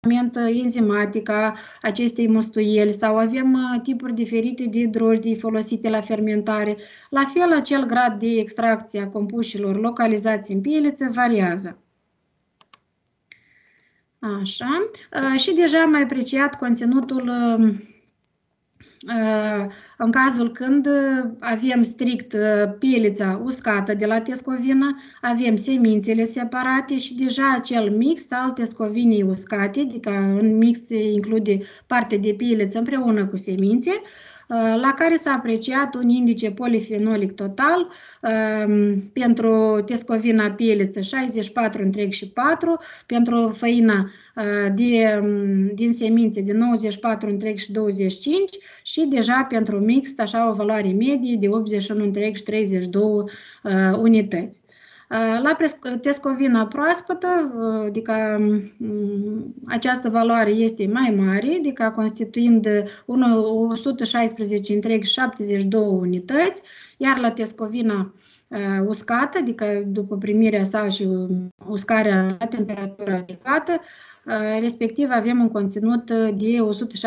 enzimatic a acestei mustuieli sau avem tipuri diferite de drojdii folosite la fermentare. La fel, acel grad de extracție a compușilor localizați în pieliță variază. Așa. Și deja am mai apreciat conținutul în cazul când avem strict pielița uscată de la tescovină, avem semințele separate și deja acel mix al tescovinei uscate, adică în mix se include parte de pieliță împreună cu semințe, la care s-a apreciat un indice polifenolic total pentru tescovina pieliță 64,4, pentru făina din semințe de 94,25 și deja pentru mixt așa o valoare medie de 81,32 unități. La tescovina proaspătă, adică această valoare este mai mare, adică constituind 116,72 unități, iar la tescovina uscată, adică după primirea sa și uscarea la temperatură adecvată, respectiv avem un conținut de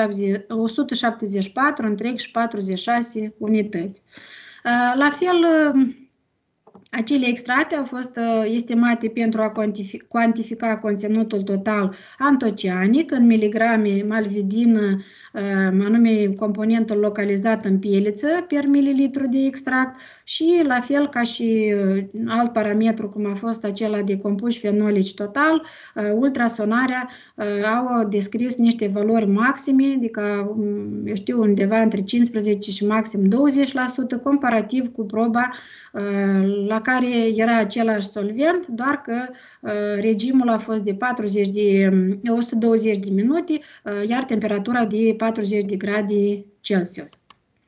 174,46 unități. La fel, acele extracte au fost estimate pentru a cuantifica conținutul total antocianic în miligrame malvidină, anume componentul localizat în pieliță per mililitru de extract și la fel ca și alt parametru cum a fost acela de compuși fenolici total, ultrasonarea au descris niște valori maxime, adică eu știu undeva între 15 și maxim 20% comparativ cu proba la care era același solvent, doar că regimul a fost de 120 de minute, iar temperatura de 40 de grade Celsius.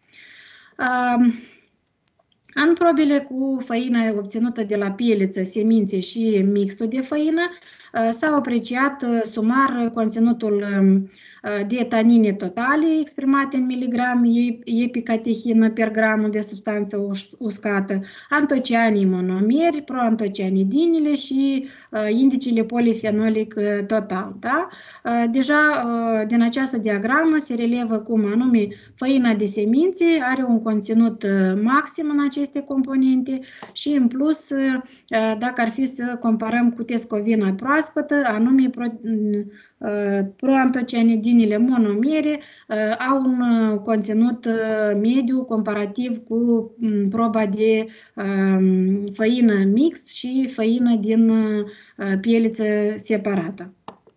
În probele cu făină obținută de la pieliță, semințe și mixtul de făină, s-au apreciat sumar conținutul de tanine totale exprimate în miligrami epicatehină per gramul de substanță uscată, antocianii monomeri, proantocianidinile și indicele polifenolic total. Da? Deja din această diagramă se relevă cum anume făina de semințe are un conținut maxim în aceste componente și în plus, dacă ar fi să comparăm cu tescovina proaspătă, anume proantocianidinile monomere au un conținut mediu comparativ cu proba de făină mixt și făină din pieliță separată.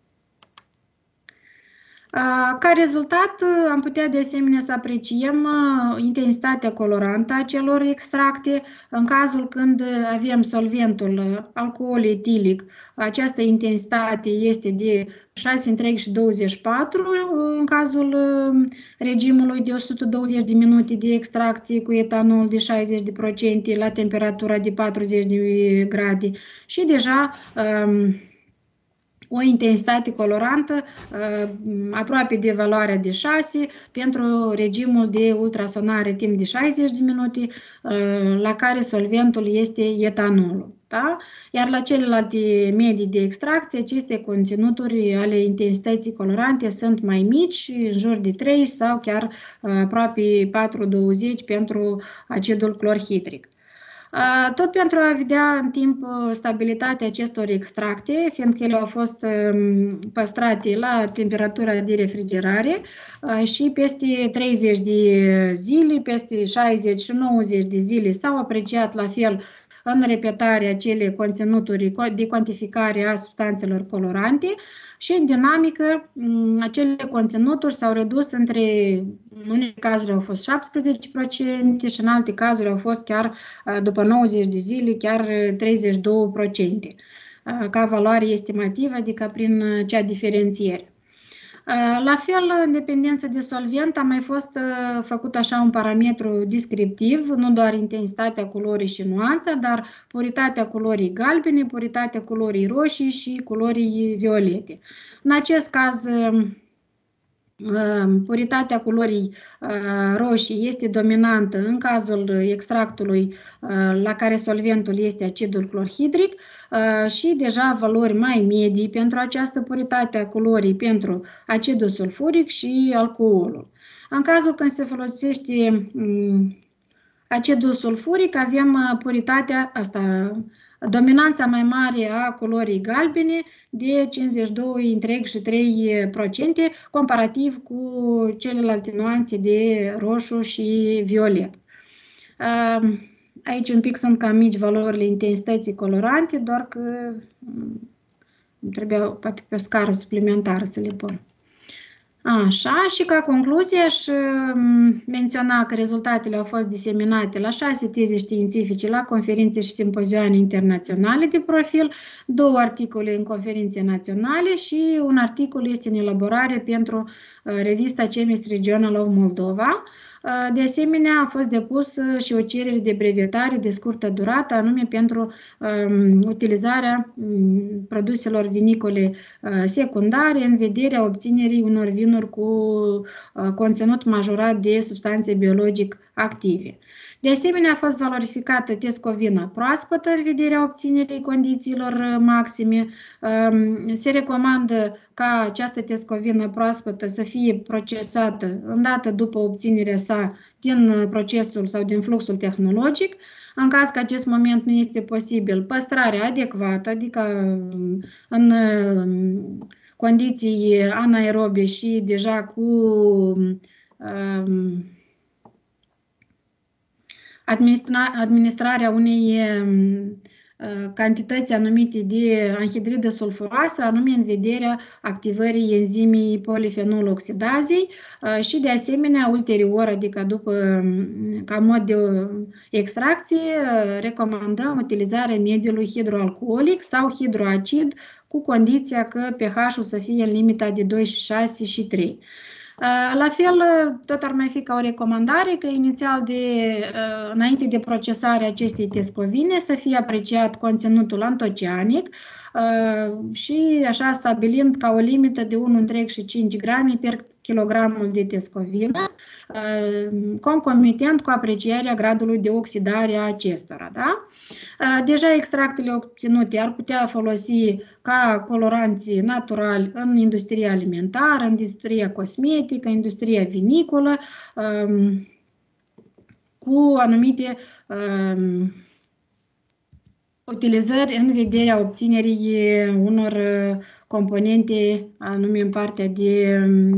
Ca rezultat, am putea de asemenea să apreciem intensitatea colorantă a celor extracte. În cazul când avem solventul alcool etilic, această intensitate este de 6,24 în cazul regimului de 120 de minute de extracție cu etanol de 60% la temperatura de 40 de grade și deja o intensitate colorantă aproape de valoarea de 6 pentru regimul de ultrasonare timp de 60 de minute, la care solventul este etanolul. Da? Iar la celelalte medii de extracție, aceste conținuturi ale intensității colorante sunt mai mici, în jur de 3 sau chiar aproape 4,20 pentru acidul clorhidric. Tot pentru a vedea în timp stabilitatea acestor extracte, fiindcă ele au fost păstrate la temperatura de refrigerare și peste 30 de zile, peste 60 și 90 de zile s-au apreciat la fel în repetare acele conținuturi de cuantificare a substanțelor colorante și în dinamică acele conținuturi s-au redus în unele cazuri au fost 17% și în alte cazuri au fost chiar după 90 de zile chiar 32% ca valoare estimativă, adică prin cea diferențiere. La fel, în dependență de solvent, a mai fost făcut așa un parametru descriptiv, nu doar intensitatea culorii și nuanța, dar puritatea culorii galbene, puritatea culorii roșii și culorii violete. În acest caz, Puritatea culorii roșii este dominantă în cazul extractului la care solventul este acidul clorhidric și deja valori mai medii pentru această puritate a culorii pentru acidul sulfuric și alcoolul. În cazul când se folosește acidul sulfuric, avem puritatea asta, dominanța mai mare a culorii galbene de 52,3% comparativ cu celelalte nuanțe de roșu și violet. Aici un pic sunt cam mici valorile intensității colorante, doar că trebuia poate pe o scară suplimentară să le pun. Așa, și ca concluzie aș menționa că rezultatele au fost diseminate la 6 teze științifice la conferințe și simpozioane internaționale de profil, 2 articole în conferințe naționale și un articol este în elaborare pentru revista Chemistry Journal of Moldova. De asemenea, a fost depus și o cerere de brevetare de scurtă durată, anume pentru utilizarea produselor vinicole secundare în vederea obținerii unor vinuri cu conținut majorat de substanțe biologic active. De asemenea, a fost valorificată tescovina proaspătă în vederea obținerii condițiilor maxime. Se recomandă ca această tescovină proaspătă să fie procesată îndată după obținerea sa din procesul sau din fluxul tehnologic. În caz că acest moment nu este posibil, păstrarea adecvată, adică în condiții anaerobe și deja cu administrarea unei cantități anumite de anhidridă sulfuroasă, anume în vederea activării enzimii polifenol-oxidazei și de asemenea ulterior, adică după ca mod de extracție, recomandăm utilizarea mediului hidroalcoolic sau hidroacid cu condiția că pH-ul să fie în limita de 2,6 și 3. La fel, tot ar mai fi ca o recomandare că inițial, înainte de procesarea acestei tescovine, să fie apreciat conținutul antocianic și așa stabilind ca o limită de 1,5 grame per kilogramul de tescovină, concomitent cu aprecierea gradului de oxidare a acestora. Da? Deja extractele obținute ar putea folosi ca coloranți naturali în industria alimentară, în industria cosmetică, industria vinicolă, cu anumite utilizări în vederea obținerii unor componente anume în partea de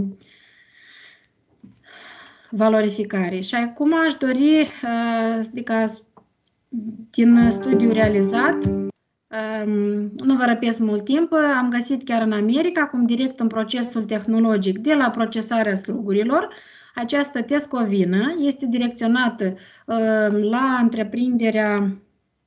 valorificare. Și acum aș dori, adică din studiu realizat, nu vă răpesc mult timp, am găsit chiar în America, acum direct în procesul tehnologic de la procesarea slugurilor, această tescovină este direcționată la întreprinderea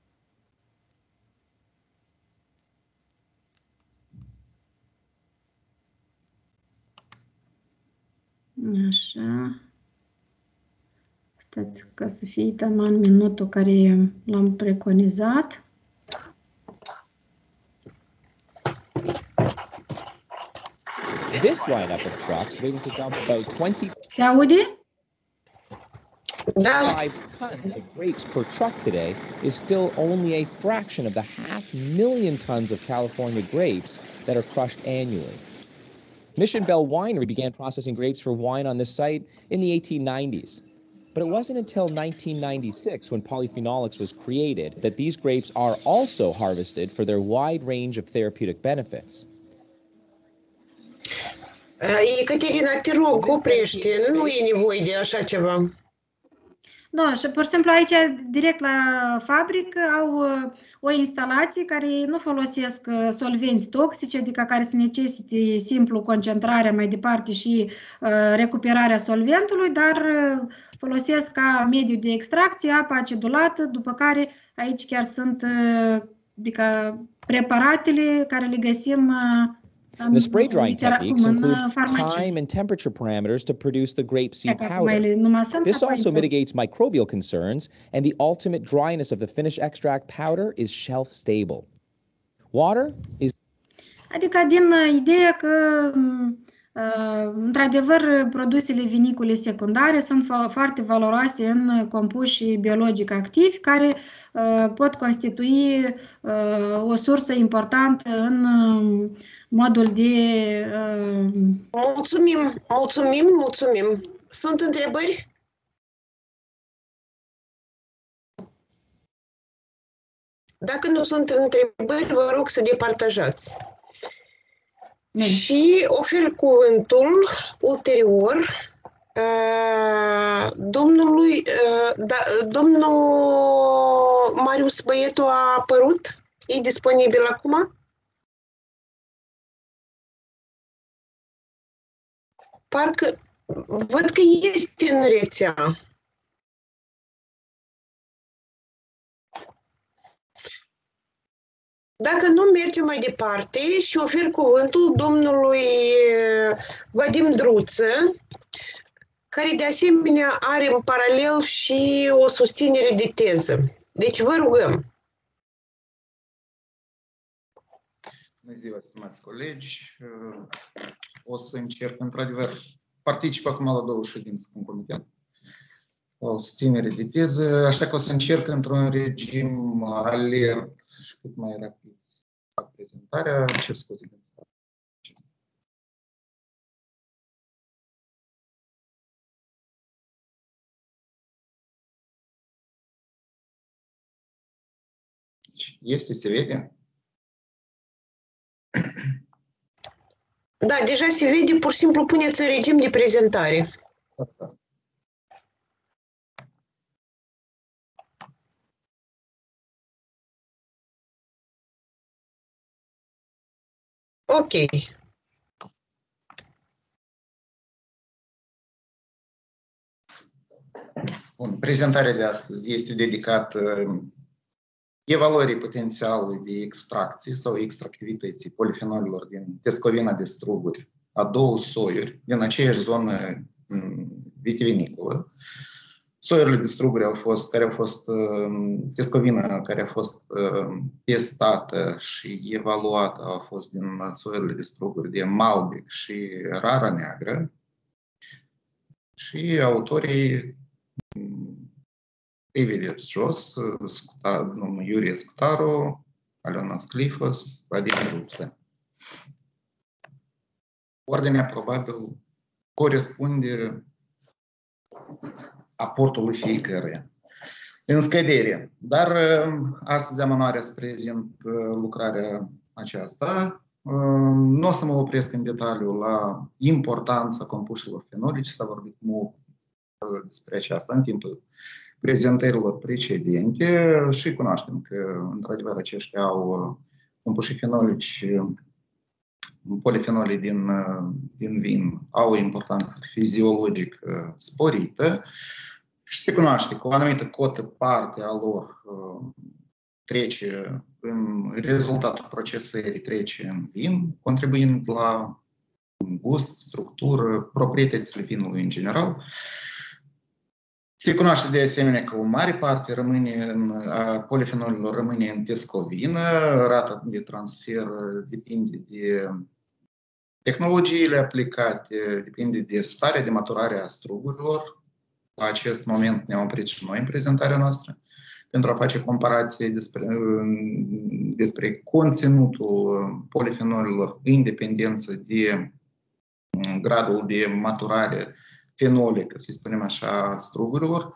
așa, stați ca să fie taman minutul care l-am preconizat. This lineup of trucks waiting to dump about 20 Se aude? 5 tons of grapes per truck today is still only a fraction of the 500,000 tons of California grapes that are crushed annually. Mission Bell Winery began processing grapes for wine on this site in the 1890s. But it wasn't until 1996, when polyphenolics was created, that these grapes are also harvested for their wide range of therapeutic benefits. Ecaterina, te rog, oprește, nu e nevoie de așa ceva. Da, și pur și simplu aici, direct la fabrică, au o instalație care nu folosesc solvenți toxici, adică care să necesite simplu concentrarea mai departe și recuperarea solventului, dar folosesc ca mediu de extracție apa acidulată, după care aici chiar sunt adică preparatele care le găsim The spray drying techniques include time and temperature parameters to produce the grapeseed powder. This also mitigates microbial concerns, and the ultimate dryness of the finished extract powder is shelf stable. Water is... Adică din ideea că Într-adevăr, produsele vinicole secundare sunt foarte valoroase în compuși biologic activi, care pot constitui o sursă importantă în modul de... Mulțumim. Sunt întrebări? Dacă nu sunt întrebări, vă rog să departajați. Și ofer cuvântul ulterior domnul Marius Băietu a apărut? E disponibil acum? Parcă văd că este în rețea. Dacă nu, mergem mai departe și ofer cuvântul domnului Vadim Druță, care de asemenea are în paralel și o susținere de teză. Deci vă rugăm. Bună ziua, stimați colegi. O să încerc, într-adevăr, particip acum la 2 ședințe concomitent, la o susținere de teză, așa că o să încerc într-un regim alert și cât mai rapid să fac prezentarea. Cer scuze din start. Se vede? Da, deja se vede, pur și simplu puneți în regim de prezentare. Da. Ok. Bun, prezentarea de astăzi este dedicată evaluării potențialului de extracție sau extractivității polifenolilor din tescovina de struguri a 2 soiuri din aceeași zonă vitivinicolă. Soiurile de struguri tescovina care a fost testată și evaluată a fost din soiurile de struguri de Malbec și Rara Neagră. Și autorii îi vedeți jos, domnul Iurie Scutaru, Aliona Sclifos, Vadim Druță. Ordinea probabil corespunde aportului fiecăruia. În scădere. Dar astăzi am onoarea să prezint lucrarea aceasta. Nu o să mă opresc în detaliu la importanța compușilor fenolice, s-a vorbit mult despre aceasta în timpul prezentărilor precedente și cunoaștem că, într-adevăr, aceștia au compuși fenolici, polifenolii din vin, au o importanță fiziologică sporită și se cunoaște că o anumită cotă parte a lor trece în rezultatul procesării, trece în vin, contribuind la gust, structură, proprietățile vinului în general. Se cunoaște de asemenea că o mare parte a polifenolilor rămâne în tescovină, rata de transfer depinde de tehnologiile aplicate, depinde de starea de maturare a strugurilor. La acest moment ne-am oprit și noi în prezentarea noastră pentru a face comparație despre conținutul polifenolilor în dependență de gradul de maturare fenolică, să spunem așa, a strugurilor.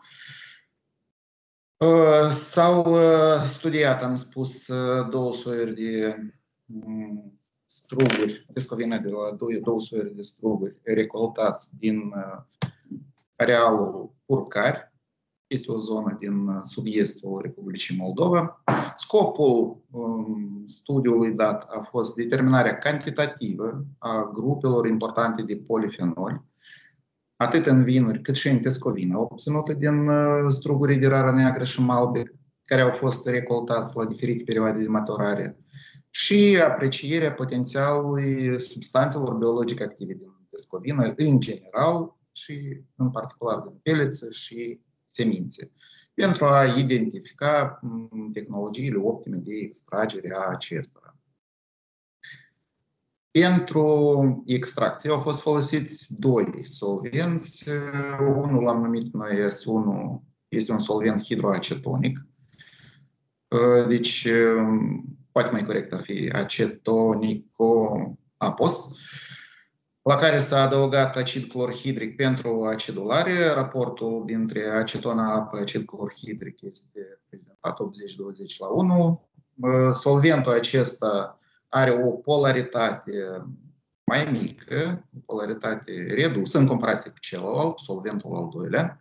S-au studiat, am spus, 2 soiuri de struguri, tescovina de la 2 soiuri de struguri recoltați din arealul Purcari. Este o zonă din sud-estul Republicii Moldova. Scopul studiului dat a fost determinarea cantitativă a grupelor importante de polifenoli, atât în vinuri cât și în tescovină, obținută din strugurii de Rară Neagră și Malbec, care au fost recoltați la diferite perioade de maturare, și aprecierea potențialului substanțelor biologice active din tescovină în general și în particular din peleță și semințe, pentru a identifica tehnologiile optime de extragere a acestora. Pentru extracție au fost folosiți doi solvenți. Unul l-am numit noi S1, este un solvent hidroacetonic. Deci, poate mai corect ar fi acetonico-apos, la care s-a adăugat acid clorhidric pentru acidulare. Raportul dintre acetona apă acid clorhidric este prezentat 80-20:1. Solventul acesta are o polaritate mai mică, o polaritate redusă în comparație cu celălalt, solventul al doilea.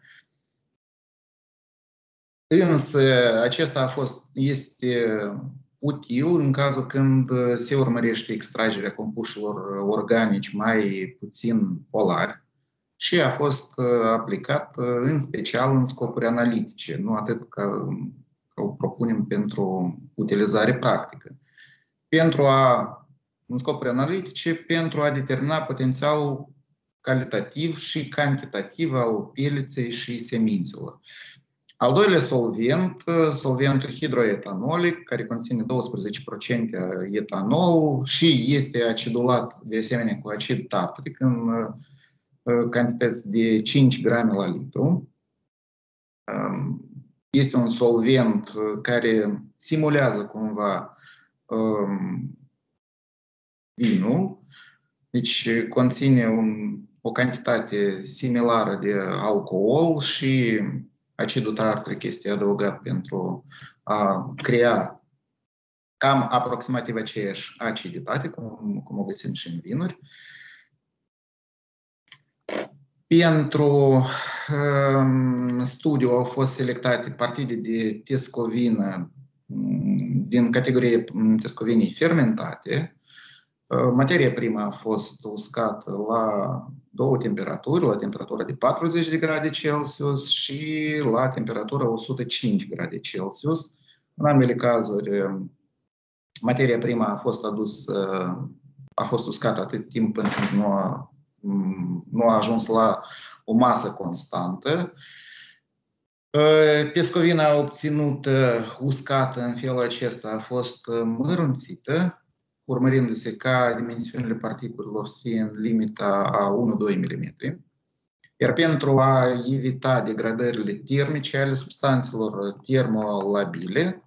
Însă acesta este util în cazul când se urmărește extragerea compușilor organici mai puțin polari și a fost aplicat în special în scopuri analitice, nu atât ca o propunem pentru utilizare practică. În scopuri analitice, pentru a determina potențialul calitativ și cantitativ al peliței și semințelor. Al doilea solvent, solventul hidroetanolic, care conține 12% etanol și este acidulat de asemenea cu acid tartric în cantități de 5 grame la litru. Este un solvent care simulează cumva vinul, deci conține o cantitate similară de alcool și acidul tartric este adăugat pentru a crea cam aproximativ aceeași aciditate, cum o găsim și în vinuri. Pentru studiu au fost selectate partide de tescovină din categoria tescovinii fermentate. Materia primă a fost uscată la două temperaturi, la temperatura de 40 de grade Celsius și la temperatura 105 grade Celsius. În ambele cazuri, materia primă a fost uscată atât timp până când nu a ajuns la o masă constantă. Tescovina obținută uscată în felul acesta a fost mărunțită, urmărindu-se ca dimensiunile particulelor să fie în limita a 1-2 mm. Iar pentru a evita degradările termice ale substanțelor termolabile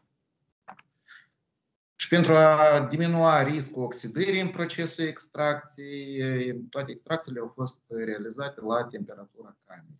și pentru a diminua riscul oxidării în procesul extracției, toate extracțiile au fost realizate la temperatura camerei.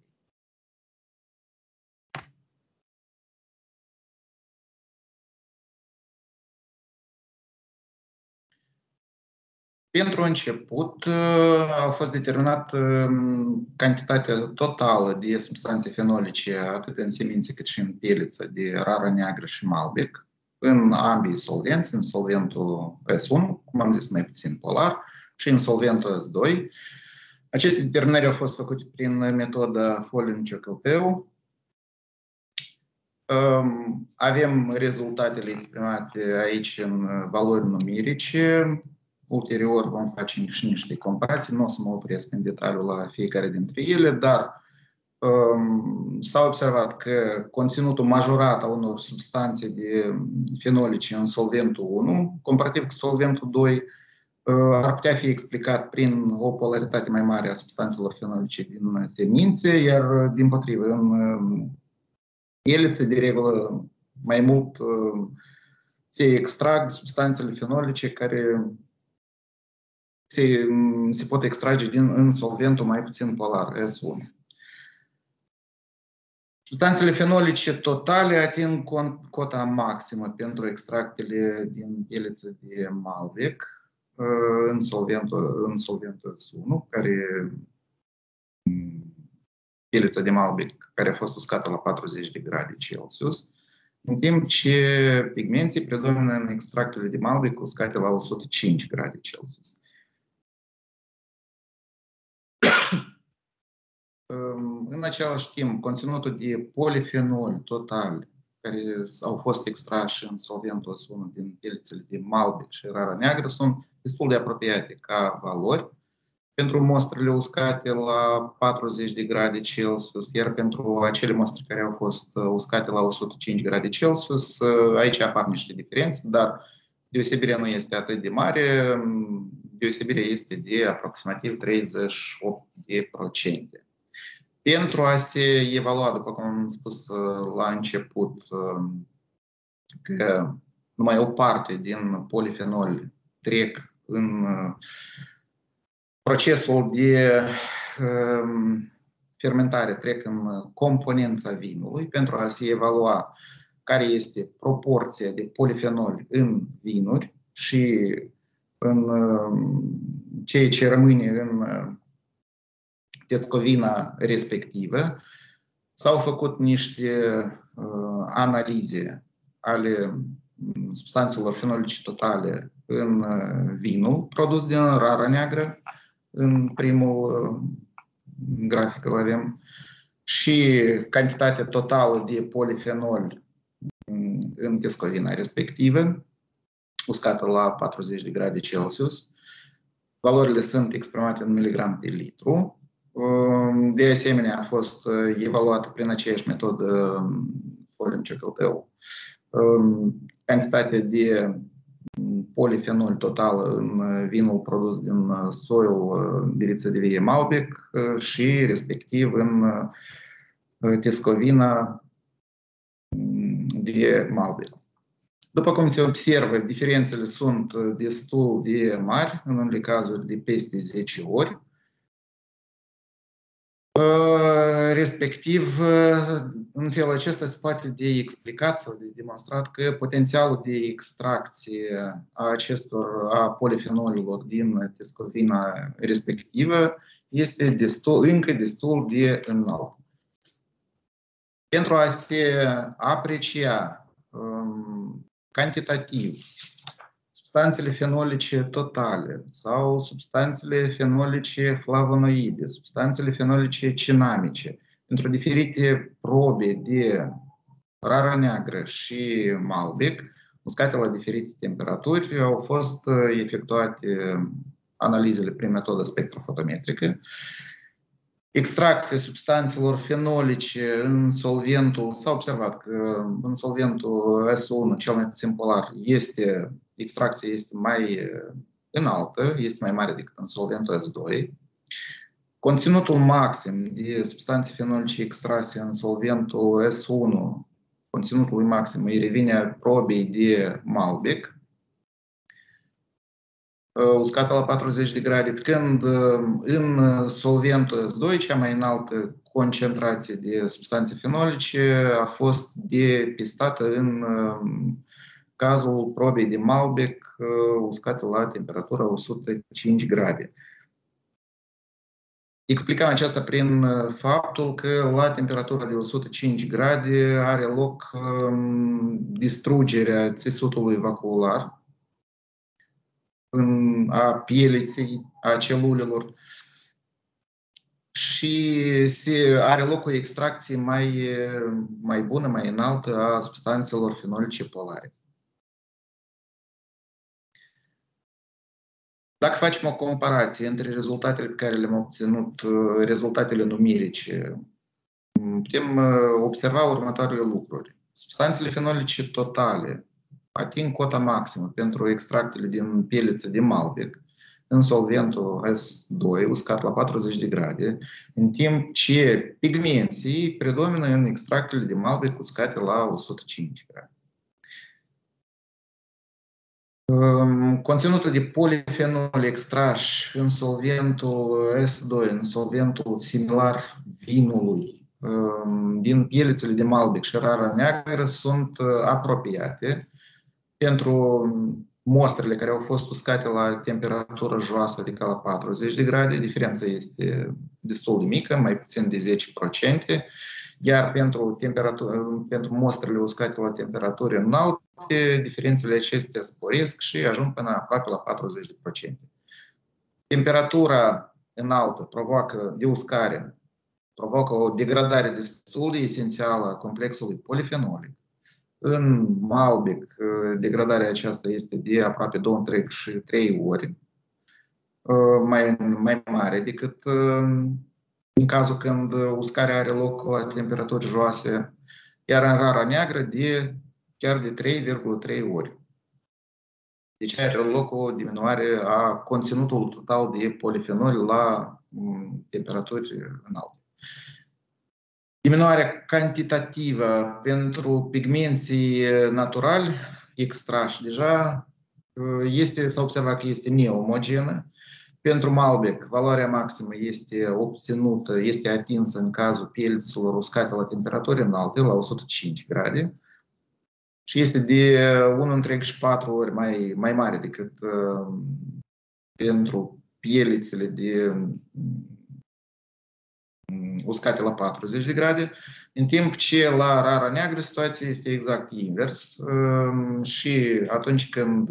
Pentru început a fost determinată cantitatea totală de substanțe fenolice, atât în semințe cât și în peliță, de rară neagră și malbec, în ambii solvenți, în solventul S1, cum am zis, mai puțin polar, și în solventul S2. Aceste determinări au fost făcute prin metoda Follin-Ciocălteu. Avem rezultatele exprimate aici în valori numerice. Ulterior vom face și niște comparații, nu o să mă opresc în detaliu la fiecare dintre ele, dar s-a observat că conținutul majorat a unor substanțe fenolice în solventul 1, comparativ cu solventul 2, ar putea fi explicat prin o polaritate mai mare a substanțelor fenolice din semințe, iar dimpotrivă în peliță, de regulă, mai mult se extrag substanțele fenolice care se pot extrage în solventul mai puțin polar, S1. Substanțele fenolice totale ating cota maximă pentru extractele din peliță de malbec în solventul S1, pelița de malbec care a fost uscată la 40 de grade Celsius, în timp ce pigmenții predomină în extractele de malbec uscate la 105 grade Celsius. În același timp, conținutul de polifenol total care au fost extrași în solventul S1 din pelițele de malbec și rară neagră sunt destul de apropiate ca valori pentru mostrele uscate la 40 de grade Celsius, iar pentru acele mostre care au fost uscate la 105 grade Celsius, aici apar niște diferențe, dar deosebirea nu este atât de mare. deosebirea este de aproximativ 38%. Pentru a se evalua, după cum am spus la început, că numai o parte din polifenoli trec în procesul de fermentare, trec în componența vinului, pentru a se evalua care este proporția de polifenoli în vinuri și în ceea ce rămâne în tescovina respectivă, s-au făcut niște analize ale substanțelor fenolice totale în vinul produs din rara neagră, în primul grafic îl avem, și cantitatea totală de polifenol în tescovina respectivă, uscată la 40 de grade Celsius. Valorile sunt exprimate în miligram pe litru. De asemenea, a fost evaluată prin aceeași metodă Foreign-Chocotell cantitatea de polifenol totală în vinul produs din soiul de viță de vie Malbec și respectiv în tescovina de Malbec. După cum se observă, diferențele sunt destul de mari, în unele cazuri de peste 10 ori. Respectiv, în felul acesta se poate de explicat sau de demonstrat că potențialul de extracție a polifenolilor din tescovina respectivă este încă destul de înalt. Pentru a se aprecia cantitativ substanțele fenolice totale sau substanțele fenolice flavonoide, substanțele fenolice cinamice, pentru diferite probe de rara neagră și Malbec, uscate la diferite temperaturi, au fost efectuate analizele prin metodă spectrofotometrică. Extracția substanțelor fenolice în solventul, s-a observat că în solventul S1, cel mai puțin polar, extracția este mai înaltă, este mai mare decât în solventul S2. Conținutul maxim de substanțe fenolice extrase în solventul S1, conținutul maxim îi revine probei de Malbec, uscată la 40 de grade, când în solventul S2, cea mai înaltă concentrație de substanțe fenolice a fost depistată în cazul probei de Malbec, uscată la temperatura 105 grade. Explicăm aceasta prin faptul că la temperatura de 105 grade are loc distrugerea țesutului vacuolar, a pieliței, a celulelor, și are loc o extracție mai bună, mai înaltă a substanțelor fenolice polare. Dacă facem o comparație între rezultatele pe care le-am obținut, rezultatele numerice, putem observa următoarele lucruri. Substanțele fenolice totale ating cota maximă pentru extractele din pieliță de Malbec în solventul S2, uscat la 40 de grade, în timp ce pigmenții predomină în extractele de Malbec uscate la 105 grade. Conținutul de polifenoli extrași în solventul S2, în solventul similar vinului, din pielițele de Malbec și rara neagră sunt apropiate. Pentru mostrele care au fost uscate la temperatură joasă, adică la 40 de grade, diferența este destul de mică, mai puțin de 10%, iar pentru mostrele uscate la temperaturi înalte, diferențele acestea sporesc și ajung până aproape la 40%. Temperatura înaltă de uscare provoacă o degradare destul de esențială a complexului polifenolic. În Malbec, degradarea aceasta este de aproape 2-3 ori mai mare decât în cazul când uscarea are loc la temperaturi joase, iar în rara neagră chiar de 3,3 ori. Deci are loc o diminuare a conținutului total de polifenoli la temperaturi înalte. Diminuarea cantitativă pentru pigmenții naturali extrași deja s-a observat că este neomogenă. Pentru Malbec, valoarea maximă este atinsă în cazul peliților uscate la temperaturi înalte, la 105 grade, și este de 1,4 ori mai mare decât pentru pielițele uscate la 40 de grade, în timp ce la rara neagră situația este exact invers și atunci când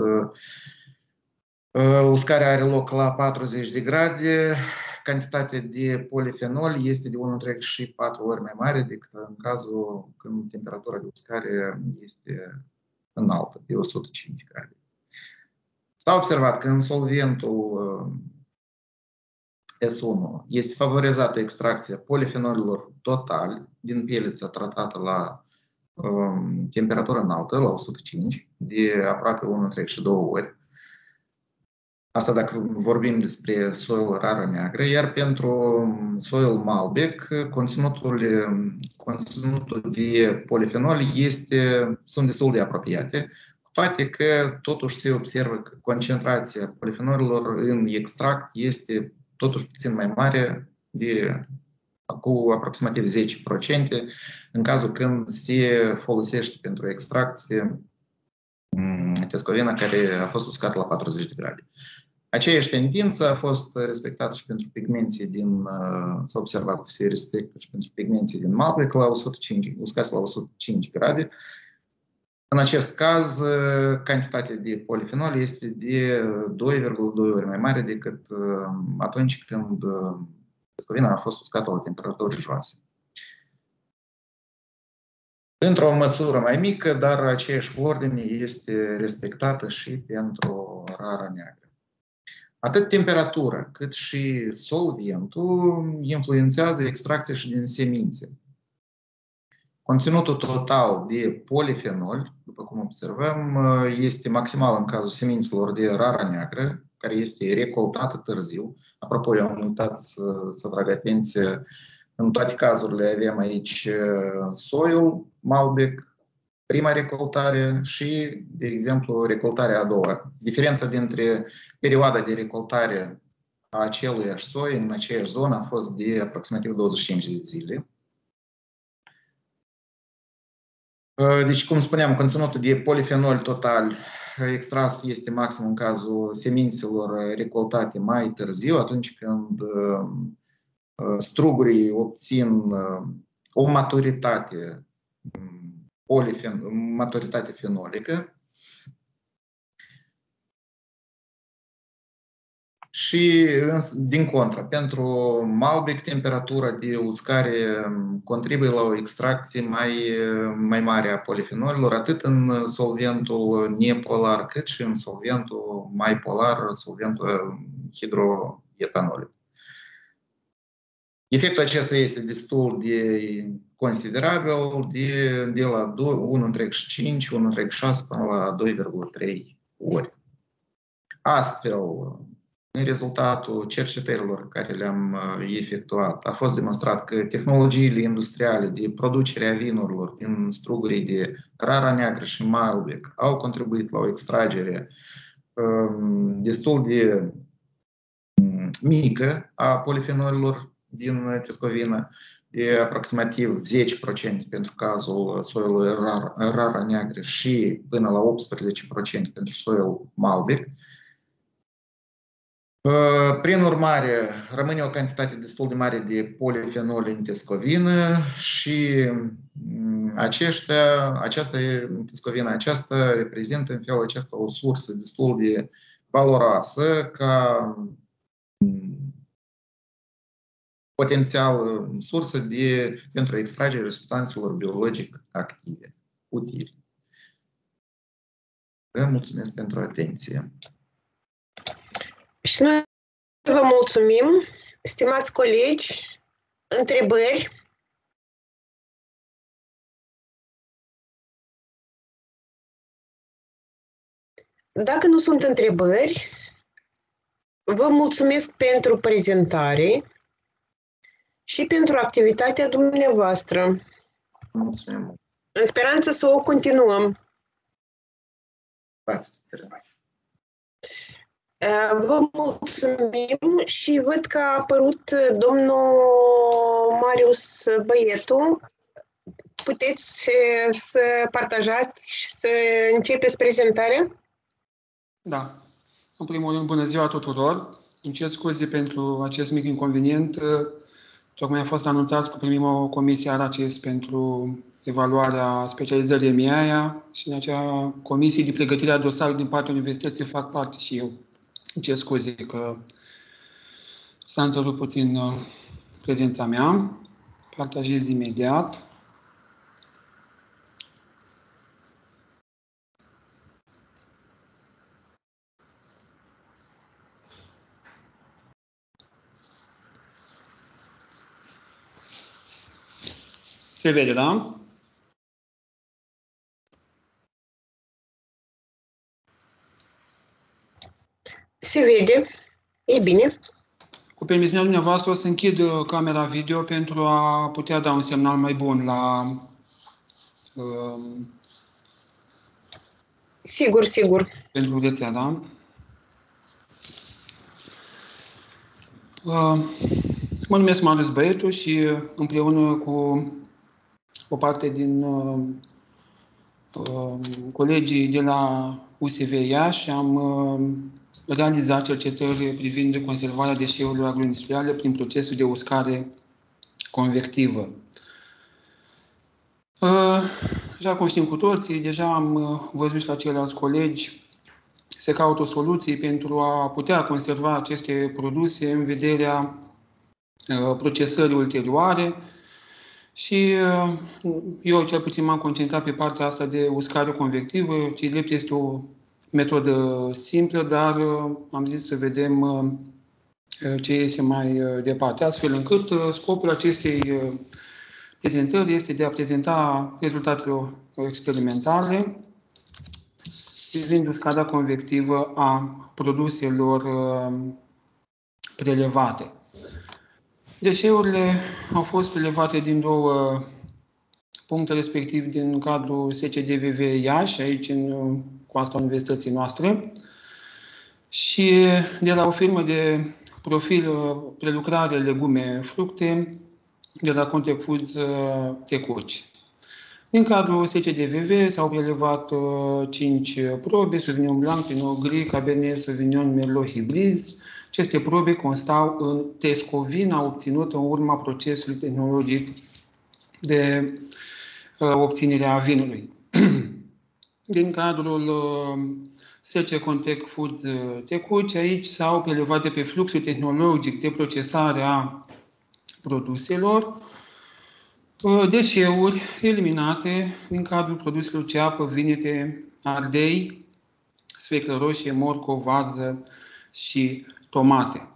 uscarea are loc la 40 de grade, cantitatea de polifenol este de 1,4 ori mai mare decât în cazul când temperatura de uscare este înaltă, de 105 grade. S-a observat că în solventul S1 este favorizată extracția polifenolilor totali din pielița tratată la temperatură înaltă, la 105, de aproape 1,32 ori. Asta dacă vorbim despre soiul rară neagră, iar pentru soiul Malbec, conținutul de polifenoli sunt destul de apropiate, cu toate că totuși se observă că concentrația polifenolilor în extract este totuși puțin mai mare, cu aproximativ 10%, în cazul când se folosește pentru extracție tescovina care a fost uscată la 40 de grade. Aceeași tendință a fost respectată și pentru pigmenții s-a observat că se respectă și pentru pigmenții din Malbec uscați la 105 grade. În acest caz, cantitatea de polifenol este de 2,2 ori mai mare decât atunci când tescovina a fost uscată la temperaturi joase. Într-o măsură mai mică, dar aceeași ordine este respectată și pentru rara neagră. Atât temperatura cât și solventul influențează extracția și din semințe. Conținutul total de polifenol, după cum observăm, este maximal în cazul semințelor de rara neagră, care este recoltată târziu. Apropo, eu am uitat să trag atenție, în toate cazurile avem aici soiul Malbec, prima recoltare și, de exemplu, recoltarea a doua. Diferența dintre perioada de recoltare a aceluiași soi în aceeași zonă a fost de aproximativ 25 de zile. Deci, cum spuneam, conținutul de polifenol total extras este maxim în cazul semințelor recoltate mai târziu, atunci când strugurii obțin o maturitate fenolică și, din contră, pentru Malbec, temperatura de uscare contribuie la o extracție mai mare a polifenolilor, atât în solventul nepolar, cât și în solventul mai polar, solventul hidroetanolic. Efectul acesta este destul de considerabil, de la 1,5, 1,6 până la 2,3 ori. Astfel, în rezultatul cercetărilor care le-am efectuat, a fost demonstrat că tehnologiile industriale de producere a vinurilor din strugurii de rara neagră și Malbec au contribuit la o extragere destul de mică a polifenolilor din tescovina, de aproximativ 10% pentru cazul soiului rara neagră și până la 18% pentru soiul Malbec. Prin urmare, rămâne o cantitate destul de mare de polifenoli în tescovină și tescovina aceasta reprezintă în felul acesta o sursă destul de valoroasă ca potențial sursă pentru extragerea substanțelor biologic active, utile. Vă mulțumesc pentru atenție. Și noi vă mulțumim, stimați colegi, întrebări? Dacă nu sunt întrebări, vă mulțumesc pentru prezentare și pentru activitatea dumneavoastră. Mulțumim. În speranță să o continuăm. Hai să sperăm. Vă mulțumim și văd că a apărut domnul Marius Băietu. Puteți să partajați și să începeți prezentarea? Da. În primul rând, bună ziua tuturor. Îmi cer scuze pentru acest mic inconvenient. Tocmai a fost anunțat că primim o comisie ARACES pentru evaluarea specializării EMEAIA și în acea comisie de pregătire a dosarului din partea universității fac parte și eu. Îmi cer scuze că s-a întrerupt puțin prezența mea. Partajez imediat. Se vede, da? Se vede. E bine. Cu permisiunea dumneavoastră o să închid camera video pentru a putea da un semnal mai bun la... Sigur, sigur. pentru rețea, da? Mă numesc Marius Băietu și împreună cu o parte din colegii de la USV Iași am realizat cercetări privind conservarea deșeurilor agroindustriale prin procesul de uscare convectivă. Așa cum știm cu toții, deja am văzut și la ceilalți colegi, se caută soluții pentru a putea conserva aceste produse în vederea procesării ulterioare și eu cel puțin m-am concentrat pe partea asta de uscare convectivă. Ce drept este o metodă simplă, dar am zis să vedem ce iese mai departe, astfel încât scopul acestei prezentări este de a prezenta rezultatele experimentale privind uscarea convectivă a produselor prelevate. Deșeurile au fost prelevate din două puncte, respectiv din cadrul SCDVV Iași, aici în coasta universității noastre, și de la o firmă de profil prelucrare legume fructe, de la Contact Foods Tecuci. Din cadrul SCDVV s-au prelevat 5 probe, Sauvignon Blanc, Pinot Gris, Cabernet Sauvignon, Merlot Hybrids. Aceste probe constau în tescovina obținută în urma procesului tehnologic de obținere a vinului. Din cadrul SC Contact Foods Tecuci, aici s-au prelevat de pe fluxul tehnologic de procesare a produselor deșeuri eliminate din cadrul produselor ceapă, vinete, ardei, sfeclă roșie, morcov, varză și tomate.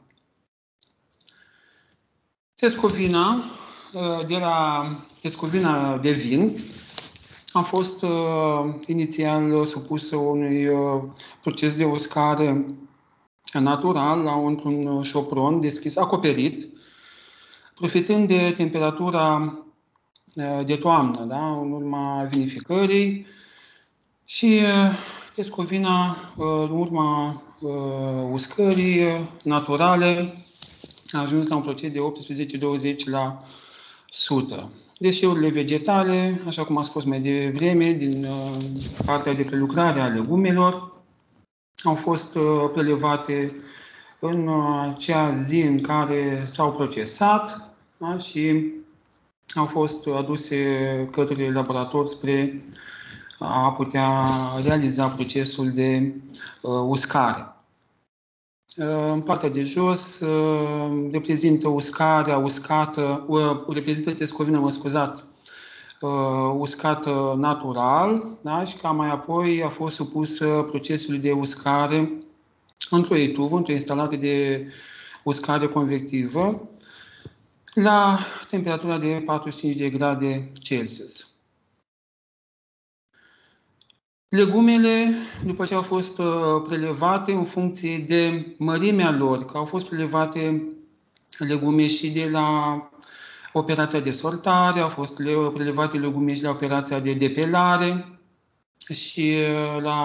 Tescovina, de la tescovina de vin, a fost inițial supusă unui proces de uscare natural într-un șopron deschis, acoperit, profitând de temperatura de toamnă, da? În urma vinificării, și tescovina, în urma uscării naturale, a ajuns la un procent de 18-20%. Deșeurile vegetale, așa cum am spus mai devreme, din partea de prelucrare a legumelor, au fost prelevate în acea zi în care s-au procesat, da? Și au fost aduse către laborator spre a putea realiza procesul de uscare. În partea de jos reprezintă uscarea uscată, reprezintă tescovina, mă scuzați, uscată natural, da? Și ca mai apoi a fost supusă procesului de uscare într-o etuvă, într-o instalație de uscare convectivă, la temperatura de 45 de grade Celsius. Legumele, după ce au fost prelevate în funcție de mărimea lor, că au fost prelevate legume și de la operația de sortare, au fost prelevate legume și la operația de depelare și la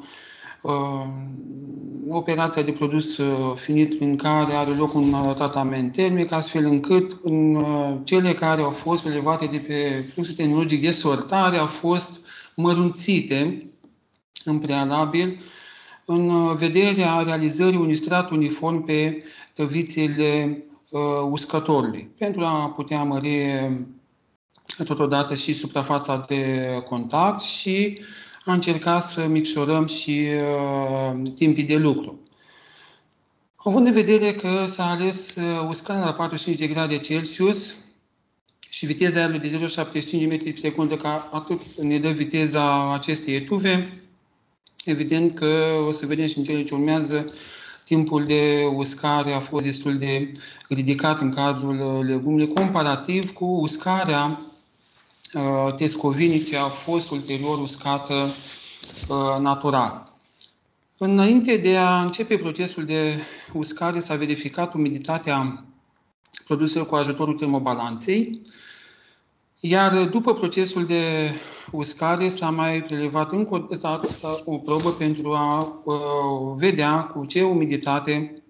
operația de produs finit prin care are loc un tratament termic, astfel încât în cele care au fost prelevate de pe fluxul tehnologic de sortare au fost mărunțite în prealabil în vederea realizării unui strat uniform pe tăvițele uscătorului, pentru a putea mări totodată și suprafața de contact și a încercat să micșorăm și timpii de lucru. Având în vedere că s-a ales uscarea la 45 de grade Celsius și viteza aerului de 0,75 m/s, ca atât ne dă viteza acestei etuve, evident că o să vedem și în cele ce urmează, timpul de uscare a fost destul de ridicat în cadrul legumelor, comparativ cu uscarea tescovinii ce a fost ulterior uscată natural. Înainte de a începe procesul de uscare, s-a verificat umiditatea produselor cu ajutorul termobalanței, iar după procesul de uscare s-a mai prelevat încă o dată o probă pentru a vedea cu ce umiditate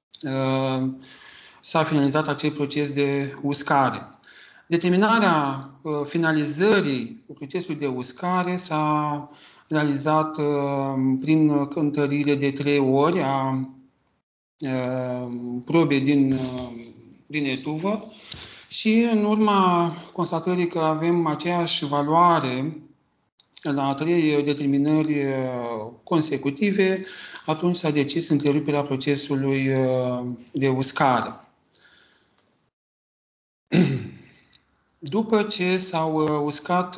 s-a finalizat acel proces de uscare. Determinarea finalizării procesului de uscare s-a realizat prin cântărire de 3 ori a probei din etuvă și în urma constatării că avem aceeași valoare la 3 determinări consecutive, atunci s-a decis întreruperea procesului de uscare. După ce s-au uscat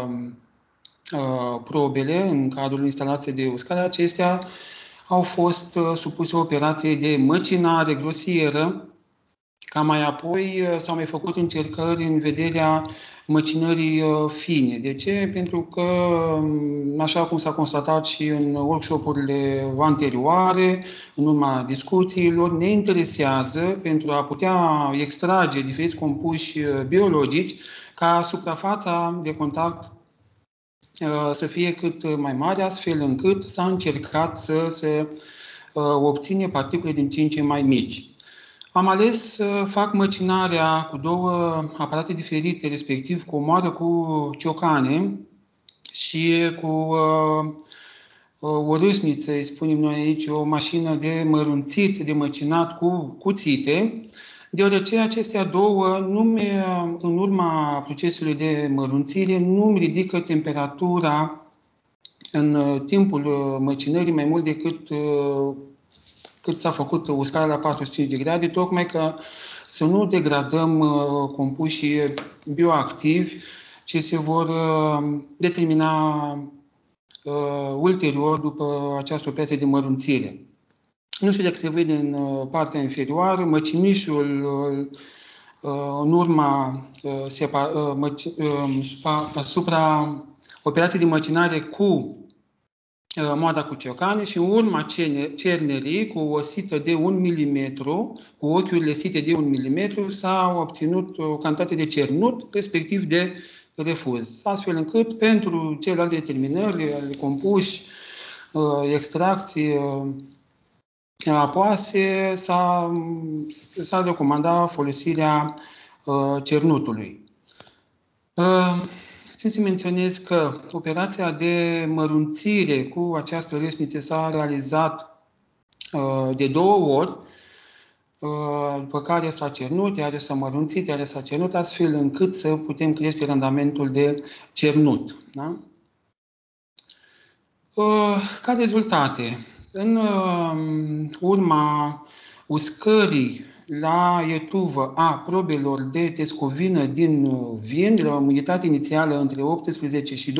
probele în cadrul instalației de uscare, acestea au fost supuse operației de măcinare grosieră, ca mai apoi s-au mai făcut încercări în vederea măcinării fine. De ce? Pentru că, așa cum s-a constatat și în workshop-urile anterioare, în urma discuțiilor, ne interesează, pentru a putea extrage diferiți compuși biologici, ca suprafața de contact să fie cât mai mare, astfel încât s-a încercat să se obține particule din ce în ce mai mici. Am ales să fac măcinarea cu 2 aparate diferite, respectiv cu o moară cu ciocane și cu o râsniță, îi spunem noi aici, o mașină de mărunțit, de măcinat cu cuțite, deoarece acestea două, în urma procesului de mărunțire, nu îmi ridică temperatura în timpul măcinării mai mult decât cât s-a făcut uscarea la 45 de grade, tocmai ca să nu degradăm compușii bioactivi ce se vor determina ulterior după această operație de mărunțire. Nu știu dacă se vede în partea inferioară, măcinișul în urma asupra operației de măcinare cu moada cu ciocane și în urma cernerii cu o sită de 1 mm, cu ochiurile site de 1 mm, s-a obținut o cantitate de cernut, respectiv de refuz. Astfel încât pentru celelalte determinări, compuși, extracții apoase, s-a recomandat folosirea cernutului. Țin să menționez că operația de mărunțire cu această râsniță s-a realizat de 2 ori, după care s-a cernut, iar s-a mărunțit, iar s-a cernut, astfel încât să putem crește randamentul de cernut. Da? Ca rezultate, în urma uscării la etuvă a probelor de tescovină din vin, de la o umiditate inițială între 18 și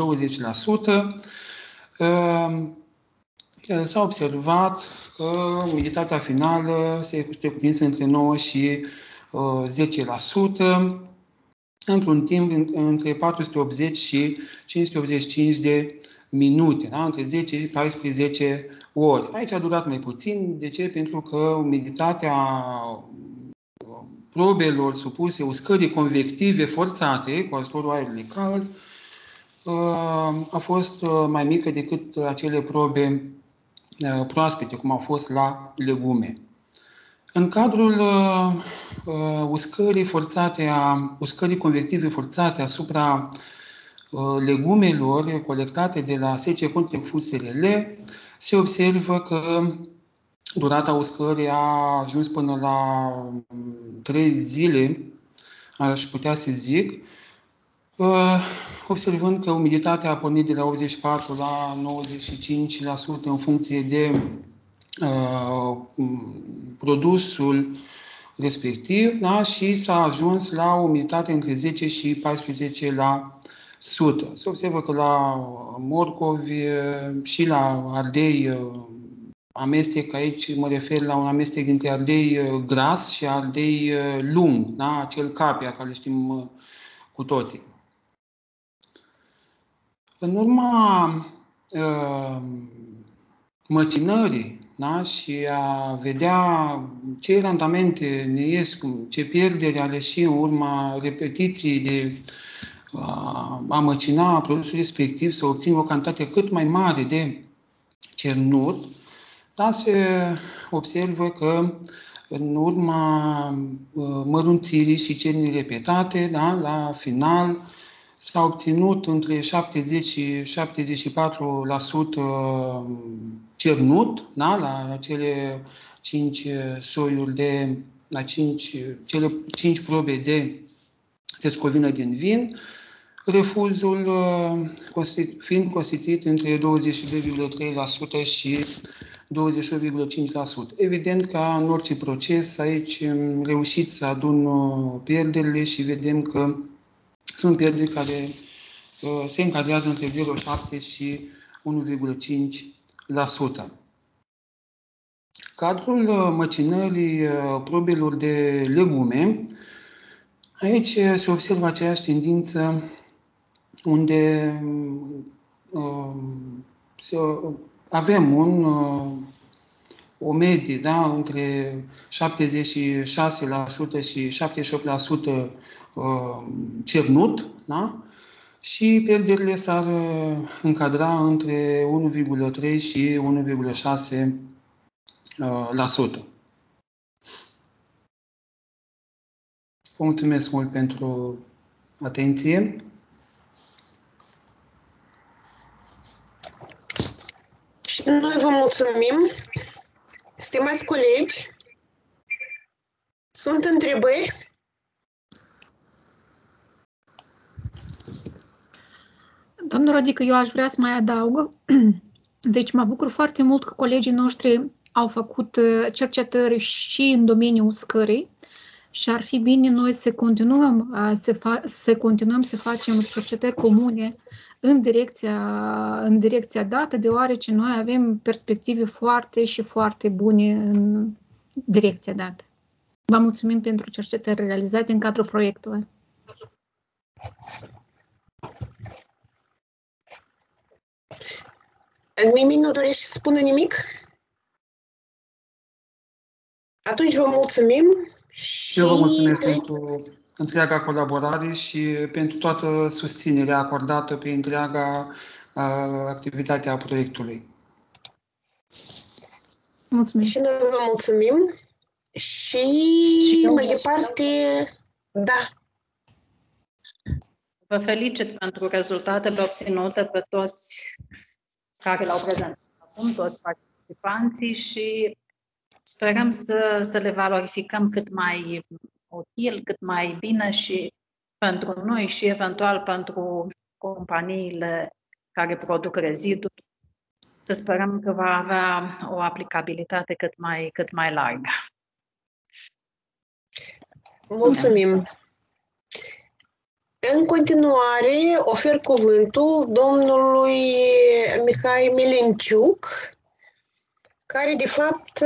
20%, s-a observat că umiditatea finală se cuprinsă între 9 și 10%, într-un timp între 480 și 585 de minute, da? Între 10 și 14 ori. Aici a durat mai puțin. De ce? Pentru că umiditatea probelor supuse uscării convective forțate cu ajutorul aerului cald a fost mai mică decât acele probe proaspete, cum au fost la legume. În cadrul uscării convective forțate asupra legumelor colectate de la sece FSRL, se observă că durata uscării a ajuns până la 3 zile, aș putea să zic, observând că umiditatea a pornit de la 84 la 95% în funcție de produsul respectiv, da? Și s-a ajuns la o umiditate între 10 și 14%. Se observă că la morcovi și la ardei amestec, aici mă refer la un amestec dintre ardei gras și ardei lung, da? Acel capia care știm cu toții. În urma măcinării, da? Și a vedea ce randamente ne ies, ce pierderi ale și în urma repetiției de a măcina produsul respectiv, să obțină o cantitate cât mai mare de cernut, da? Se observă că în urma mărunțirii și cernirii repetate, da? La final, s-a obținut între 70 și 74% cernut, da? La cele 5 soiuri cele 5 probe de tescovină din vin, refuzul fiind constituit între 22,3% și 28,5%. Evident că în orice proces aici am reușit să adun pierderile și vedem că sunt pierderi care se încadrează între 0,7 și 1,5%. Cadrul măcinării probelor de legume, aici se observă aceeași tendință unde avem o medie, da, între 76% și 78% cernut, da? Și pierderile s-ar încadra între 1,3 și 1,6%. Vă mulțumesc mult pentru atenție. Și noi vă mulțumim. Stimați colegi, sunt întrebări? Domnul Rodică, eu aș vrea să mai adaug. Deci mă bucur foarte mult că colegii noștri au făcut cercetări și în domeniul uscării și ar fi bine noi să continuăm să facem cercetări comune în direcția dată, deoarece noi avem perspective foarte bune în direcția dată. Vă mulțumim pentru cercetări realizate în cadrul proiectului. Nimeni nu dorește să spună nimic? Atunci vă mulțumim. Eu vă mulțumesc pentru întreaga colaborare și pentru toată susținerea acordată pe întreaga activitate a proiectului. Mulțumim. Și noi vă mulțumim. Și mai departe, da. Vă felicit pentru rezultatele obținute pe toți care l-au prezentat acum, toți participanții, și sperăm să le valorificăm cât mai util, cât mai bine și pentru noi și eventual pentru companiile care produc reziduri. Să sperăm că va avea o aplicabilitate cât mai largă. Mulțumim. În continuare, ofer cuvântul domnului Mihai Melenciuc, care de fapt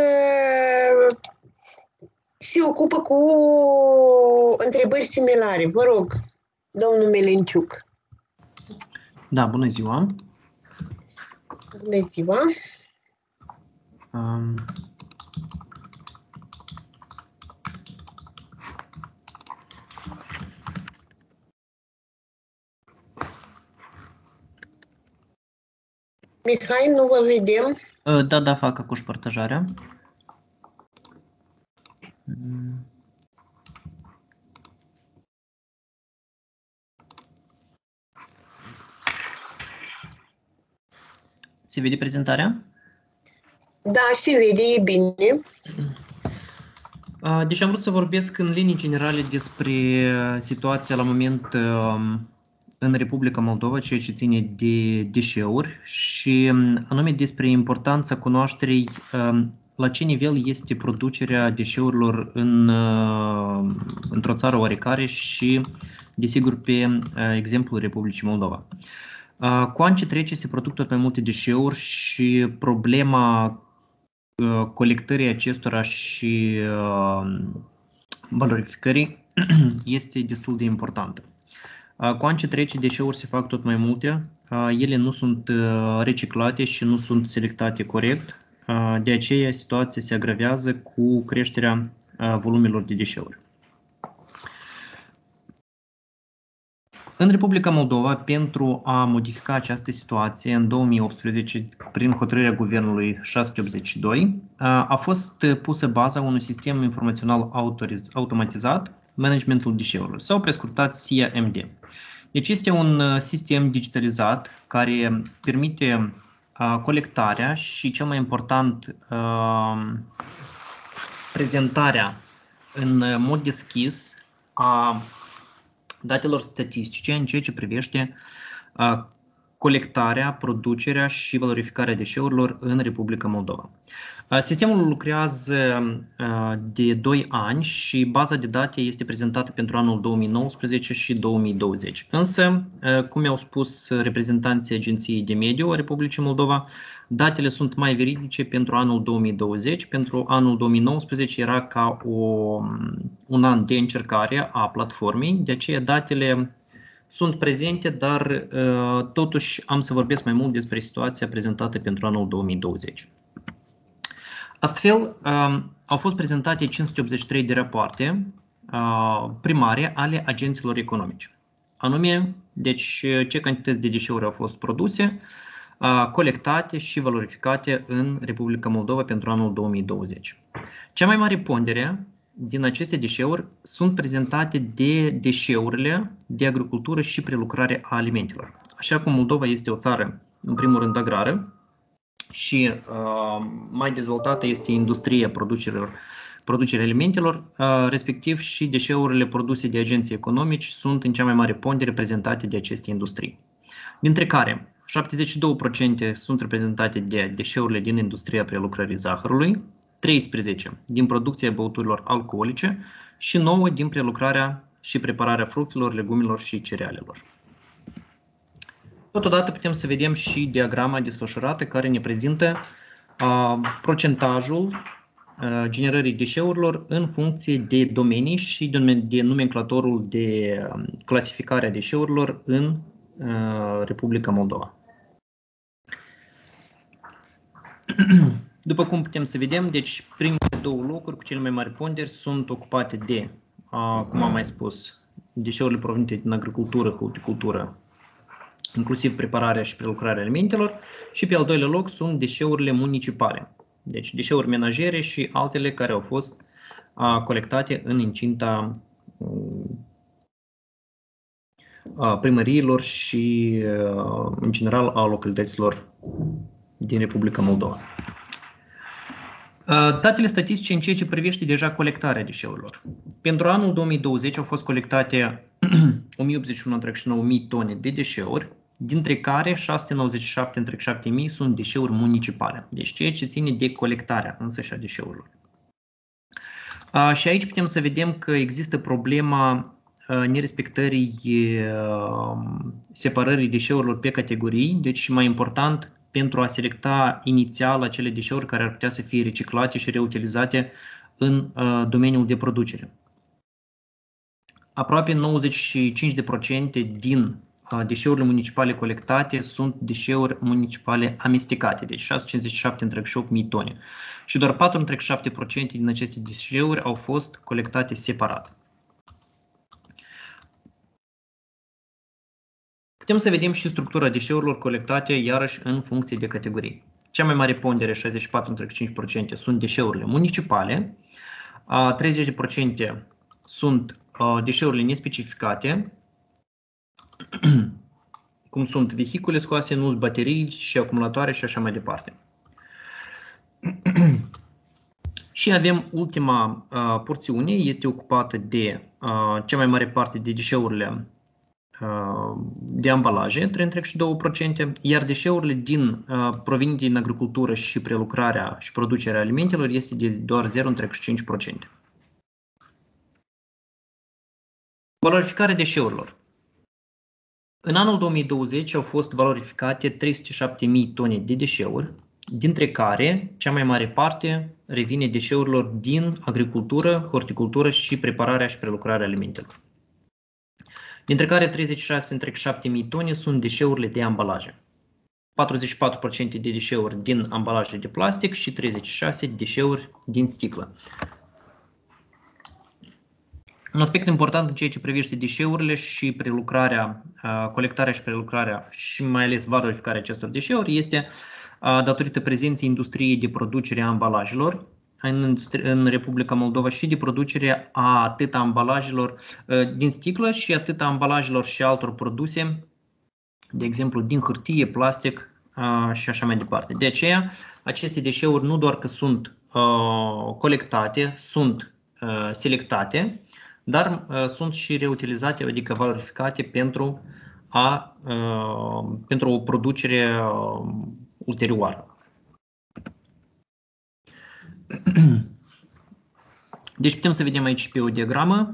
se ocupă cu întrebări similare. Vă rog, domnul Melenciuc. Da, bună ziua! Bună ziua! Mihai, nu vă vedem. Da, fac acum partajarea. Se vede prezentarea? Da, se vede, e bine. Deci am vrut să vorbesc în linii generale despre situația la moment în Republica Moldova, ceea ce ține de deșeuri și anume despre importanța cunoașterii la ce nivel este producerea deșeurilor într-o țară oarecare și, desigur, pe exemplul Republicii Moldova. Cu ani ce trece se produc tot mai multe deșeuri și problema colectării acestora și valorificării este destul de importantă. Cu ani ce trece, deșeuri se fac tot mai multe, ele nu sunt reciclate și nu sunt selectate corect, de aceea situația se agravează cu creșterea volumelor de deșeuri. În Republica Moldova, pentru a modifica această situație, în 2018, prin hotărârea Guvernului 682, a fost pusă baza unui sistem informațional automatizat, managementul deșeurilor, sau prescurtat SIA-MD. Deci este un sistem digitalizat care permite colectarea și, cel mai important, prezentarea în mod deschis a datelor statistice în ceea ce privește colectarea, producerea și valorificarea deșeurilor în Republica Moldova. Sistemul lucrează de 2 ani și baza de date este prezentată pentru anul 2019 și 2020. Însă, cum mi-au spus reprezentanții Agenției de Mediu a Republicii Moldova, datele sunt mai veridice pentru anul 2020. Pentru anul 2019 era ca un an de încercare a platformei, de aceea datele sunt prezente, dar totuși am să vorbesc mai mult despre situația prezentată pentru anul 2020. Astfel, au fost prezentate 583 de rapoarte primare ale agenților economici. Anume, deci ce cantități de deșeuri au fost produse, colectate și valorificate în Republica Moldova pentru anul 2020. Cea mai mare pondere din aceste deșeuri sunt prezentate de deșeurile de agricultură și prelucrare a alimentelor. Așa cum Moldova este o țară, în primul rând, agrară și mai dezvoltată este industria producerea alimentelor, respectiv și deșeurile produse de agenții economici sunt în cea mai mare pondere prezentate de aceste industrii, dintre care 72% sunt reprezentate de deșeurile din industria prelucrării zahărului, 13% din producția băuturilor alcoolice și 9% din prelucrarea și prepararea fructelor, legumelor și cerealelor. Totodată putem să vedem și diagrama desfășurată care ne prezintă procentajul generării deșeurilor în funcție de domenii și de nomenclatorul de clasificare a deșeurilor în Republica Moldova. După cum putem să vedem, deci primele 2 locuri cu cele mai mari ponderi sunt ocupate de, cum am mai spus, deșeurile provenite din agricultură, horticultură, inclusiv prepararea și prelucrarea alimentelor, și pe al doilea loc sunt deșeurile municipale, deci deșeuri menajere și altele care au fost colectate în incinta primăriilor și, în general, a localităților din Republica Moldova. Datele statistice în ceea ce privește deja colectarea deșeurilor. Pentru anul 2020 au fost colectate 1081,9 tone de deșeuri, dintre care 697,7 sunt deșeuri municipale, deci ceea ce ține de colectarea însăși a deșeurilor. Și aici putem să vedem că există problema nerespectării separării deșeurilor pe categorii, deci mai important, pentru a selecta inițial acele deșeuri care ar putea să fie reciclate și reutilizate în domeniul de producere. Aproape 95% din deșeurile municipale colectate sunt deșeuri municipale amestecate, deci 657,8 tone. Și doar 4,7% din aceste deșeuri au fost colectate separat. Putem să vedem și structura deșeurilor colectate, iarăși, în funcție de categorii. Cea mai mare pondere, 64,5%, sunt deșeurile municipale, 30% sunt deșeurile nespecificate, cum sunt vehicule scoase în uz, baterii și acumulatoare și așa mai departe. Și avem ultima porțiune, este ocupată de cea mai mare parte de deșeurile de ambalaje, 3,2%, iar deșeurile provenite din agricultură și prelucrarea și producerea alimentelor este de doar 0,5%. Valorificarea deșeurilor. În anul 2020 au fost valorificate 307.000 tone de deșeuri, dintre care cea mai mare parte revine deșeurilor din agricultură, horticultură și prepararea și prelucrarea alimentelor. Dintre care 36,7.000 tone sunt deșeurile de ambalaje, 44% de deșeuri din ambalaje de plastic și 36% deșeuri din sticlă. Un aspect important în ceea ce privește deșeurile și prelucrarea, colectarea și prelucrarea și mai ales valorificarea acestor deșeuri este datorită prezenței industriei de producere a ambalajelor în Republica Moldova și de producere a atât a ambalajelor din sticlă și atât a ambalajelor și altor produse, de exemplu din hârtie, plastic și așa mai departe. De aceea, aceste deșeuri nu doar că sunt colectate, sunt selectate, dar sunt și reutilizate, adică valorificate pentru o producere ulterioară. Deci putem să vedem aici pe o diagramă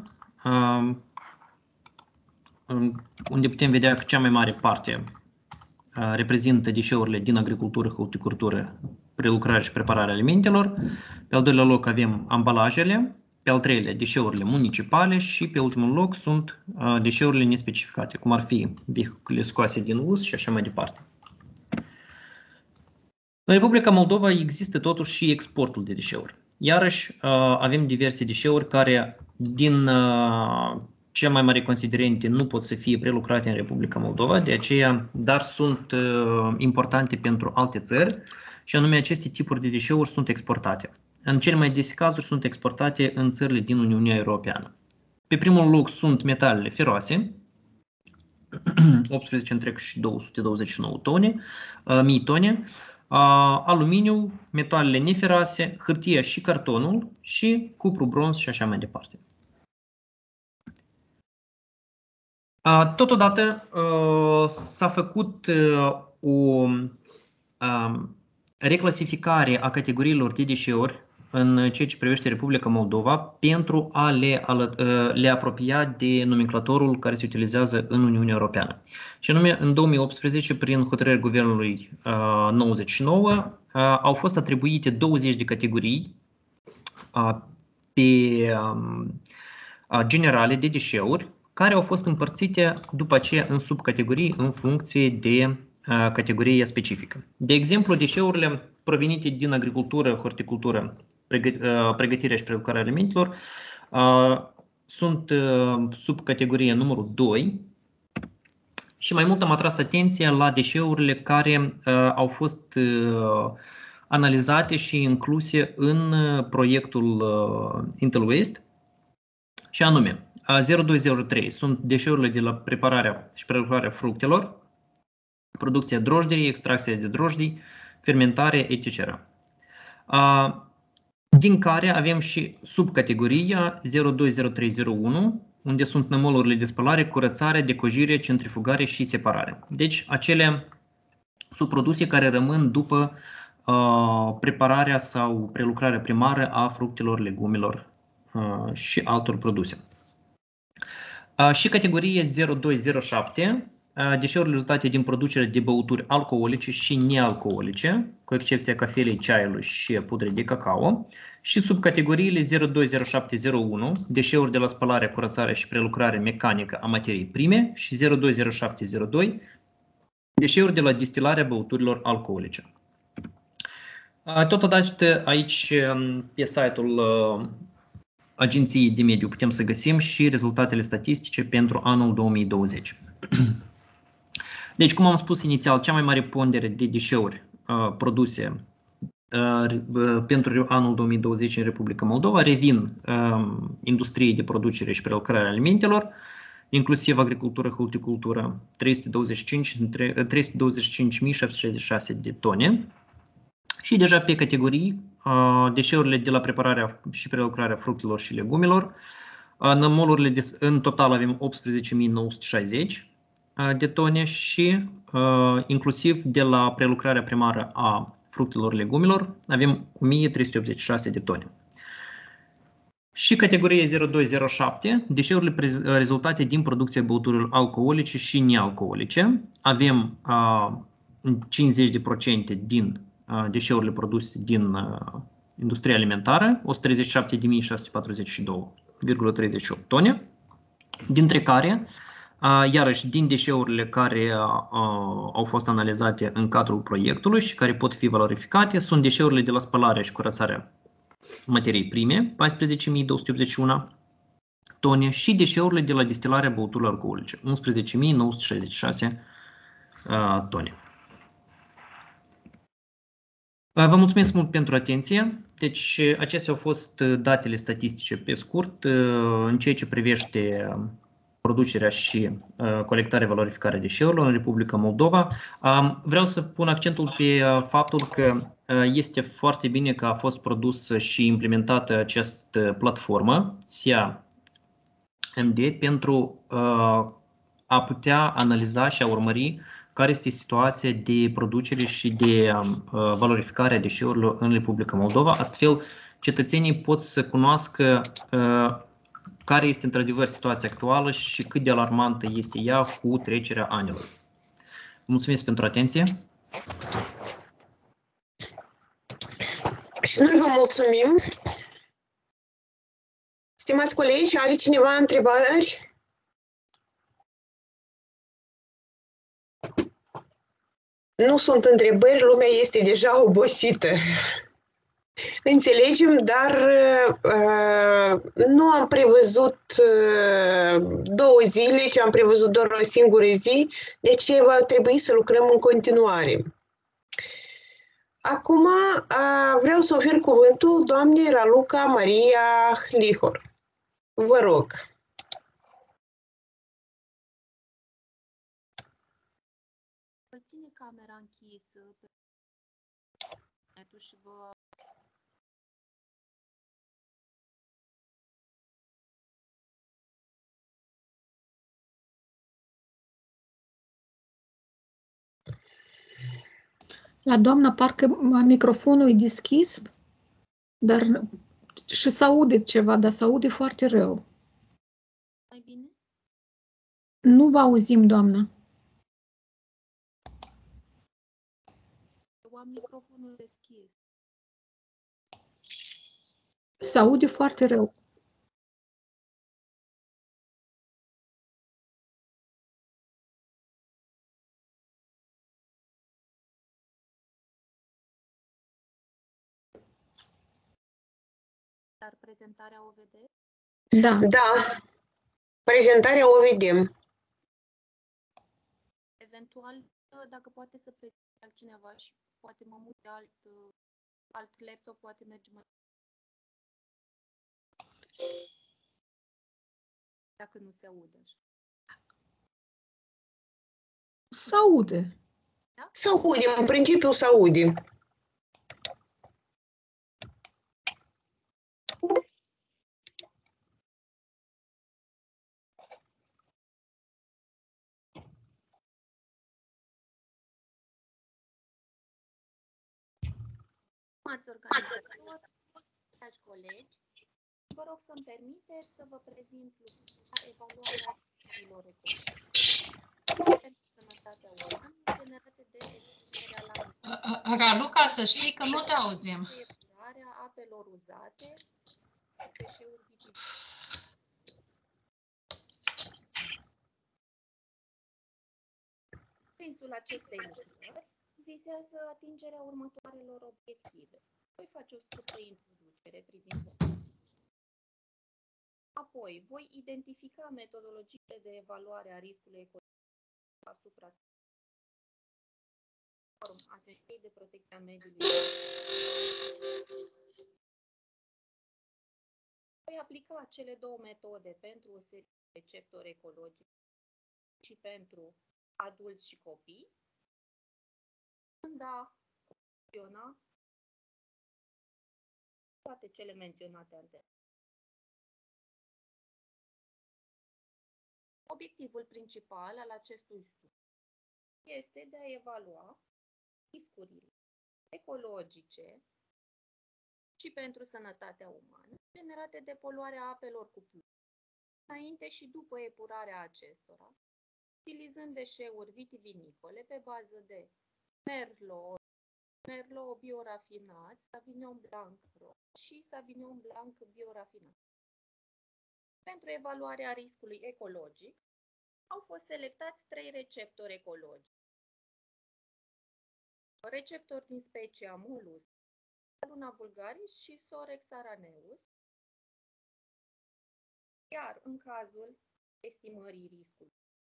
unde putem vedea că cea mai mare parte reprezintă deșeurile din agricultură, horticultură, prelucrare și prepararea alimentelor. Pe al doilea loc avem ambalajele, pe al treilea deșeurile municipale și pe ultimul loc sunt deșeurile nespecificate, cum ar fi vehicule scoase din uz și așa mai departe. În Republica Moldova există totuși și exportul de deșeuri. Iarăși avem diverse deșeuri care din cea mai mare considerente nu pot să fie prelucrate în Republica Moldova, de aceea, dar sunt importante pentru alte țări și anume aceste tipuri de deșeuri sunt exportate. În cele mai dese cazuri sunt exportate în țările din Uniunea Europeană. Pe primul loc sunt metalele feroase, 18,229 tone, mii tone, aluminiu, metalele neferoase, hârtia și cartonul și cupru, bronz și așa mai departe. Totodată s-a făcut o reclasificare a categoriilor de deșeuri în ceea ce privește Republica Moldova pentru a le apropia de nomenclatorul care se utilizează în Uniunea Europeană. Și anume, în 2018, prin hotărârea Guvernului 99, au fost atribuite 20 de categorii generale de deșeuri, care au fost împărțite după aceea în subcategorii în funcție de categoria specifică. De exemplu, deșeurile provenite din agricultură, horticultură, pregătirea și prelucrarea alimentelor sunt sub categoria numărul 2 și mai mult am atras atenția la deșeurile care au fost analizate și incluse în proiectul Intel Waste și anume 0203 sunt deșeurile de la prepararea și prelucrarea fructelor, producția drojdierii, extracția de drojdii, fermentare, etc. Din care avem și subcategoria 020301, unde sunt nămolurile de spălare, curățare, decojire, centrifugare și separare. Deci acele subproduse care rămân după prepararea sau prelucrarea primară a fructelor, legumelor și altor produse. Și categoria 0207 deșeurile rezultate din producerea de băuturi alcoolice și nealcoolice, cu excepția cafelei, ceaiului și pudrei de cacao, și subcategoriile 020701, deșeuri de la spălare, curățare și prelucrare mecanică a materiei prime, și 020702, deșeuri de la distilarea băuturilor alcoolice. Totodată aici, pe site-ul Agenției de Mediu, putem să găsim și rezultatele statistice pentru anul 2020. Deci, cum am spus inițial, cea mai mare pondere de deșeuri produse pentru anul 2020 în Republica Moldova revin industriei de producere și prelucrare a alimentelor, inclusiv agricultură, horticultură, 325.766 de tone. Și deja pe categorii, deșeurile de la prepararea și prelucrarea fructelor și legumelor, în total avem 18.960 de tone și inclusiv de la prelucrarea primară a fructelor, legumelor, avem 1.386 de tone. Și categoria 0207, deșeurile rezultate din producția băuturilor alcoolice și nealcoolice, avem 50% din deșeurile produse din industria alimentară, 137.642,38 tone, dintre care, iarăși, din deșeurile care au fost analizate în cadrul proiectului și care pot fi valorificate, sunt deșeurile de la spălare și curățarea materiei prime, 14.281 tone, și deșeurile de la distilarea băuturilor alcoolice, 11.966 tone. Vă mulțumesc mult pentru atenție. Deci, acestea au fost datele statistice pe scurt în ceea ce privește producerea și colectarea, valorificarea deșeurilor în Republica Moldova. Vreau să pun accentul pe faptul că este foarte bine că a fost produsă și implementată această platformă, SIA-MD, pentru a putea analiza și a urmări care este situația de producere și de valorificare a deșeurilor în Republica Moldova. Astfel, cetățenii pot să cunoască care este într-adevăr situația actuală și cât de alarmantă este ea cu trecerea anilor. Mulțumesc pentru atenție. Și noi vă mulțumim. Stimați colegi, are cineva întrebări? Nu sunt întrebări, lumea este deja obosită. Înțelegem, dar nu am prevăzut 2 zile, ci am prevăzut doar o singură zi, de aceea va trebui să lucrăm în continuare. Acum vreau să ofer cuvântul doamnei Raluca Maria Hlihor. Vă rog. Ține camera închisă și vă... La doamna parcă microfonul e deschis, dar și se aude ceva, dar se aude foarte rău. Mai bine? Nu vă auzim, doamna. Eu am microfonul deschis. Se aude foarte rău. Dar prezentarea o vedeți? Da. Da, prezentarea o vedem. Eventual, dacă poate să prezinte altcineva și poate mă mut de alt laptop, poate merge mai... Dacă nu se aude așa. Se aude. Da? Se aude, în principiu se aude. Ați organizat, dragi colegi, Vă rog să-mi permiteți să vă prezint evaluarea riscurilor ecologice pentru sănătatea oamenilor generate de expunerea la Raluca, să știi că nu te auzim. epurarea apelor uzate, deșeuri vitivore. Prinsul acestei lucrări vizează atingerea următoarelor obiective. Voi face o scurtă introducere privind. Apoi, voi identifica metodologiile de evaluare a riscului ecologic asupra Agenției de Protecție a Mediului. Voi aplica cele două metode pentru o serie de receptori ecologici și pentru adulți și copii, când a funcționa toate cele menționate anterior. Obiectivul principal al acestui studiu este de a evalua riscurile ecologice și pentru sănătatea umană generate de poluarea apelor cu plumb, înainte și după epurarea acestora, utilizând deșeuri vitivinicole pe bază de Merlot biorafinat, Sauvignon Blanc și Sauvignon Blanc biorafinat. Pentru evaluarea riscului ecologic, au fost selectați 3 receptori ecologici. Receptori din specia Molus, Luna vulgaris și Sorex araneus, iar în cazul estimării riscului.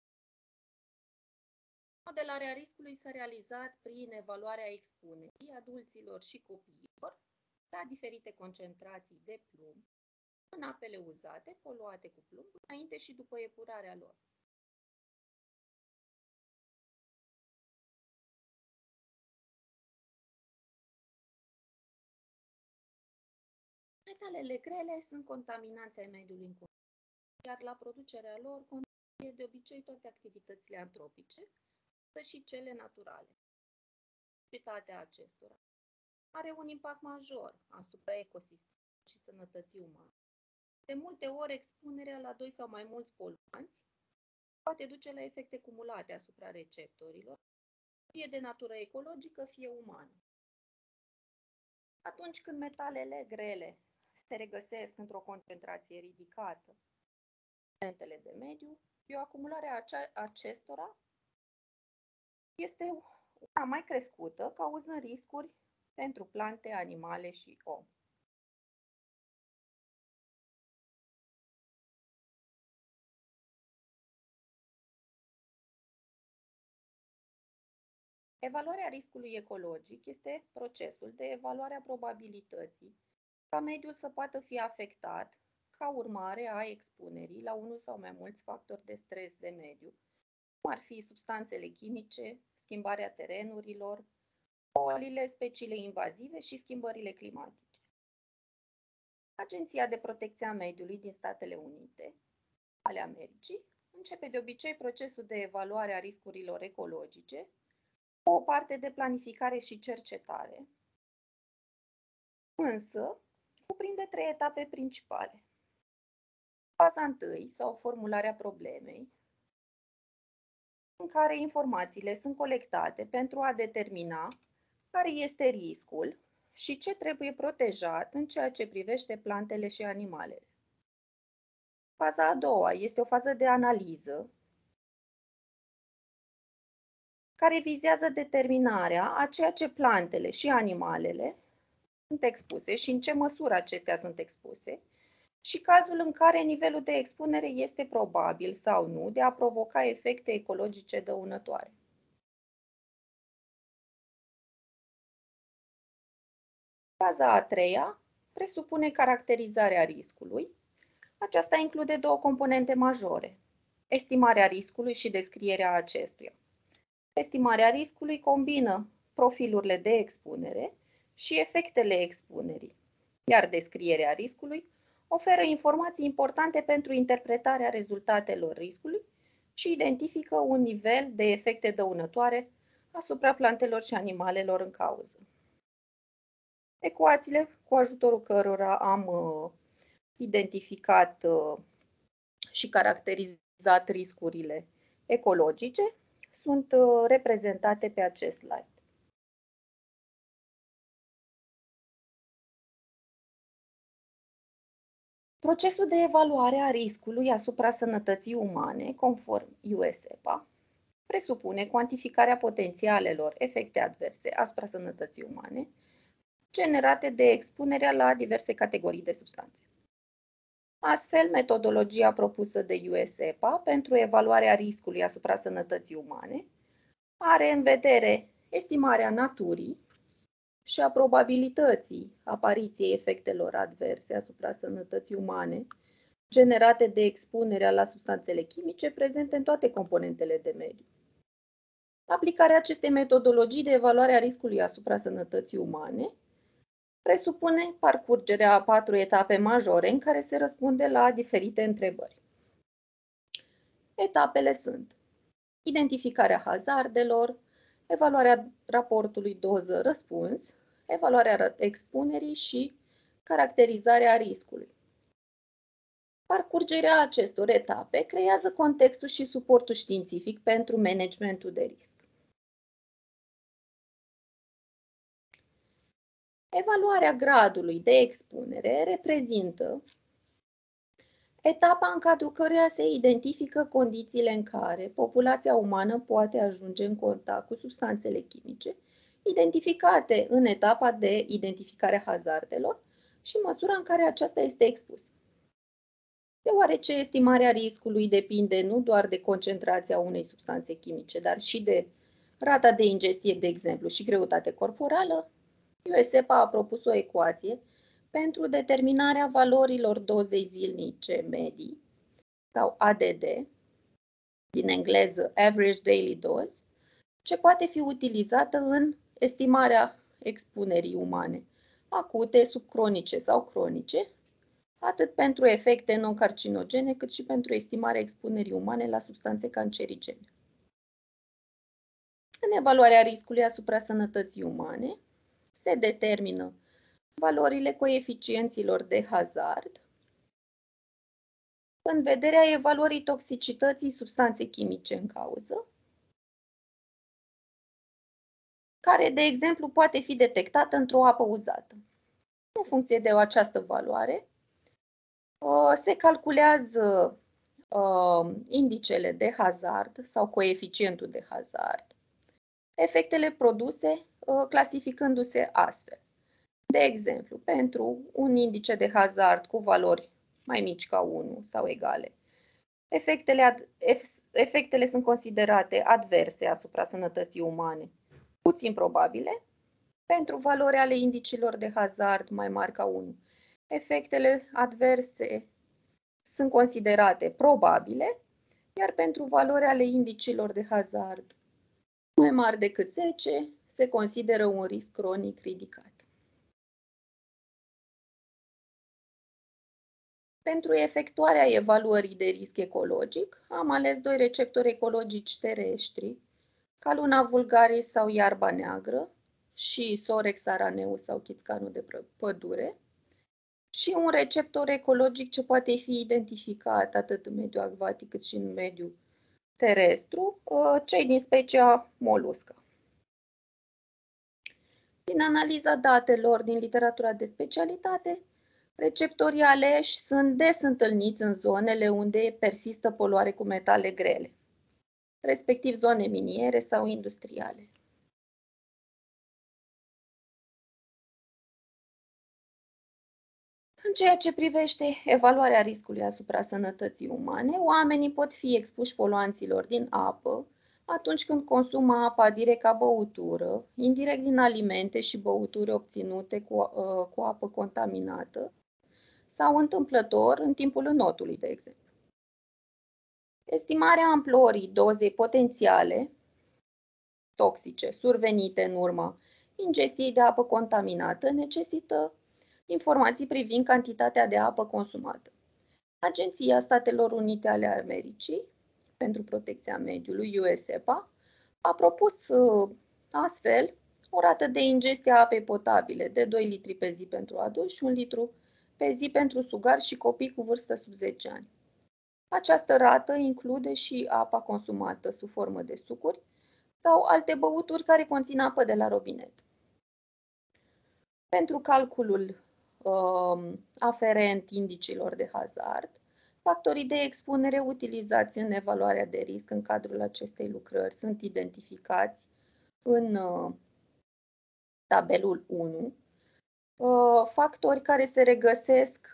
Modelarea riscului s-a realizat prin evaluarea expunerii adulților și copiilor la diferite concentrații de plumb în apele uzate, poluate cu plumb, înainte și după epurarea lor. Metalele grele sunt contaminanți ai mediului înconjurător, iar la producerea lor contribuie de obicei toate activitățile antropice, dar și cele naturale. Toxicitatea acestora are un impact major asupra ecosistemului și sănătății umane. De multe ori, expunerea la 2 sau mai mulți poluanți poate duce la efecte cumulate asupra receptorilor, fie de natură ecologică, fie umană. Atunci când metalele grele se regăsesc într-o concentrație ridicată în elementele de mediu, bioacumularea acestora este una mai crescută, cauzând riscuri pentru plante, animale și om. Evaluarea riscului ecologic este procesul de evaluare a probabilității ca mediul să poată fi afectat ca urmare a expunerii la unul sau mai mulți factori de stres de mediu, cum ar fi substanțele chimice, schimbarea terenurilor, bolile, speciile invazive și schimbările climatice. Agenția de Protecție a Mediului din Statele Unite ale Americii începe de obicei procesul de evaluare a riscurilor ecologice cu o parte de planificare și cercetare, însă cuprinde 3 etape principale. Faza 1 sau formularea problemei, în care informațiile sunt colectate pentru a determina care este riscul și ce trebuie protejat în ceea ce privește plantele și animalele. Faza a doua este o fază de analiză care vizează determinarea a ceea ce plantele și animalele sunt expuse și în ce măsură acestea sunt expuse și cazul în care nivelul de expunere este probabil sau nu de a provoca efecte ecologice dăunătoare. Faza a treia presupune caracterizarea riscului. Aceasta include 2 componente majore: estimarea riscului și descrierea acestuia. Estimarea riscului combină profilurile de expunere și efectele expunerii, iar descrierea riscului oferă informații importante pentru interpretarea rezultatelor riscului și identifică un nivel de efecte dăunătoare asupra plantelor și animalelor în cauză. Ecuațiile cu ajutorul cărora am identificat și caracterizat riscurile ecologice sunt reprezentate pe acest slide. Procesul de evaluare a riscului asupra sănătății umane, conform US-EPA, presupune cuantificarea potențialelor efecte adverse asupra sănătății umane generate de expunerea la diverse categorii de substanțe. Astfel, metodologia propusă de US-EPA pentru evaluarea riscului asupra sănătății umane are în vedere estimarea naturii și a probabilității apariției efectelor adverse asupra sănătății umane generate de expunerea la substanțele chimice prezente în toate componentele de mediu. Aplicarea acestei metodologii de evaluare a riscului asupra sănătății umane presupune parcurgerea a 4 etape majore în care se răspunde la diferite întrebări. Etapele sunt identificarea hazardelor, evaluarea raportului doză-răspuns, evaluarea expunerii și caracterizarea riscului. Parcurgerea acestor etape creează contextul și suportul științific pentru managementul de risc. Evaluarea gradului de expunere reprezintă etapa în cadrul căreia se identifică condițiile în care populația umană poate ajunge în contact cu substanțele chimice, identificate în etapa de identificare a hazardelor și măsura în care aceasta este expusă. Deoarece estimarea riscului depinde nu doar de concentrația unei substanțe chimice, dar și de rata de ingestie, de exemplu, și greutate corporală, US-EPA a propus o ecuație pentru determinarea valorilor dozei zilnice medii, sau ADD, din engleză Average Daily Dose, ce poate fi utilizată în estimarea expunerii umane, acute, subcronice sau cronice, atât pentru efecte non-carcinogene, cât și pentru estimarea expunerii umane la substanțe cancerigene. În evaluarea riscului asupra sănătății umane, se determină valorile coeficienților de hazard în vederea evaluării toxicității substanței chimice în cauză, care, de exemplu, poate fi detectată într-o apă uzată. În funcție de această valoare, se calculează indicele de hazard sau coeficientul de hazard, efectele produse clasificându-se astfel. De exemplu, pentru un indice de hazard cu valori mai mici ca 1 sau egale, efectele sunt considerate adverse asupra sănătății umane, puțin probabile. Pentru valori ale indicilor de hazard mai mari ca 1, efectele adverse sunt considerate probabile, iar pentru valori ale indicilor de hazard mai mari decât 10, se consideră un risc cronic ridicat. Pentru efectuarea evaluării de risc ecologic, am ales 2 receptori ecologici terestri, Caluna vulgaris sau iarba neagră și Sorex araneus sau chițcanul de pădure, și un receptor ecologic ce poate fi identificat atât în mediul acvatic cât și în mediul terestru, cei din specia molusca. Din analiza datelor din literatura de specialitate, receptorii aleși sunt des întâlniți în zonele unde persistă poluare cu metale grele, respectiv zone miniere sau industriale. În ceea ce privește evaluarea riscului asupra sănătății umane, oamenii pot fi expuși poluanților din apă atunci când consumă apa direct ca băutură, indirect din alimente și băuturi obținute cu apă contaminată sau întâmplător în timpul înotului, de exemplu. Estimarea amplorii dozei potențiale toxice survenite în urma ingestiei de apă contaminată necesită informații privind cantitatea de apă consumată. Agenția Statelor Unite ale Americii pentru Protecția Mediului, US-EPA, a propus astfel o rată de ingestie a apei potabile de 2 litri pe zi pentru adulți și 1 litru pe zi pentru sugari și copii cu vârstă sub 10 ani. Această rată include și apa consumată sub formă de sucuri sau alte băuturi care conțin apă de la robinet. Pentru calculul aferent indicilor de hazard, factorii de expunere utilizați în evaluarea de risc în cadrul acestei lucrări sunt identificați în tabelul 1, factori care se regăsesc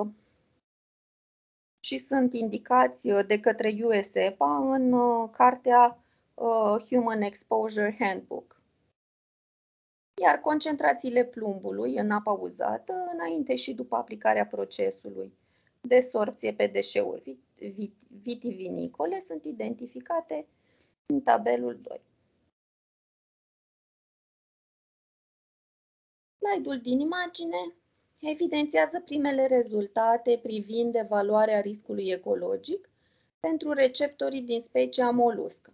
și sunt indicați de către US-EPA în cartea Human Exposure Handbook. Iar concentrațiile plumbului în apa uzată, înainte și după aplicarea procesului de sorpție pe deșeuri vitivinicole, sunt identificate în tabelul 2. Slide-ul din imagine evidențiază primele rezultate privind evaluarea riscului ecologic pentru receptorii din specia moluscă.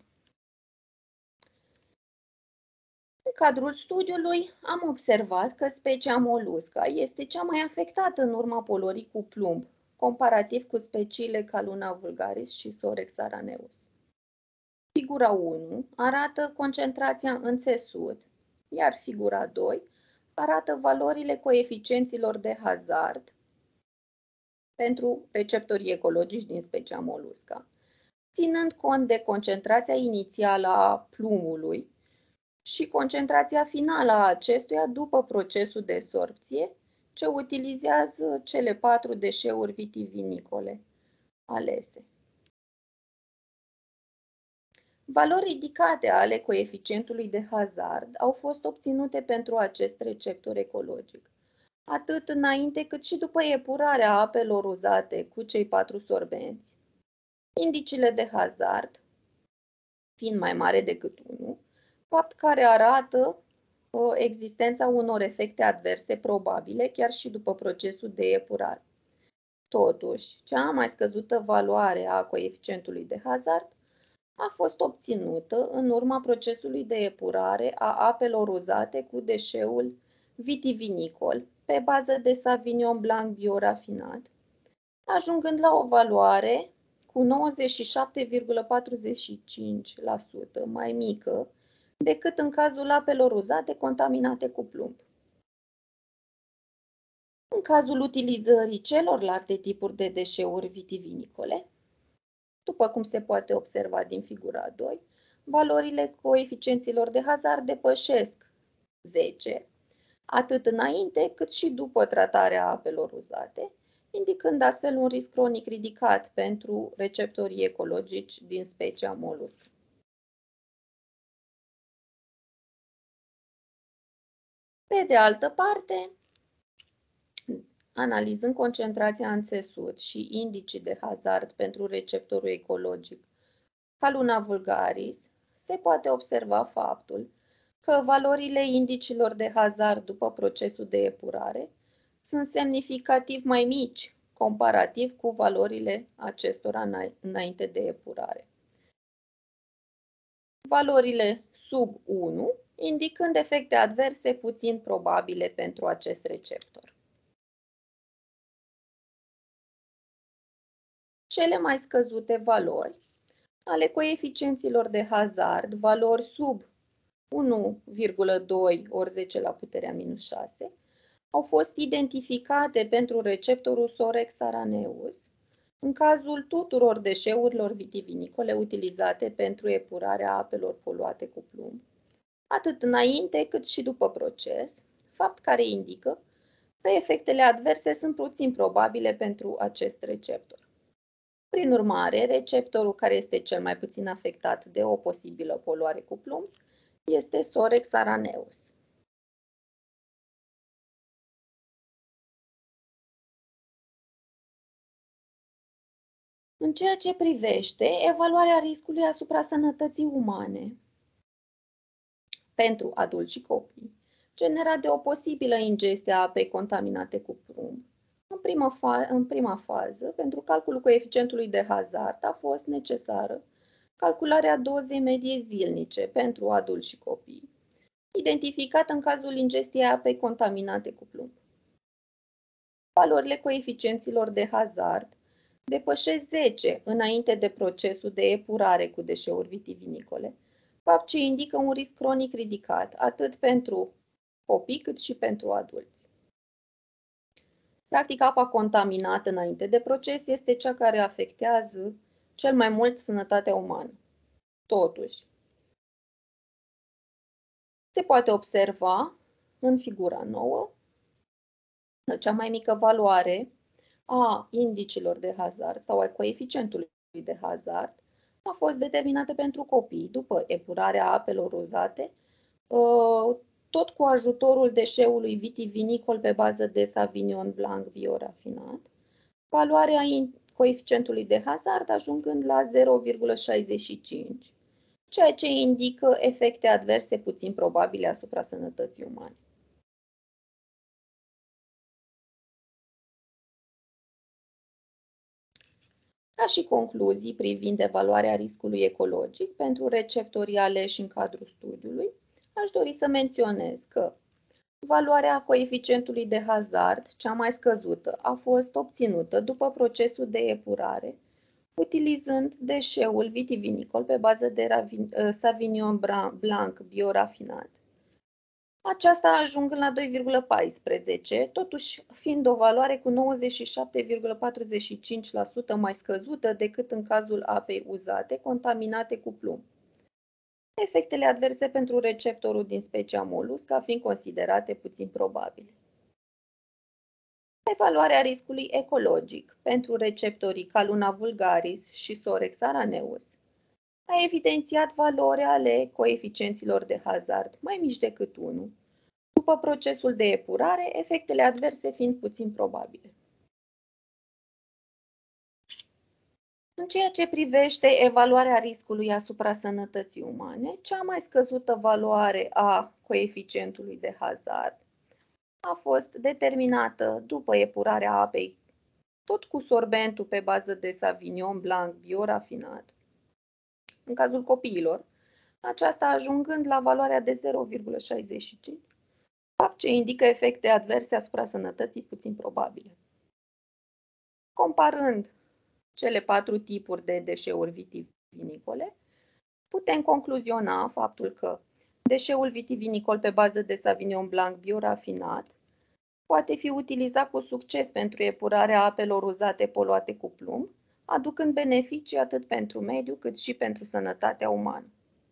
În cadrul studiului am observat că specia molusca este cea mai afectată în urma poluării cu plumb, comparativ cu speciile Caluna vulgaris și Sorex araneus. Figura 1 arată concentrația în țesut, iar figura 2 arată valorile coeficienților de hazard pentru receptorii ecologici din specia molusca, ținând cont de concentrația inițială a plumbului și concentrația finală a acestuia după procesul de sorpție, ce utilizează cele 4 deșeuri vitivinicole alese. Valori ridicate ale coeficientului de hazard au fost obținute pentru acest receptor ecologic, atât înainte cât și după epurarea apelor uzate cu cei 4 sorbenți. Indicile de hazard, fiind mai mare decât 1, fapt care arată existența unor efecte adverse probabile chiar și după procesul de epurare. Totuși, cea mai scăzută valoare a coeficientului de hazard a fost obținută în urma procesului de epurare a apelor uzate cu deșeul vitivinicol pe bază de Sauvignon Blanc biorafinat, ajungând la o valoare cu 97,45% mai mică decât în cazul apelor uzate contaminate cu plumb. În cazul utilizării celorlalte tipuri de deșeuri vitivinicole, după cum se poate observa din figura 2, valorile coeficienților de hazard depășesc 10, atât înainte cât și după tratarea apelor uzate, indicând astfel un risc cronic ridicat pentru receptorii ecologici din specia moluscă. Pe de altă parte, analizând concentrația în țesut și indicii de hazard pentru receptorul ecologic Caluna vulgaris, se poate observa faptul că valorile indicilor de hazard după procesul de epurare sunt semnificativ mai mici comparativ cu valorile acestora înainte de epurare. Valorile sub 1 indicând efecte adverse puțin probabile pentru acest receptor. Cele mai scăzute valori ale coeficienților de hazard, valori sub 1,2 ori 10 la puterea minus 6, au fost identificate pentru receptorul Sorex araneus, în cazul tuturor deșeurilor vitivinicole utilizate pentru epurarea apelor poluate cu plumb, atât înainte cât și după proces, fapt care indică că efectele adverse sunt puțin probabile pentru acest receptor. Prin urmare, receptorul care este cel mai puțin afectat de o posibilă poluare cu plumb este Sorex araneus. În ceea ce privește evaluarea riscului asupra sănătății umane pentru adulți și copii, generat de o posibilă ingestie a apei contaminate cu plumb, în prima fază, pentru calculul coeficientului de hazard a fost necesară calcularea dozei medie zilnice pentru adulți și copii, identificată în cazul ingestiei apei contaminate cu plumb. Valorile coeficienților de hazard depășesc 10 înainte de procesul de epurare cu deșeuri vitivinicole, fapt ce indică un risc cronic ridicat atât pentru copii cât și pentru adulți. Practic, apa contaminată înainte de proces este cea care afectează cel mai mult sănătatea umană. Totuși, se poate observa în figura 9 cea mai mică valoare a indicilor de hazard sau a coeficientului de hazard a fost determinată pentru copii după epurarea apelor uzate, tot cu ajutorul deșeului vitivinicol pe bază de Sauvignon Blanc biorafinat, valoarea coeficientului de hazard ajungând la 0,65, ceea ce indică efecte adverse puțin probabile asupra sănătății umane. Ca și concluzii privind evaluarea riscului ecologic pentru receptorii aleși în cadrul studiului, aș dori să menționez că valoarea coeficientului de hazard, cea mai scăzută, a fost obținută după procesul de epurare, utilizând deșeul vitivinicol pe bază de Sauvignon Blanc biorafinat. Aceasta ajungând la 2,14, totuși fiind o valoare cu 97,45% mai scăzută decât în cazul apei uzate contaminate cu plumb. Efectele adverse pentru receptorul din specia molusca fiind considerate puțin probabile. Evaluarea riscului ecologic pentru receptorii Calluna vulgaris și Sorex araneus a evidențiat valori ale coeficienților de hazard mai mici decât 1, după procesul de epurare, efectele adverse fiind puțin probabile. În ceea ce privește evaluarea riscului asupra sănătății umane, cea mai scăzută valoare a coeficientului de hazard a fost determinată după epurarea apei, tot cu sorbentul pe bază de Sauvignon Blanc biorafinat. În cazul copiilor, aceasta ajungând la valoarea de 0,65, fapt ce indică efecte adverse asupra sănătății puțin probabile. Comparând cele 4 tipuri de deșeuri vitivinicole, putem concluziona faptul că deșeul vitivinicol pe bază de Sauvignon Blanc biorafinat poate fi utilizat cu succes pentru epurarea apelor uzate poluate cu plumb, aducând beneficii atât pentru mediu cât și pentru sănătatea umană.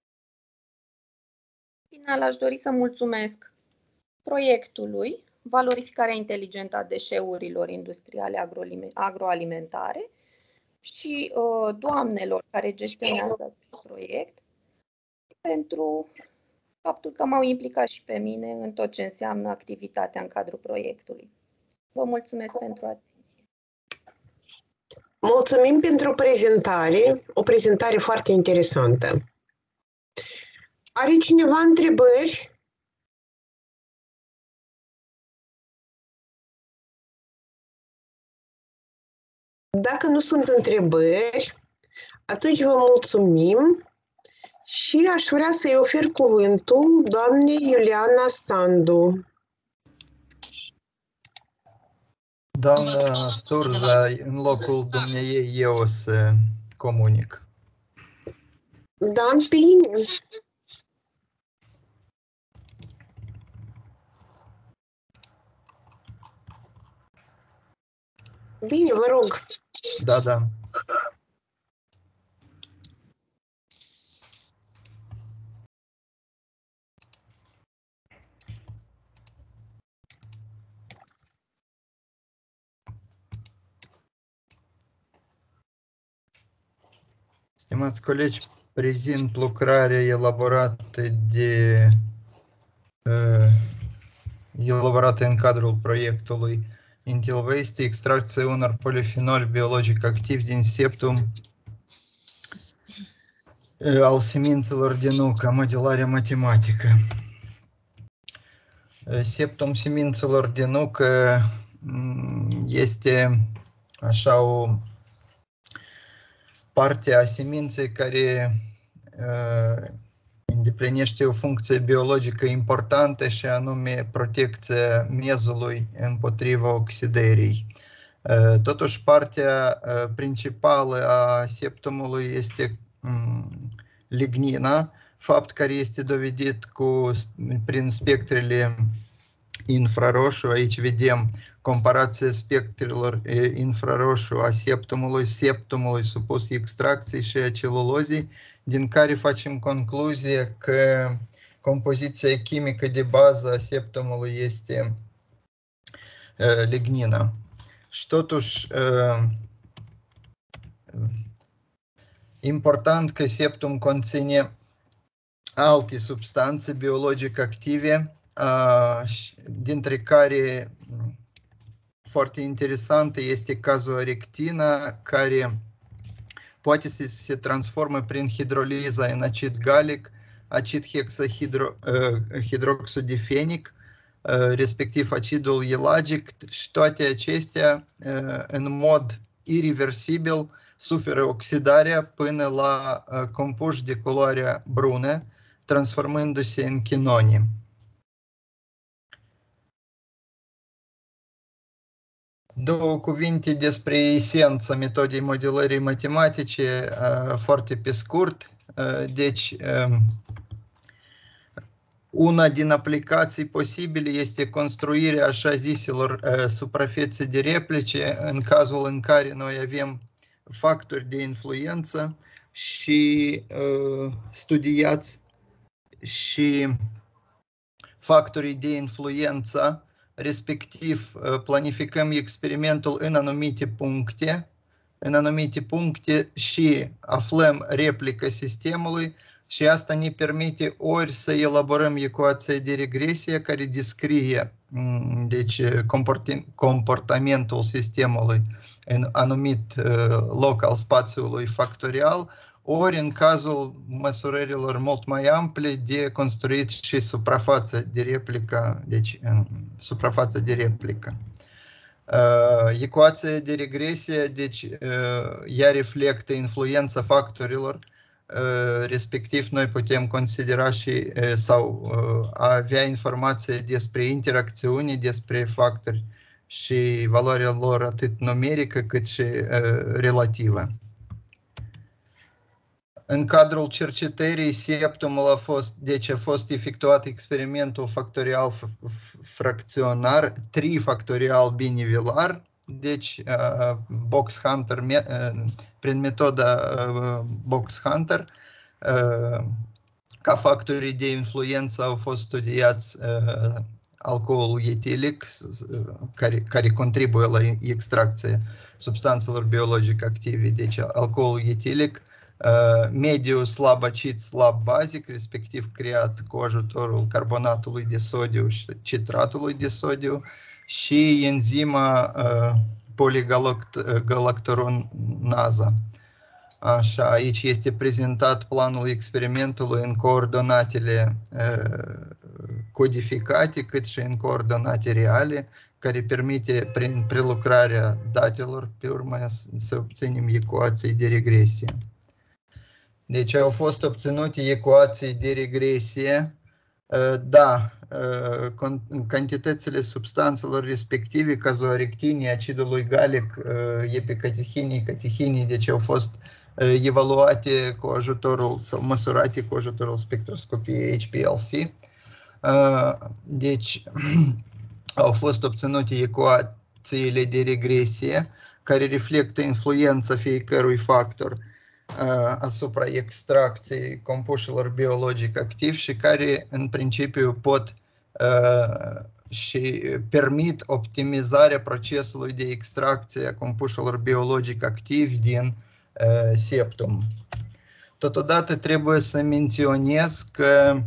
În final, aș dori să mulțumesc proiectului Valorificarea inteligentă a deșeurilor industriale agroalimentare și doamnelor care gestionează acest proiect pentru faptul că m-au implicat și pe mine în tot ce înseamnă activitatea în cadrul proiectului. Vă mulțumesc pentru atenție. Mulțumim pentru prezentare, o prezentare foarte interesantă. Are cineva întrebări? Dacă nu sunt întrebări, atunci vă mulțumim și aș vrea să-i ofer cuvântul doamnei Iuliana Sandu. Doamna Sturza, în locul dumneiei eu o să comunic. Da, bine. Bine, vă rog. Da, da. Stimați colegi, prezint lucrarea elaborată în cadrul proiectului Intilveste, extracția unor polifenoli biologic activi din septum al semințelor de nucă, modelare matematică. Septum semințelor de nucă este așa o parte a seminței care îndeplinește o funcție biologică importantă și anume protecția mezului împotriva oxidării. Totuși, partea principală a septumului este lignina, fapt care este dovedit prin spectrele infraroșu. Aici vedem comparația spectrelor infraroșu a septumului supus extracției și a celulozii, din care facem concluzia că compoziția chimică de bază a septumului este lignina. Și totuși, important că septum conține alte substanțe biologic active, dintre care foarte interesantă este cazoarectina, care poate să se transformă prin hidroliză în acid galic, acid hexahidroxodifenic, respectiv acidul elagic, și toate acestea în mod irreversibil suferă oxidarea până la compuși de culoare brună, transformându-se în chinoni. Două cuvinte despre esența metodei modelării matematice, foarte pe scurt. Deci, una din aplicații posibile este construirea așa ziselor suprafețe de replice, în cazul în care noi avem factori de influență și studiați și factorii de influență, respectiv planificăm experimentul în anumite puncte și aflăm replica sistemului, și asta ne permite ori să elaborăm ecuația de regresie care descrie deci, comportamentul sistemului în anumit loc al spațiului factorial, ori în cazul măsurărilor mult mai ample de construit și suprafața de replică, deci suprafața de replică. Ecuația de regresie, deci ea reflectă influența factorilor, respectiv noi putem considera și sau avea informații despre interacțiuni, despre factori și valoarea lor atât numerică cât și relativă. În cadrul cercetării septumul a fost efectuat experimentul factorial fracționar, trifactorial binivelar, deci box hunter, prin metoda box hunter, ca factorii de influență au fost studiați alcoolul etilic, care contribuie la extracția substanțelor biologice active, deci alcoolul etilic, mediu slab acid, slab bazic, respectiv creat cu ajutorul carbonatului de sodiu și citratului de sodiu, și enzima poligalactoronază. Așa, aici este prezentat planul experimentului în coordonatele codificate, cât și în coordonate reale, care permite, prin prelucrarea datelor, pe urmă să obținem ecuații de regresie. Deci au fost obținute ecuații de regresie, da, cantitățile substanțelor respective, cazoarectinii, acidului galic, epicatihinii, catihinii, deci au fost evaluate cu ajutorul sau măsurate cu ajutorul spectroscopiei HPLC. Deci au fost obținute ecuațiile de regresie care reflectă influența fiecărui factor asupra extracției compușilor biologic activi și care în principiu pot și permit optimizarea procesului de extracție a compușilor biologic activi din septum. Totodată trebuie să menționez că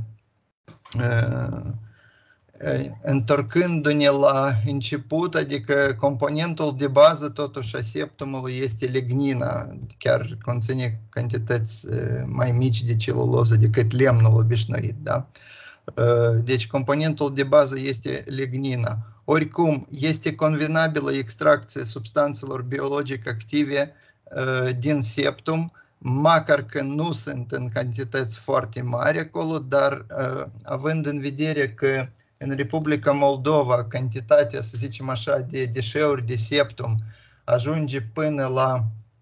întorcându-ne la început, adică componentul de bază totuși a septumului este lignina, chiar conține cantități mai mici de celuloză decât lemnul obișnuit. Da? Deci componentul de bază este lignina. Oricum, este convenabilă extracția substanțelor biologic active din septum, măcar că nu sunt în cantități foarte mari acolo, dar având în vedere că în Republica Moldova cantitatea, să zicem așa, de deșeuri de septum ajunge până la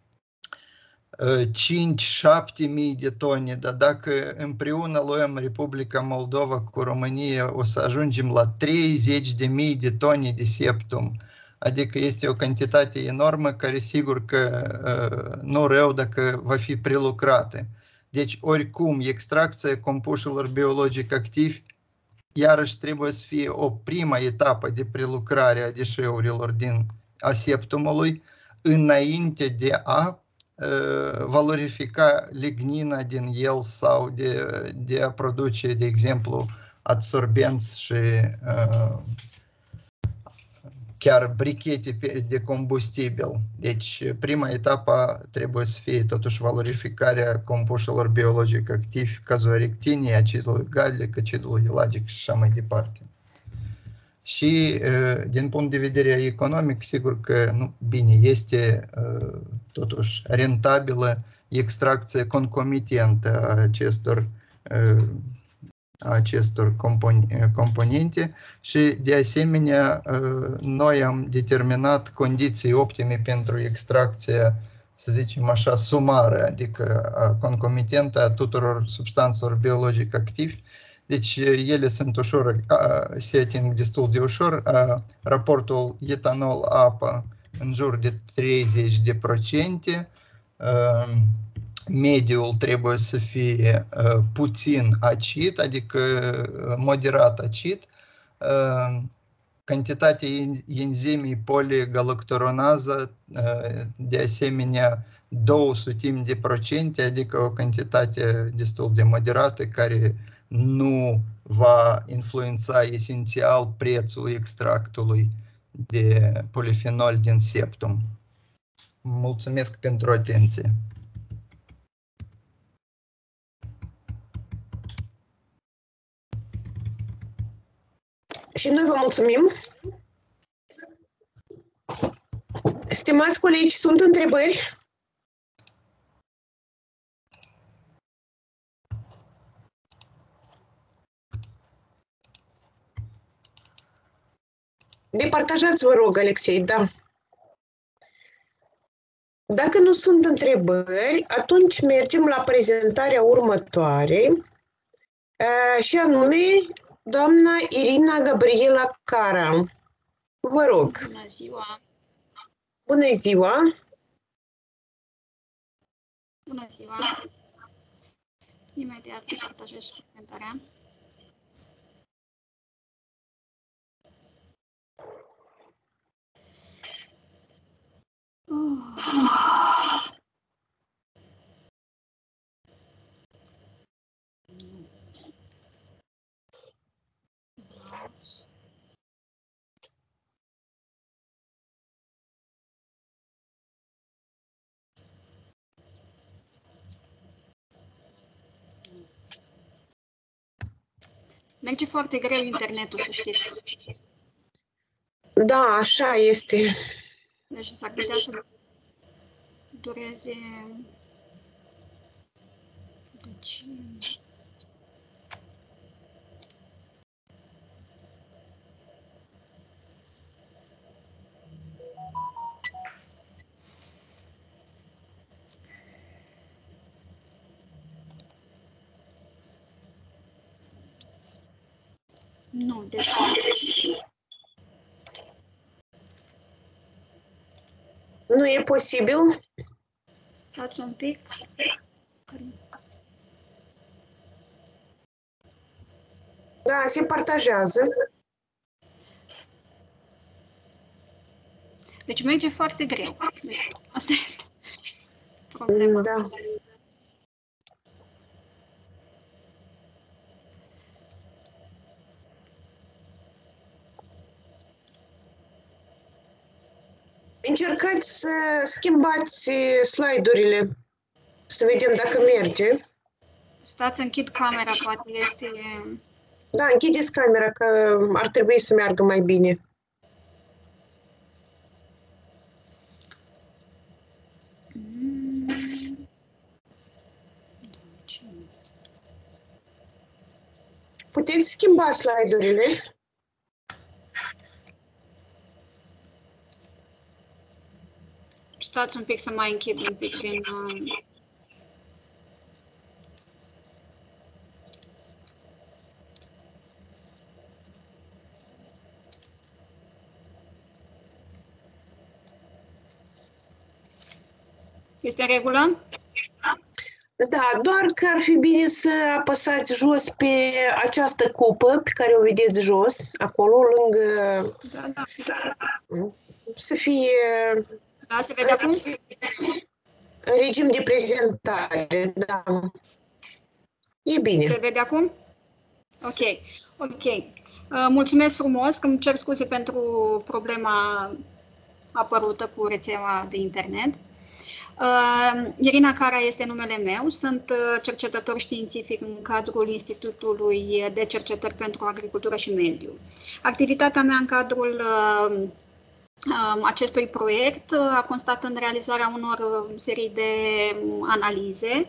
5-7 mii de tone, dar dacă împreună luăm Republica Moldova cu România, o să ajungem la 30 de mii de tone de septum. Adică este o cantitate enormă care sigur că nu rău dacă va fi prelucrată. Deci oricum extracția compușilor biologic activi iarăși trebuie să fie o prima etapă de prelucrare a deșeurilor a septumului înainte de a valorifica lignina din el sau de a produce, de exemplu, adsorbenți și chiar brichete de combustibil. Deci, prima etapă trebuie să fie totuși valorificarea compușilor biologic activi, cazorectinii, acidului gallic, acidului hilagic și așa mai departe. Și din punct de vedere economic, sigur că bine, este totuși rentabilă extracția concomitentă a acestor componente și de asemenea noi am determinat condiții optime pentru extracția, să zicem așa, sumară, adică concomitentă a tuturor substanțelor biologic activi. Deci ele sunt ușor, setting destul de ușor, raportul etanol-apă în jur de 30%, mediul trebuie să fie puțin acid, adică moderat acid, cantitatea enzimii poligalactoronază de asemenea 200%, adică o cantitate destul de moderată care nu va influența esențial prețul extractului de polifenol din septum. Mulțumesc pentru atenție. Și noi vă mulțumim. Stimați colegi, sunt întrebări? Departajați, vă rog, Alexei, da. Dacă nu sunt întrebări, atunci mergem la prezentarea următoare, și anume doamna Irina Gabriela Cara. Vă rog. Bună ziua! Bună ziua! Bună ziua! Imediat partajez prezentarea. Merge foarte greu internetul, să știți. Da, așa este. Deci s-ar putea să dureze... Deci... Nu, deci... Nu e posibil? Stați un pic. Da, se partajează. Deci merge foarte greu. Deci, asta este problema. Da. Încercați să schimbați slide-urile, să vedem dacă merge. Stați, închid camera, poate este... Da, închideți camera, că ar trebui să meargă mai bine. Puteți schimba slide-urile? Stați un pic să mai închid un pic prin... Este în regulă? Da, doar că ar fi bine să apăsați jos pe această cupă pe care o vedeți jos, acolo, lângă... Da. Să fie... Da, se vede acum? În regim de prezentare, da. E bine. Se vede acum? Ok. Mulțumesc frumos, că îmi cer scuze pentru problema apărută cu rețeaua de internet. Irina Cara este numele meu, sunt cercetător științific în cadrul Institutului de Cercetări pentru Agricultură și Mediu. Activitatea mea în cadrul acestui proiect a constat în realizarea unor serii de analize.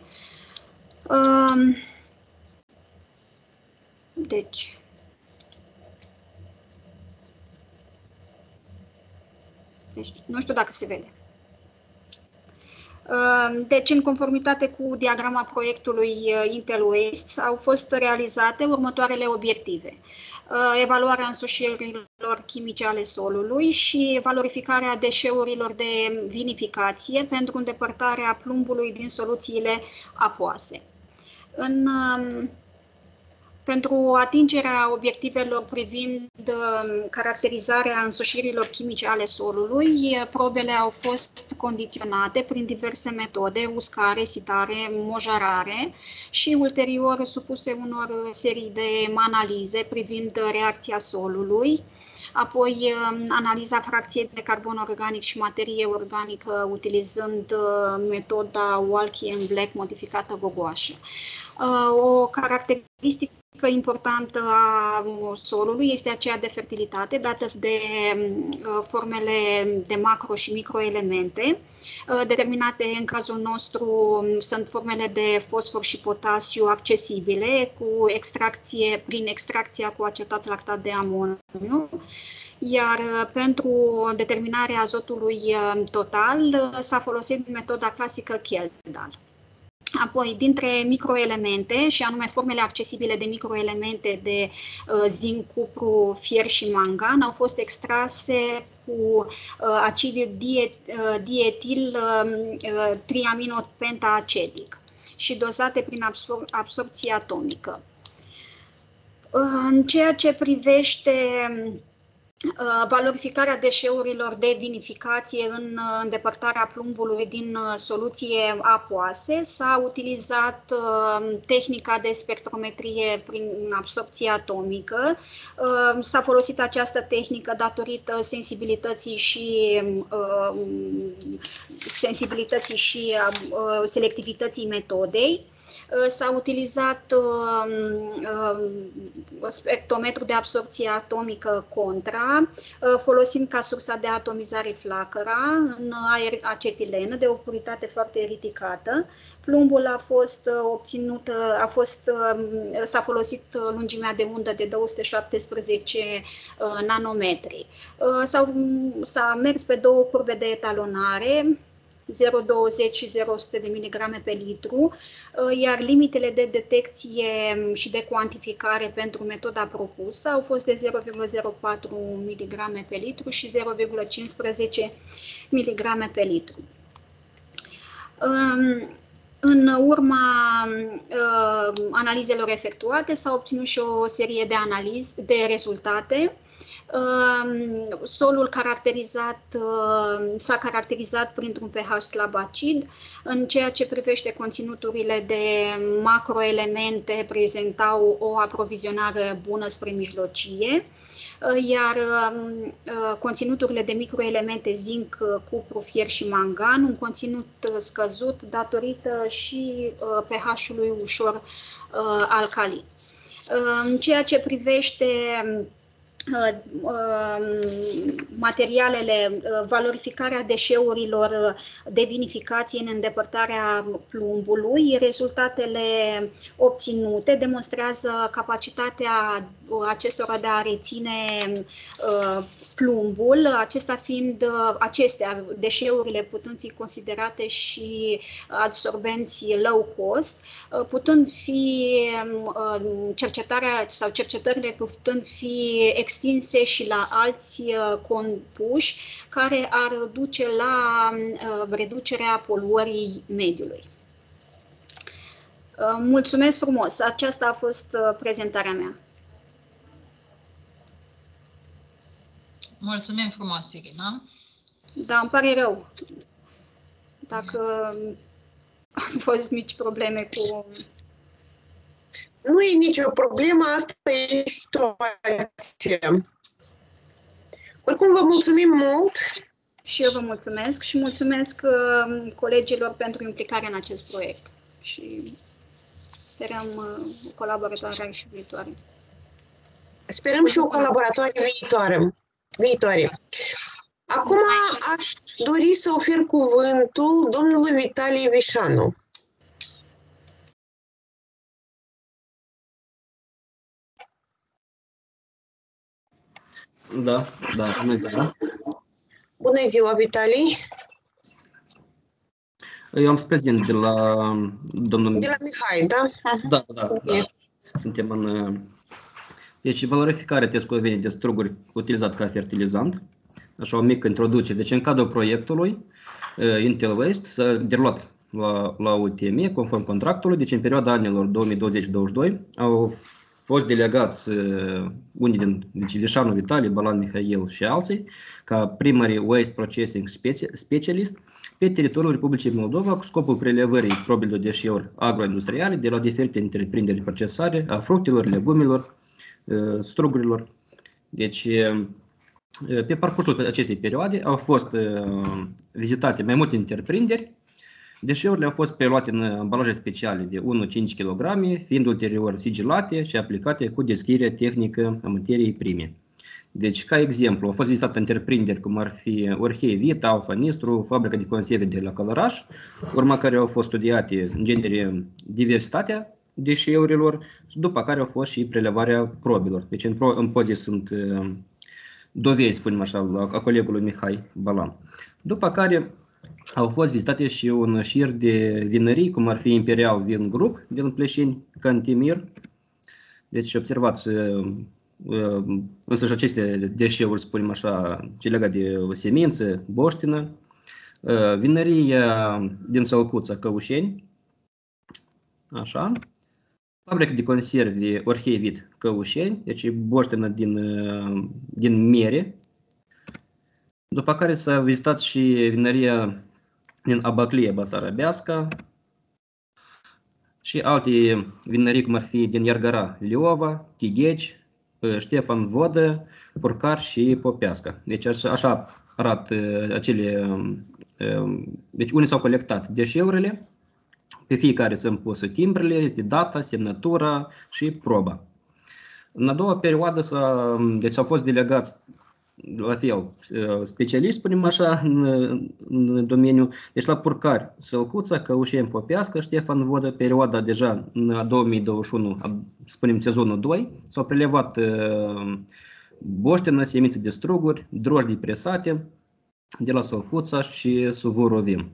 Deci, nu știu dacă se vede. Deci, în conformitate cu diagrama proiectului Intel Waste, au fost realizate următoarele obiective. Evaluarea însușirilor chimice ale solului și valorificarea deșeurilor de vinificație pentru îndepărtarea plumbului din soluțiile apoase. Pentru atingerea obiectivelor privind caracterizarea însușirilor chimice ale solului, probele au fost condiționate prin diverse metode, uscare, sitare, mojarare și ulterior supuse unor serii de analize privind reacția solului, apoi analiza fracției de carbon organic și materie organică utilizând metoda Walkie-Black modificată gogoașă. O caracteristică importantă a solului este aceea de fertilitate, dată de formele de macro și microelemente. Determinate în cazul nostru sunt formele de fosfor și potasiu accesibile prin extracția cu acetat lactat de amoniu. Iar pentru determinarea azotului total s-a folosit metoda clasică Kjeldahl. Apoi, dintre microelemente, și anume formele accesibile de microelemente de zinc, cupru, fier și mangan, au fost extrase cu acidul dietil triaminopentaacedic și dozate prin absorpție atomică. În ceea ce privește valorificarea deșeurilor de vinificație în îndepărtarea plumbului din soluție apoase, s-a utilizat tehnica de spectrometrie prin absorpție atomică. S-a folosit această tehnică datorită sensibilității și selectivității metodei. S-a utilizat spectrometru de absorpție atomică contra, folosind ca sursa de atomizare flacăra în aer acetilenă de o puritate foarte ridicată. Plumbul a fost obținut, s-a folosit lungimea de undă de 217 nanometri. S-a mers pe două curbe de etalonare, 0,20 și 0,100 de mg pe litru, iar limitele de detecție și de cuantificare pentru metoda propusă au fost de 0,04 mg pe litru și 0,15 mg pe litru. În urma analizelor efectuate s-a obținut și o serie de rezultate. Solul s-a caracterizat printr-un pH slab acid. În ceea ce privește conținuturile de macroelemente, prezentau o aprovizionare bună spre mijlocie, iar conținuturile de microelemente zinc, cupru, fier și mangan, un conținut scăzut datorită și pH-ului ușor alcalin. În ceea ce privește materialele, valorificarea deșeurilor de vinificație în îndepărtarea plumbului. Rezultatele obținute demonstrează capacitatea acestora de a reține plumbul, acestea, deșeurile putând fi considerate și absorbenți low cost, putând fi cercetările putând fi extinse și la alți compuși care ar duce la reducerea poluării mediului. Mulțumesc frumos! Aceasta a fost prezentarea mea. Mulțumim frumos, Irina. Da, îmi pare rău dacă au fost mici probleme cu... Nu e nicio problemă, asta e situația. Oricum, vă mulțumim mult. Și eu vă mulțumesc și mulțumesc colegilor pentru implicarea în acest proiect. Și sperăm o colaborare și viitoare. Sperăm și o colaboratoare viitoare. Acum aș dori să ofer cuvântul domnului Vitalie Vișanu. Da, bună ziua. Bună ziua, Vitalie. Eu am prezent de la domnul... De la Mihai, da? Da. Suntem în... Deci, valorificarea tescovenie de struguri utilizat ca fertilizant. Așa o mică introducere. Deci, în cadrul proiectului Intel Waste s-a derulat la UTM, conform contractului. Deci, în perioada anilor 2020-2022, au fost delegați unii din Vișanu Vitalie, Balan Mihail și alții, ca primary waste processing specialist pe teritoriul Republicii Moldova, cu scopul prelevării probilor deșeuri agroindustriale de la diferite întreprinderi de procesare a fructelor, legumelor, strugurilor. Deci, pe parcursul acestei perioade au fost vizitate mai multe întreprinderi. Deșeurile au fost preluate în ambalaje speciale de 1-5 kg, fiind ulterior sigilate și aplicate cu descrierea tehnică a materiei prime. Deci, ca exemplu, au fost vizitate întreprinderi cum ar fi Orhei Vita, Alfa Nistru, fabrica de conserve de la Călăraș, urma care au fost studiate în genere diversitatea deșeurilor, după care au fost și prelevarea probilor. Deci, în poze sunt dovezi, spunem așa, a colegului Mihai Balan. După care au fost vizitate și un șir de vinării, cum ar fi Imperial Vin Group din Pleșeni, Cantimir. Deci observați, însăși aceste deșeuri, spunem așa, ce legate de semințe, boștină. Vinăria din Sălcuța, Căușeni, așa. Fabrica de conserve Orhei Vit, Căușeni, deci boștină din mere. După care s-a vizitat și vinăria din Abaclie, Basarabeasca, și alte vinării, cum ar fi din Iargara, Liova, Tigheci, Ștefan Vodă, Purcar și Popeasca. Deci așa arată acele... Deci unii s-au colectat deșeurile, pe fiecare sunt puse timbrele, este data, semnătura și proba. În a doua perioadă deci au fost delegați la fel, specialiști, spunem așa, în domeniu. Deci la Purcari, Sălcuța, Căușeni, Popească, Ștefan Vodă, perioada deja în 2021, spunem sezonul 2, s-au prelevat boștină, semințe de struguri, drojdii presate de la Sălcuța și Suvorovim.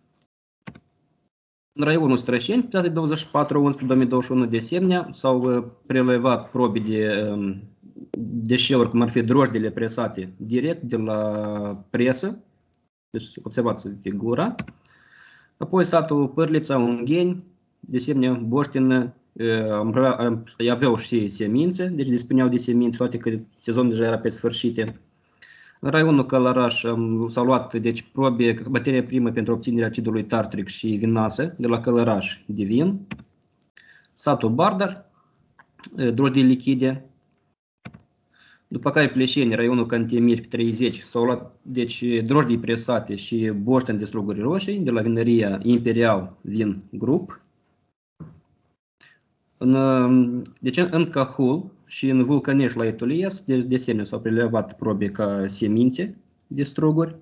În raionul Strășeni, pe data 24/11/2021, de asemenea, s-au prelevat probe de deșeuri, cum ar fi drojdile presate direct de la presă, deci observați figura. Apoi satul Pârlița, Ungheni, de asemenea boștină, aveau și semințe, deci dispuneau de semințe, toate că sezonul deja era pe sfârșite. În raionul Călăraș s-au luat deci, probe, materie primă pentru obținerea acidului tartric și vinasă de la Călăraș de vin. Satul Bardar, drojdii lichide. După care Pleșeni, raionul Cantemir, pe 30, s-au luat deci, drojdii presate și boșteni de struguri roșii de la vinăria Imperial Vin Group. Deci în Cahul și în Vulcănești la Etulies, de asemenea s-au prelevat probe ca semințe de struguri.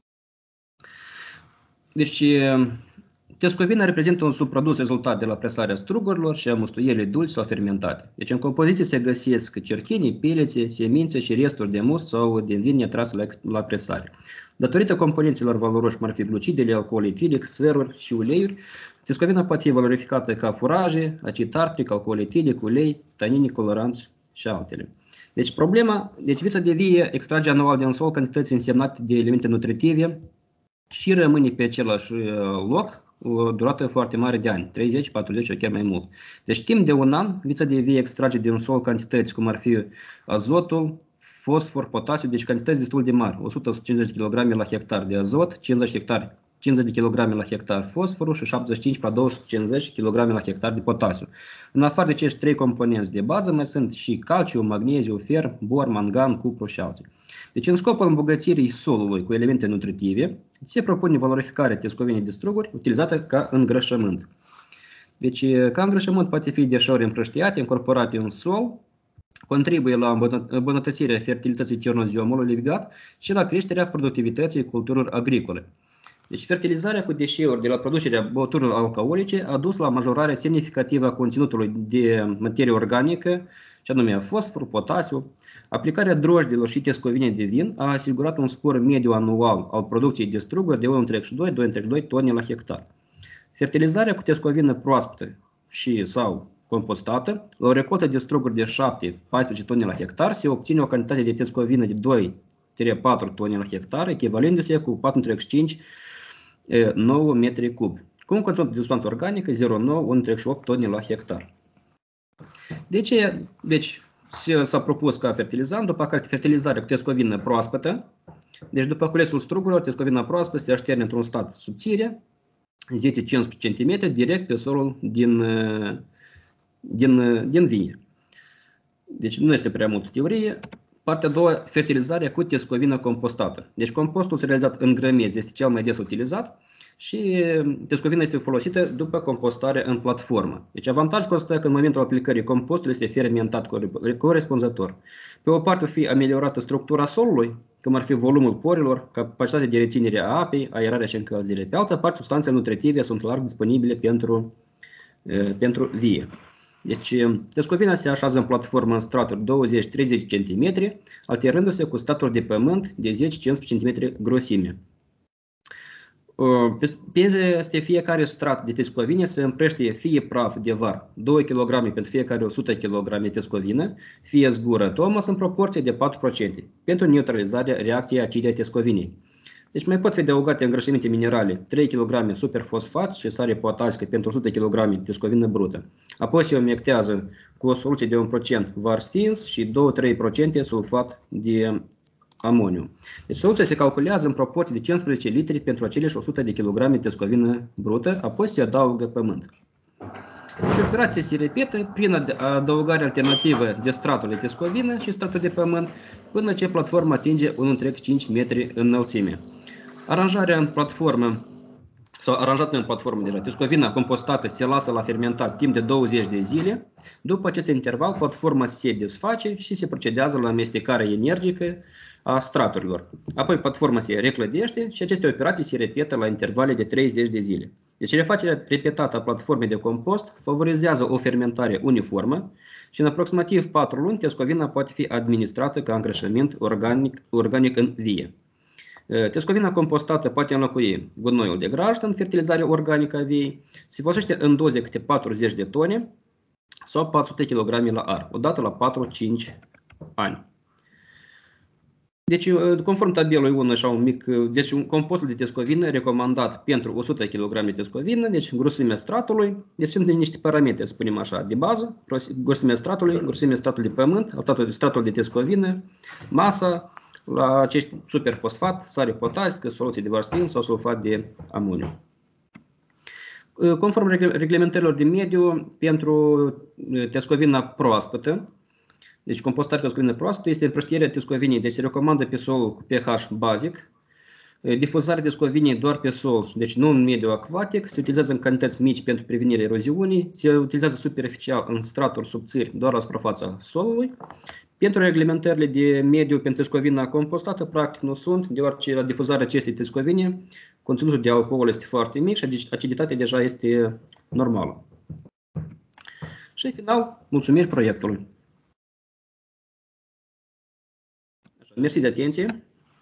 Deci, tescovina reprezintă un subprodus rezultat de la presarea strugurilor și a mustuielii dulci sau fermentate. Deci în compoziție se găsesc cerchinii, pelețe, semințe și resturi de must sau din vin trase la presare. Datorită componenților valoroși, cum ar fi glucidele, alcool etilic, săruri și uleiuri, tescovina poate fi valorificată ca furaje, acid tartric, alcool etilic, ulei, tanini, coloranți și altele. Deci vița de vie extrage anual din sol cantități însemnate de elemente nutritive și rămâne pe același loc o durată foarte mare de ani, 30, 40 sau chiar mai mult. Deci timp de un an, vița de vie extrage din sol cantități cum ar fi azotul, fosfor, potasiu, deci cantități destul de mari, 150 kg la hectar de azot, 50 de kg la hectar fosforul și 75 la 250 kg la hectar de potasiu. În afară de acești 3 componenți de bază mai sunt și calciu, magneziu, fer, bor, mangan, cupru și alții. Deci în scopul îmbogățirii solului cu elemente nutritive, se propune valorificarea tescovinei de struguri utilizată ca îngrășământ. Deci ca îngrășământ poate fi deșeuri împrăștiate, incorporate în sol, contribuie la îmbunătățirea fertilității cernozemului legat și la creșterea productivității culturilor agricole. Deci fertilizarea cu deșeuri de la producerea băuturilor alcoolice a dus la majorarea semnificativă a conținutului de materie organică, ce anume fosfor, potasiu. Aplicarea drojdelor și tescovinei de vin a asigurat un spor mediu anual al producției de struguri de 1,2-2,2 tone la hectar. Fertilizarea cu tescovină proaspătă și sau compostată, la o recoltă de struguri de 7-14 tone la hectar se obține o cantitate de tescovină de 2-4 tone la hectar, echivalându-se cu 4,5-9 metri cubi, cu un conținut de substanță organică 0,9-1,8 tone la hectar. Deci s-a propus ca fertilizant, după care fertilizarea cu tescovină proaspătă. Deci după culesul strugurilor, tescovina proaspătă se așterne într-un stat subțire, 10-15 cm, direct pe solul din vie. Deci nu este prea multă teorie. Partea a doua, fertilizarea cu tescovină compostată. Deci compostul realizat în grămezi este cel mai des utilizat și tescovina este folosită după compostare în platformă. Deci avantajul constă că în momentul aplicării compostului este fermentat corespunzător. Pe o parte fi ameliorată structura solului, cum ar fi volumul porilor, capacitatea de reținere a apei, aerarea și încălzirea. Pe altă parte, substanțele nutritive sunt larg disponibile pentru vie. Deci, tescovina se așează în platformă în straturi 20-30 cm, alternându-se cu staturi de pământ de 10-15 cm grosime. Peste fiecare strat de tescovine se împrăștie fie praf de var, 2 kg pentru fiecare 100 kg de tescovină, fie zgură tomos în proporție de 4%, pentru neutralizarea reacției acide a tescovinei. Deci mai pot fi adăugate îngrășăminte minerale, 3 kg superfosfat și sare potasică pentru 100 kg tescovină brută. Apoi se umectează cu o soluție de 1% var stins și 2-3% sulfat de amoniu. Deci soluția se calculează în proporție de 15 litri pentru aceleși 100 de kg tescovină brută, apoi se adaugă pământ. Și operația se repetă prin adăugarea alternativă de stratul de tescovină și stratul de pământ până ce platforma atinge 1,5 metri înălțime. Aranjarea în platformă sau aranjată în platformă deja, tescovina compostată se lasă la fermentat timp de 20 de zile. După acest interval, platforma se desface și se procedează la amestecarea energică a straturilor. Apoi platforma se reclădește și aceste operații se repetă la intervale de 30 de zile. Deci refacerea repetată a platformei de compost favorizează o fermentare uniformă și în aproximativ 4 luni tescovina poate fi administrată ca îngrășământ organic în vie. Tescovina compostată poate înlocui gunoiul de grajd în fertilizarea organică a viei, se folosește în doze câte 40 de tone sau 400 kg la ar, odată la 4-5 ani. Deci, conform tabelului 1, așa un mic, deci un compostul de tescovină recomandat pentru 100 kg de tescovină, deci grosimea stratului, deci sunt niște parametri, spunem așa, de bază, grosimea stratului de pământ, stratul de tescovină, masa, la acești superfosfat, sare potasică, soluție de varstin sau sulfat de amoniu. Conform reglementărilor de mediu, pentru tescovina proaspătă, deci compostarea tescovină proaspătă este împrăștierea tescovinei, deci se recomandă pe solul cu pH bazic, Difuzarea descovinii doar pe sol, deci nu în mediul acvatic, se utilizează în cantități mici pentru prevenirea eroziunii, se utilizează superficial în straturi subțiri doar la suprafața solului. Pentru reglementările de mediu pentru tescovina compostată, practic nu sunt, deoarece la difuzarea acestei tescovine, conținutul de alcool este foarte mic și aciditatea deja este normală. Și în final, mulțumiri proiectului. Mersi de atenție.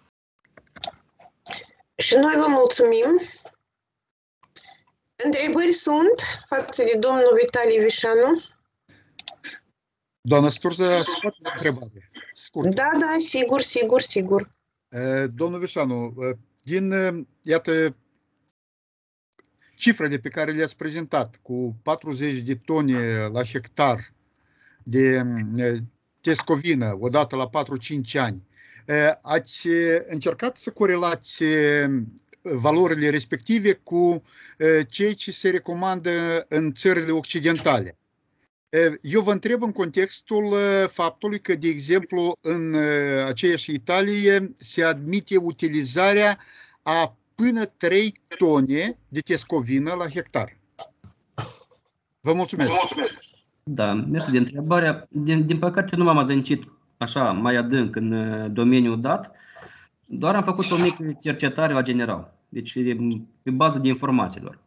Și noi vă mulțumim. Întrebări sunt față de domnul Vitali Vișanu? Doamna Sturza, scurt întrebare. Scurt. Da, sigur. Domnul Vișanu, din, iată, cifrele pe care le-ați prezentat cu 40 de tone la hectar de tescovină odată la 4-5 ani, ați încercat să corelați valorile respective cu cei ce se recomandă în țările occidentale? Eu vă întreb în contextul faptului că, de exemplu, în aceeași Italie se admite utilizarea a până 3 tone de tescovină la hectar. Vă mulțumesc. Da, mersi de întrebarea. Din păcate nu m-am adâncit așa mai adânc în domeniul dat, doar am făcut o mică cercetare la general, deci pe bază de informații doar.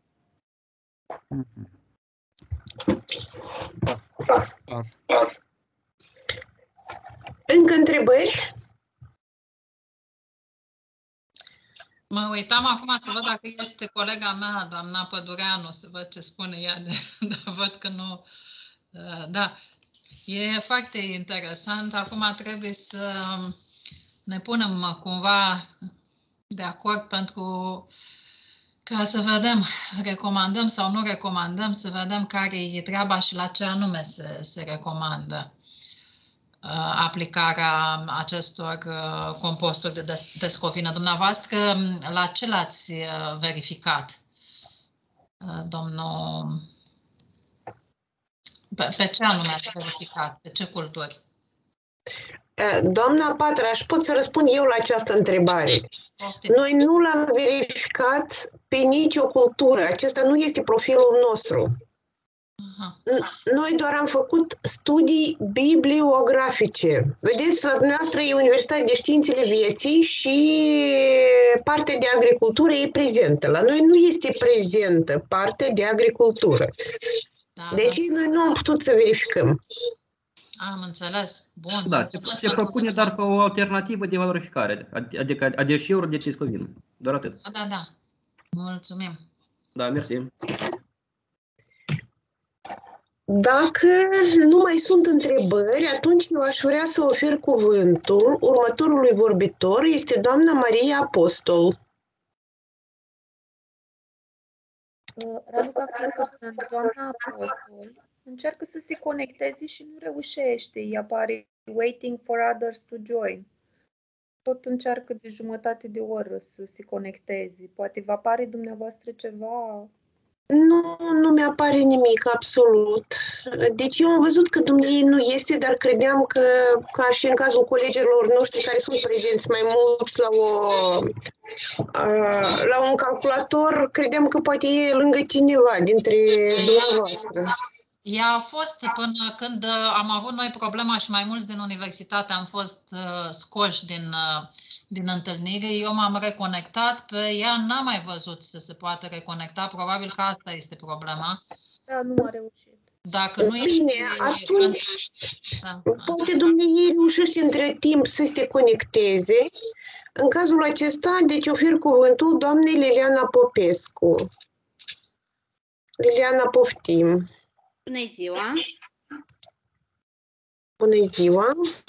Încă întrebări? Mă uitam acum să văd dacă este colega mea, doamna Pădureanu, să văd ce spune ea, dar văd că nu. Da, e foarte interesant. Acum trebuie să ne punem cumva de acord ca să vedem, recomandăm sau nu recomandăm, să vedem care e treaba și la ce anume se recomandă aplicarea acestor composturi de descovină. Dumneavoastră, la ce l-ați verificat, domnul? Pe ce anume ați verificat? Pe ce culturi? Doamna Patraș, pot să răspund eu la această întrebare. Noi nu l-am verificat pe nicio cultură. Acesta nu este profilul nostru. Noi doar am făcut studii bibliografice. Vedeți, la dumneavoastră e Universitatea de Științele Vieții și partea de agricultură e prezentă. La noi nu este prezentă partea de agricultură. Deci noi nu am putut să verificăm. Am înțeles. Bun. Da, se propune doar ca o alternativă de valorificare, adică a deșeuri de tescovină. Doar atât. Da. Mulțumim. Da, mersi. Dacă nu mai sunt întrebări, atunci eu aș vrea să ofer cuvântul următorului vorbitor, este doamna Maria Apostol. Raluca Flăcărson, doamna Apostol, încearcă să se conecteze și nu reușește. Îi apare waiting for others to join. Tot încearcă de jumătate de oră să se conecteze. Poate vă apare dumneavoastră ceva? Nu mi-apare nimic, absolut. Deci eu am văzut că dumneavoastră nu este, dar credeam că, ca și în cazul colegilor noștri care sunt prezenți mai mulți la un calculator, credeam că poate e lângă cineva dintre dumneavoastră. Ea a fost până când am avut noi problema și mai mulți din universitate am fost scoși din întâlnire. Eu m-am reconectat, pe ea n-am mai văzut să se poată reconecta. Probabil că asta este problema. Da, nu a reușit. Dacă nu Bine, atunci poate dumneavoastră reușește între timp să se conecteze. În cazul acesta, deci ofer cuvântul doamnei Liliana Popescu. Liliana, poftim. Bună ziua! Bună ziua!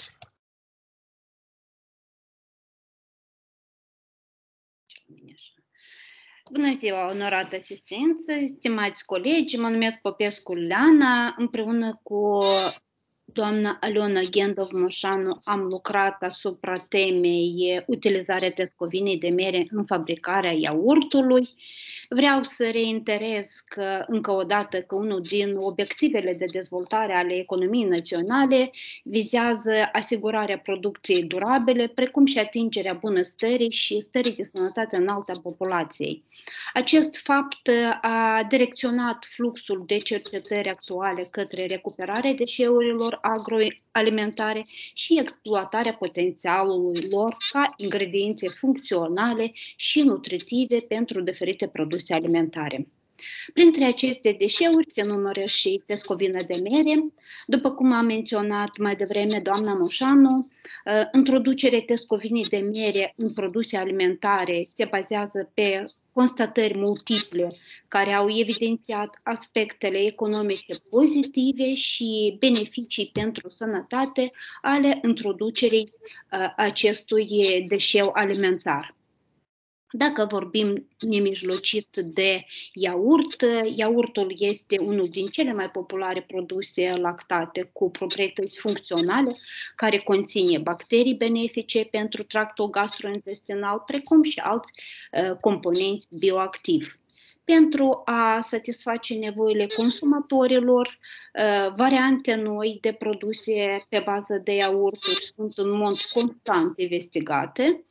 Bună ziua, onorată asistență, stimați colegi, mă numesc Popescu Liliana, împreună cu doamna Aliona Gendov-Moșanu am lucrat asupra temei utilizarea tescovinei de mere în fabricarea iaurtului. Vreau să reiterez încă o dată că unul din obiectivele de dezvoltare ale economiei naționale vizează asigurarea producției durabile, precum și atingerea bunăstării și stării de sănătate înaltă a populației. Acest fapt a direcționat fluxul de cercetări actuale către recuperarea deșeurilor agroalimentare și exploatarea potențialului lor ca ingrediente funcționale și nutritive pentru diferite produse alimentare. Printre aceste deșeuri se numără și tescovina de mere. După cum a menționat mai devreme doamna Moșanu, introducerea tescovinii de mere în produse alimentare se bazează pe constatări multiple care au evidențiat aspectele economice pozitive și beneficii pentru sănătate ale introducerii acestui deșeu alimentar. Dacă vorbim nemijlocit de iaurt, iaurtul este unul din cele mai populare produse lactate cu proprietăți funcționale, care conține bacterii benefice pentru tractul gastrointestinal, precum și alți componenți bioactivi. Pentru a satisface nevoile consumatorilor, variante noi de produse pe bază de iaurturi sunt în mod constant investigate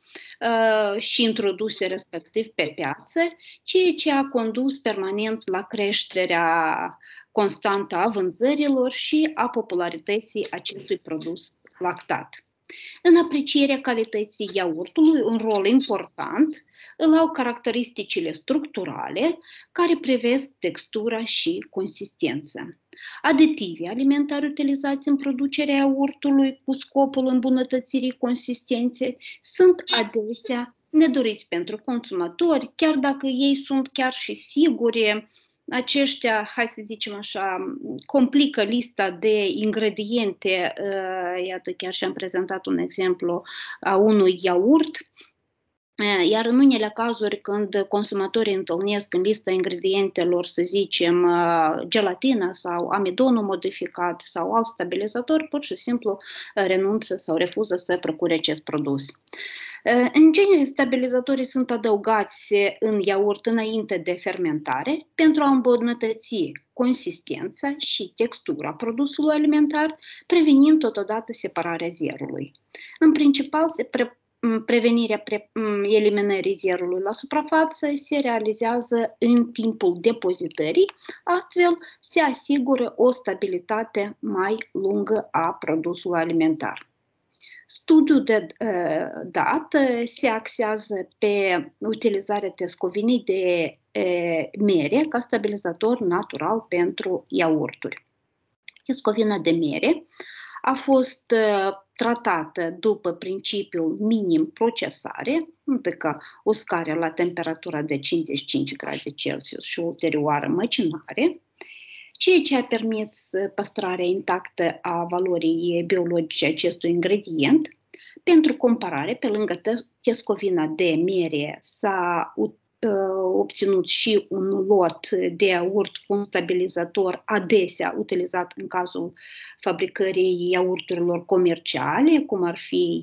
și introduse respectiv pe piață, ceea ce a condus permanent la creșterea constantă a vânzărilor și a popularității acestui produs lactat. În aprecierea calității iaurtului, un rol important îl au caracteristicile structurale care privesc textura și consistența. Aditivii alimentari utilizați în producerea iaurtului cu scopul îmbunătățirii consistenței sunt adesea nedoriți pentru consumatori, chiar dacă ei sunt chiar și siguri. Aceștia, hai să zicem așa, complică lista de ingrediente. Iată, chiar și-am prezentat un exemplu a unui iaurt. Iar în unele cazuri, când consumatorii întâlnesc în lista ingredientelor, să zicem, gelatina sau amidonul modificat sau alt stabilizator, pur și simplu renunță sau refuză să procure acest produs. În genere, stabilizatorii sunt adăugați în iaurt înainte de fermentare pentru a îmbunătăți consistența și textura produsului alimentar, prevenind totodată separarea zerului. În principal, prevenirea eliminării zerului la suprafață se realizează în timpul depozitării, astfel se asigură o stabilitate mai lungă a produsului alimentar. Studiul de dat se axează pe utilizarea tescovinii de mere ca stabilizator natural pentru iaurturi. Tescovina de mere a fost tratată după principiul minim procesare, adică uscarea la temperatura de 55 grade Celsius și ulterioară măcinare, ceea ce a permis păstrarea intactă a valorii biologice acestui ingredient. Pentru comparare, pe lângă tescovina de mere s-a obținut și un lot de iaurt cu un stabilizator adesea utilizat în cazul fabricării iaurturilor comerciale, cum ar fi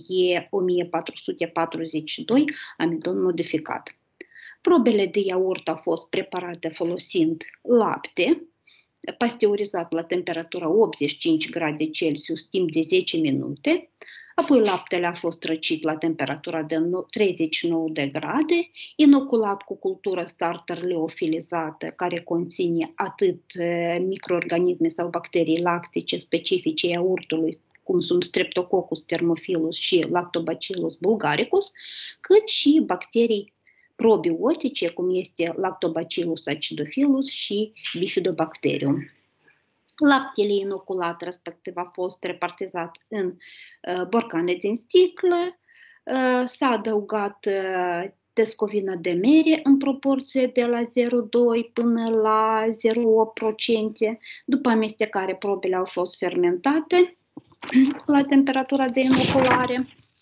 E1442, amidon modificat. Probele de iaurt au fost preparate folosind lapte, pasteurizat la temperatura 85 grade Celsius timp de 10 minute, apoi laptele a fost răcit la temperatura de 39 de grade, inoculat cu cultură starter leofilizată, care conține atât microorganisme sau bacterii lactice specifice iaurtului, cum sunt Streptococcus thermophilus și Lactobacillus bulgaricus, cât și bacterii probiotice, cum este Lactobacillus acidophilus și Bifidobacterium. Laptele inoculat respectiv a fost repartizat în borcane din sticlă, s-a adăugat tescovina de mere în proporție de la 0,2 până la 0,8%. După amestecare, probele au fost fermentate la temperatura de inoculare.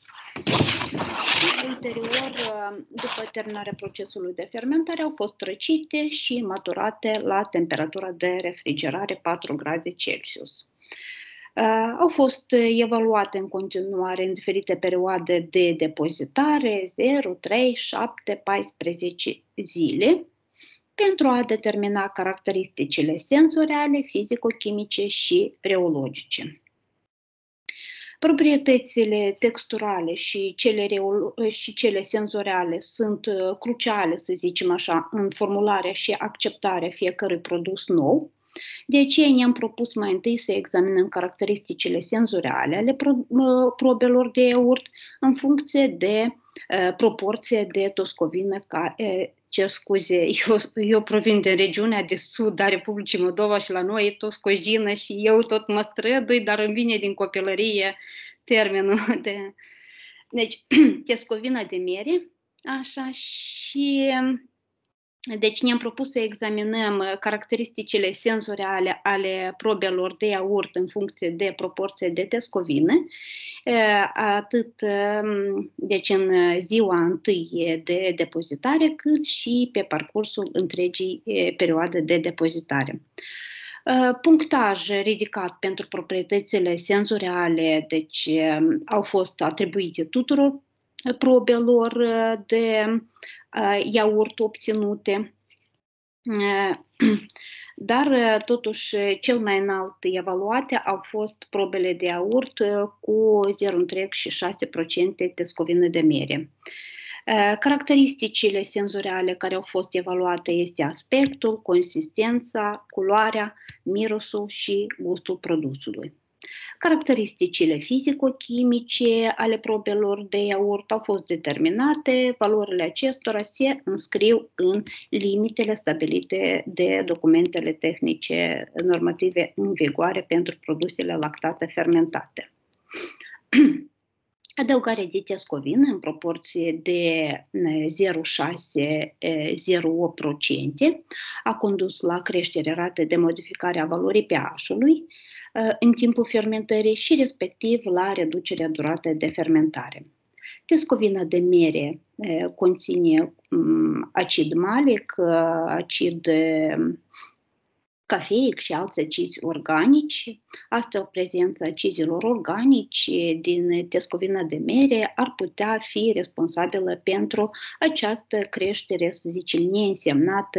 Ulterior, după terminarea procesului de fermentare, au fost răcite și maturate la temperatura de refrigerare 4 grade Celsius. Au fost evaluate în continuare în diferite perioade de depozitare, 0, 3, 7, 14 zile. pentru a determina caracteristicile senzoriale, fizico-chimice și reologice. Proprietățile texturale și cele senzoriale sunt cruciale, să zicem așa, în formularea și acceptarea fiecărui produs nou. De aceea ne-am propus mai întâi să examinăm caracteristicile senzoriale ale probelor de iaurt în funcție de proporție de toscovină. Cer scuze, eu provin din regiunea de sud a Republicii Moldova și la noi e toscogină și eu tot mă strădui, dar îmi vine din copilărie termenul de... Deci, tescovina de mere, așa, și... Deci ne-am propus să examinăm caracteristicile senzoriale ale probelor de iaurt în funcție de proporție de tescovină, atât deci în ziua întâi de depozitare, cât și pe parcursul întregii perioade de depozitare. Punctaj ridicat pentru proprietățile senzoriale, deci au fost atribuite tuturor probelor de iaurt obținute, dar totuși cel mai înalt evaluate au fost probele de iaurt cu 0,6% tescovină de mere. Caracteristicile senzoriale care au fost evaluate este aspectul, consistența, culoarea, mirosul și gustul produsului. Caracteristicile fizico-chimice ale probelor de iaurt au fost determinate, valorile acestora se înscriu în limitele stabilite de documentele tehnice normative în vigoare pentru produsele lactate fermentate. Adăugarea de tescovină în proporție de 0,6-0,8% a condus la creșterea ratei de modificare a valorii pH-ului în timpul fermentării și respectiv la reducerea duratei de fermentare. Tescovina de mere conține acid malic, acid cafeic și alți acizi organici. Astfel, prezența acizilor organici din tescovina de mere ar putea fi responsabilă pentru această creștere, să zicem, neînsemnată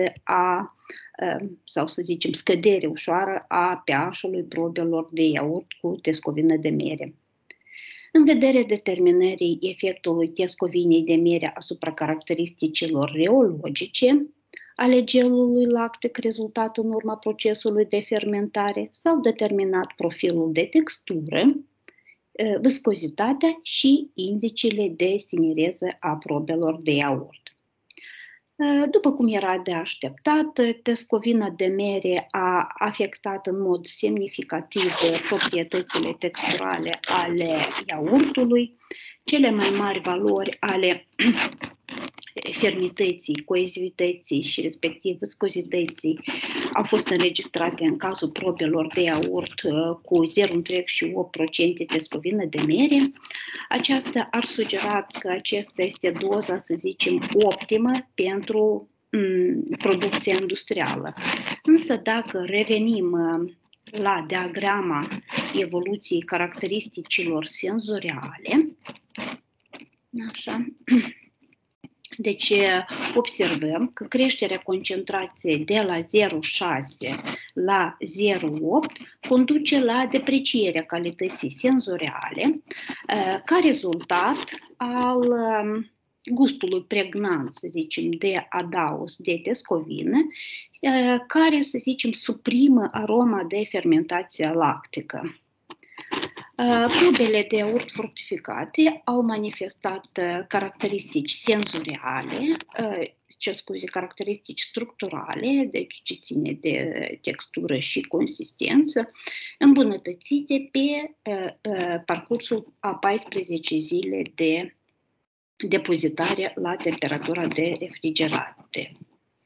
sau să zicem scădere ușoară a pH-ului probelor de iaurt cu tescovină de mere. În vederea determinării efectului tescovinei de mere asupra caracteristicilor reologice ale gelului lactic rezultat în urma procesului de fermentare, s-au determinat profilul de textură, viscozitatea și indicele de sinereză a probelor de iaurt. După cum era de așteptat, tescovina de mere a afectat în mod semnificativ proprietățile texturale ale iaurtului. Cele mai mari valori ale fermității, coezivității și respectiv viscozității au fost înregistrate în cazul probelor de iaurt cu 0,8% tescovină de mere. Aceasta ar sugera că acesta este doza, să zicem, optimă pentru producția industrială. Însă dacă revenim la diagrama evoluției caracteristicilor senzoriale, așa, deci observăm că creșterea concentrației de la 0,6 la 0,8 conduce la deprecierea calității senzoriale ca rezultat al gustului pregnant, să zicem, de adaos de tescovină, care, să zicem, suprimă aroma de fermentație lactică. Probele de iaurt fructificate au manifestat caracteristici senzoriale, caracteristici structurale, deci ce ține de textură și consistență, îmbunătățite pe parcursul a 14 zile de depozitare la temperatura de refrigerare.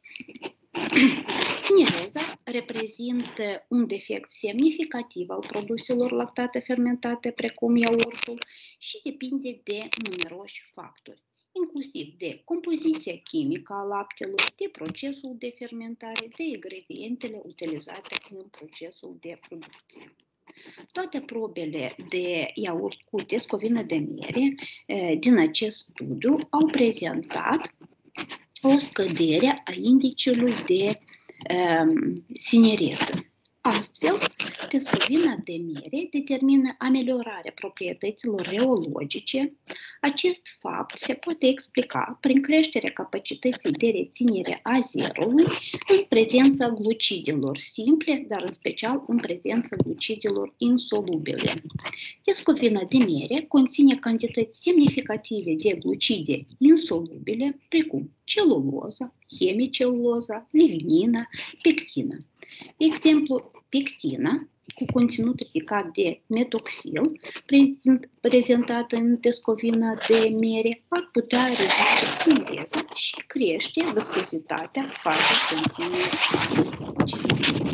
Sinereza reprezintă un defect semnificativ al produselor lactate fermentate, precum iaurtul, și depinde de numeroși factori, inclusiv de compoziția chimică a laptelui, de procesul de fermentare, de ingredientele utilizate în procesul de producție. Toate probele de iaurt cu tescovină de mere din acest studiu au prezentat o scădere a indiciului de sinereză. Astfel, tescovina de miere determină ameliorarea proprietăților reologice. Acest fapt se poate explica prin creșterea capacității de reținere a zerului în prezența glucidelor simple, dar în special în prezența glucidelor insolubile. Tescovina de miere conține cantități semnificative de glucide insolubile, precum celuloza, hemiceluloza, lignina, pectina. Exemplu, pectina, cu conținut ridicat de metoxil, prezentat în tescovina de miere, ar putea reduce sinereza și crește viscozitatea fazei conținutului.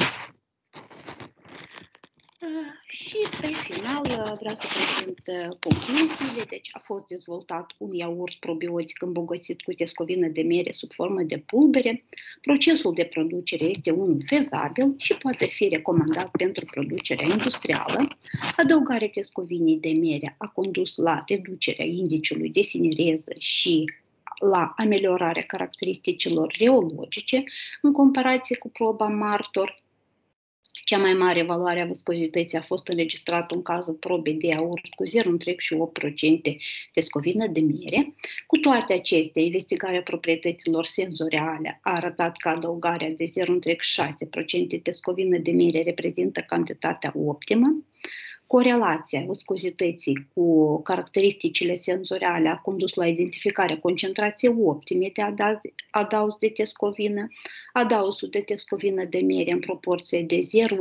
Și pe final vreau să prezint concluziile. Deci a fost dezvoltat un iaurt probiotic îmbogățit cu tescovină de miere sub formă de pulbere. Procesul de producere este unul fezabil și poate fi recomandat pentru producerea industrială. Adăugarea tescovinei de miere a condus la reducerea indiciului de sinereză și la ameliorarea caracteristicilor reologice în comparație cu proba martor. Cea mai mare valoare a viscozității a fost înregistrată în cazul probei de iaurt cu 0,8% tescovină de miere. Cu toate acestea, investigarea proprietăților senzoriale a arătat că adăugarea de 0,6% tescovină de miere reprezintă cantitatea optimă. Corelația viscozității cu caracteristicile senzoriale a condus la identificarea concentrației optime de adaos de tescovină. Adaosul de tescovină de miere în proporție de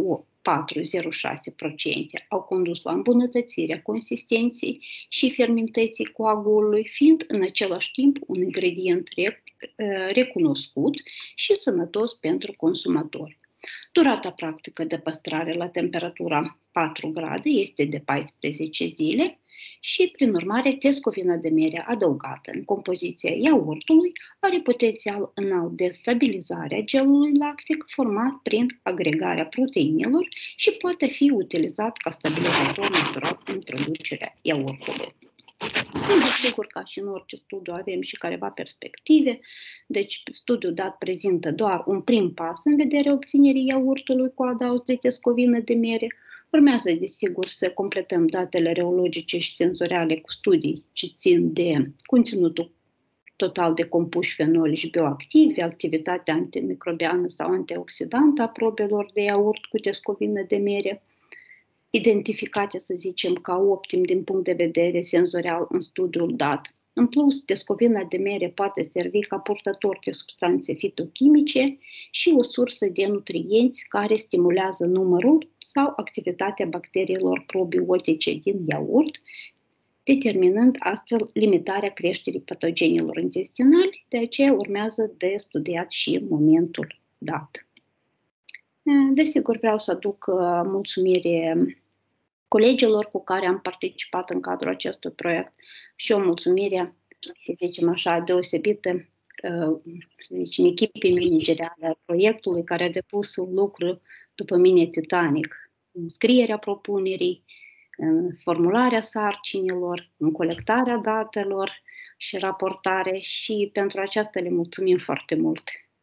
0,4-0,6% au condus la îmbunătățirea consistenței și fermentății coagulului, fiind în același timp un ingredient recunoscut și sănătos pentru consumatori. Durata practică de păstrare la temperatura 4 grade este de 14 zile și, prin urmare, tescovina de miere adăugată în compoziția iaurtului are potențial înalt de stabilizare a gelului lactic format prin agregarea proteinelor și poate fi utilizat ca stabilizator natural în producerea iaurtului. Desigur, ca și în orice studiu, avem și careva perspective. Deci, studiul dat prezintă doar un prim pas în vederea obținerii iaurtului cu adaos de tescovină de miere. Urmează, desigur, să completăm datele reologice și senzoriale cu studii ce țin de conținutul total de compuși fenoli și bioactivi, activitatea antimicrobiană sau antioxidantă a probelor de iaurt cu tescovină de miere, identificate, să zicem, ca optim din punct de vedere senzorial în studiul dat. În plus, tescovina de miere poate servi ca purtător de substanțe fitochimice și o sursă de nutrienți care stimulează numărul sau activitatea bacteriilor probiotice din iaurt, determinând astfel limitarea creșterii patogenilor intestinali, de aceea urmează de studiat și momentul dat. Desigur, vreau să aduc mulțumire colegilor cu care am participat în cadrul acestui proiect și o mulțumire, să zicem așa, deosebită, să zicem, echipei manageriale a proiectului, care a depus un lucru, după mine, titanic în scrierea propunerii, în formularea sarcinilor, în colectarea datelor și raportare, și pentru aceasta le mulțumim foarte mult.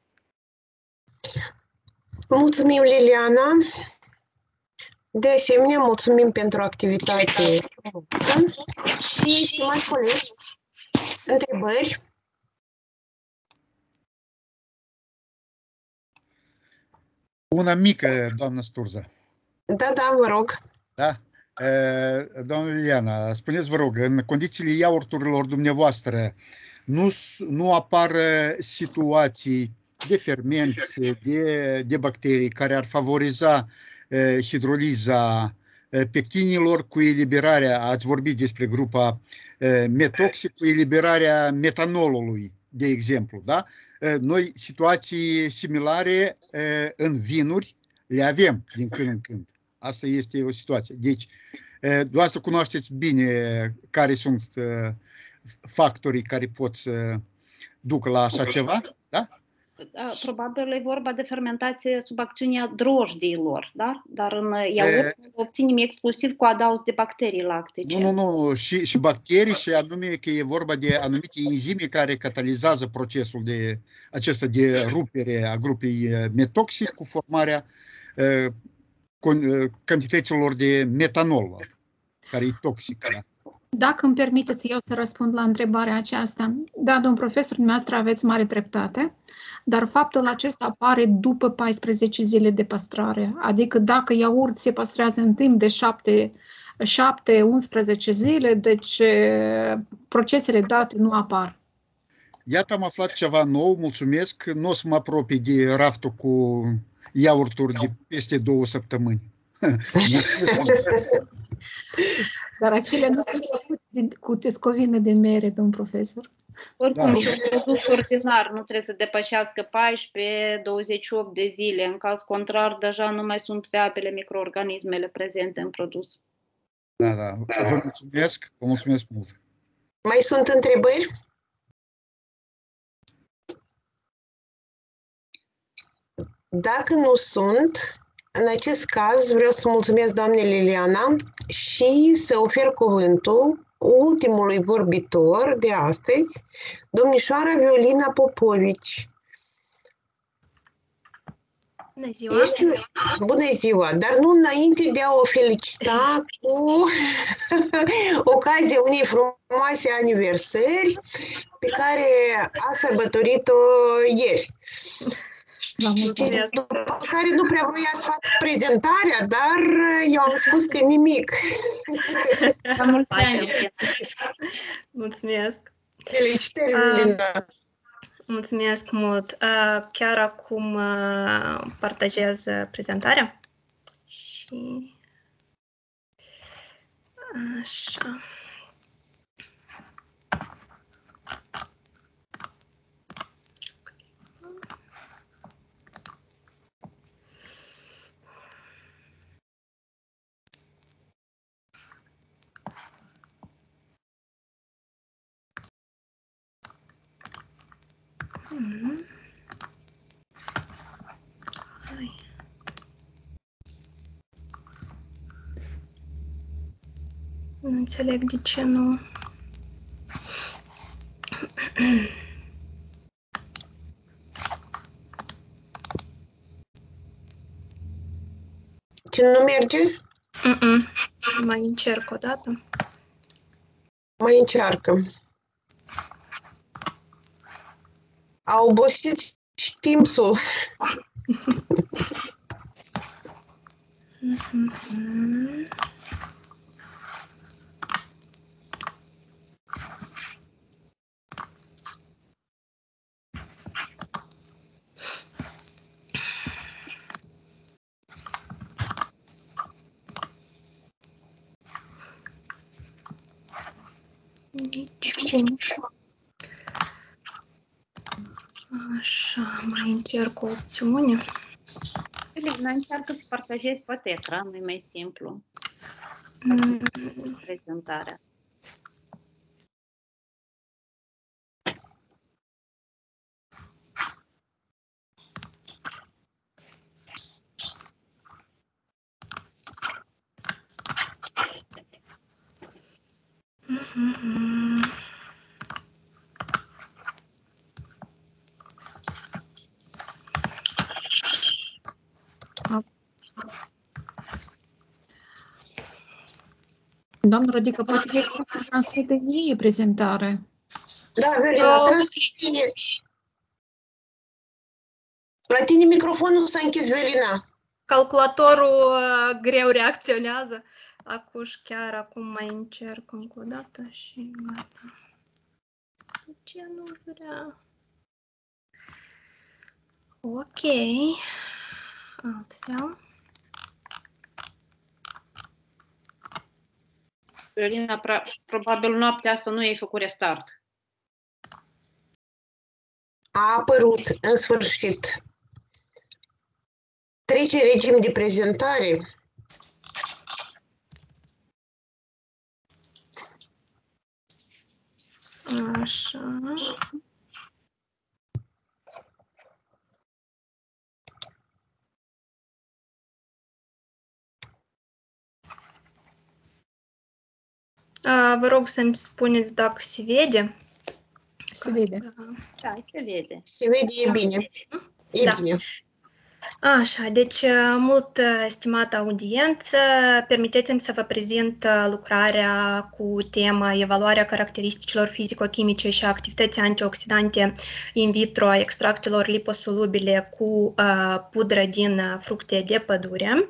Mulțumim, Liliana. De asemenea, mulțumim pentru activitate și, stimați colegi, întrebări? Una mică, doamnă Sturza. Da, vă rog. Da? Doamna Liliana, spuneți, vă rog, în condițiile iaurturilor dumneavoastră nu apar situații de fermenți, de bacterii care ar favoriza hidroliza pectinilor cu eliberarea, ați vorbit despre grupa metoxic, cu eliberarea metanololului, de exemplu, da? Noi situații similare în vinuri le avem din când în când. Asta este o situație. Deci, dumneavoastră cunoașteți bine care sunt factorii care pot să ducă la așa ceva, da? probabil e vorba de fermentație sub acțiunea drojdiilor, da? Dar în iaurt obținem exclusiv cu adaos de bacterii lactice. Nu, și bacterii, și anume că e vorba de anumite enzime care catalizează procesul acesta de rupere a grupei metoxi cu formarea cantităților de metanol, care e toxică. Dacă îmi permiteți eu să răspund la întrebarea aceasta. Da, domn profesor, dumneavoastră aveți mare dreptate, dar faptul acesta apare după 14 zile de păstrare. Adică dacă iaurt se păstrează în timp de 7-11 zile, deci procesele date nu apar. Iată, am aflat ceva nou, mulțumesc. Nu o să mă apropii de raftul cu iaurturi de peste 2 săptămâni. Dar acelea nu sunt făcute cu tescovine de mere, domn profesor. Oricum, și un produs ordinar nu trebuie să depășească 14-28 de zile. În caz contrar, deja nu mai sunt viabile microorganismele prezente în produs. Da. Vă mulțumesc mult. Mai sunt întrebări? Dacă nu sunt, în acest caz vreau să mulțumesc doamnei Liliana și să ofer cuvântul ultimului vorbitor de astăzi, domnișoara Violina Popovici. Bună ziua! Bună ziua! Dar nu înainte de a o felicita cu ocazia unei frumoase aniversări pe care a sărbătorit-o ieri. După care nu prea vroia să fac prezentarea, dar eu am spus că nimic. Mulțumesc! Felicitări, Violina! Mulțumesc mult! Chiar acum partajez prezentarea și așa. Nu înțeleg de ce nu. Ce nu merge? Mai încerc o dată. Mai încearcă. A obosit și Teams-ul. Așa, mai încerc o opțiune. Elena, încearcă să partajezi poate ecranul, e mai simplu. Prezentarea. Doamnă Rodică, poate că să transmite ei prezentare. Da, Violina, transmite. La tine microfonul s-a închis, Violina. Calculatorul greu reacționează. Chiar acum mai încerc încă o dată și gata. De ce nu vrea? Ok. Altfel. Violina, probabil noaptea asta nu ai făcut restart. A apărut, în sfârșit. Trece regim de prezentare. Așa. Vă rog să-mi spuneți dacă se vede. Se vede. Da, se vede. Se vede, e bine. E Da. bine. Așa, deci, mult stimată audiență, permiteți-mi să vă prezint lucrarea cu tema Evaluarea caracteristicilor fizico-chimice și activității antioxidante in vitro a extractelor liposolubile cu pudră din fructe de pădure.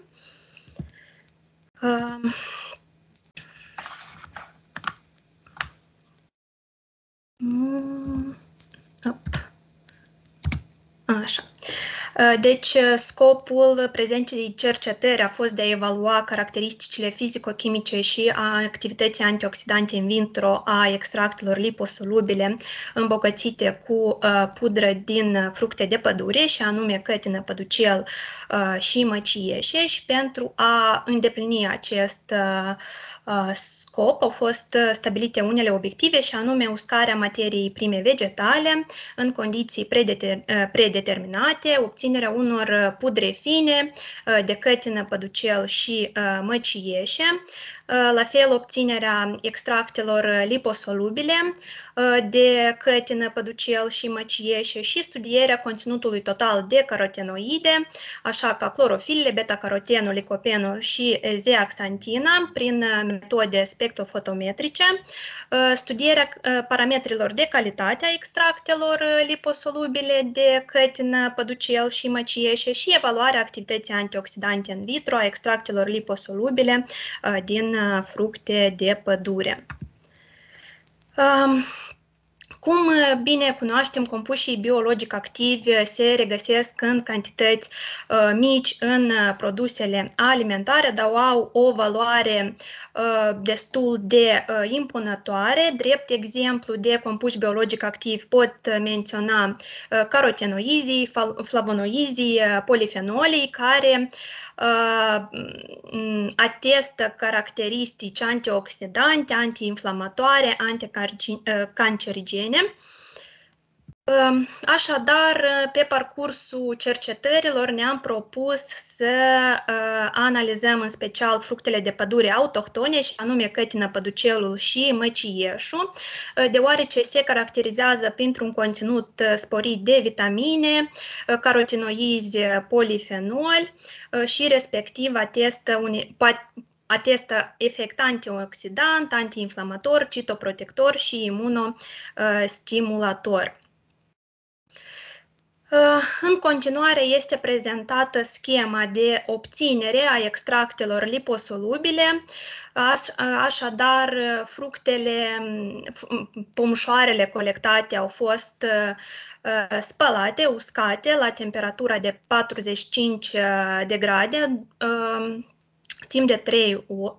Așa. Deci, scopul prezentei cercetări a fost de a evalua caracteristicile fizico-chimice și a activității antioxidante in vitro a extractelor liposolubile îmbogățite cu pudră din fructe de pădure, și anume cătină, păducel și măcieșe, și pentru a îndeplini acest scop au fost stabilite unele obiective, și anume uscarea materiei prime vegetale în condiții predeterminate, obținerea unor pudre fine de cătină, păducel și măcieșe, la fel obținerea extractelor liposolubile de cătină, păducel și măcieșe și studierea conținutului total de carotenoide, așa ca clorofilele, beta-carotenul, licopenul și zeaxantina prin metode spectrofotometrice, studierea parametrilor de calitate a extractelor liposolubile de cătină, păducel și măcieșe și evaluarea activității antioxidante in vitro a extractelor liposolubile din fructe de pădure. Cum bine cunoaștem, compușii biologic activi se regăsesc în cantități mici în produsele alimentare, dar au o valoare destul de impunătoare. Drept exemplu de compuși biologic activi pot menționa carotenoizii, flavonoizii, polifenolii, care atestă caracteristici antioxidante, antiinflamatoare, anticancerigene. Așadar, pe parcursul cercetărilor ne-am propus să analizăm în special fructele de pădure autohtone, și anume cătină, păducelul și măcieșul, deoarece se caracterizează printr-un conținut sporit de vitamine, carotenoizi, polifenoli și respectiv atestă efect antioxidant, antiinflamator, citoprotector și imunostimulator. În continuare este prezentată schema de obținere a extractelor liposolubile, așadar pomșoarele colectate au fost spălate, uscate la temperatura de 45 de grade, timp de 3 ore.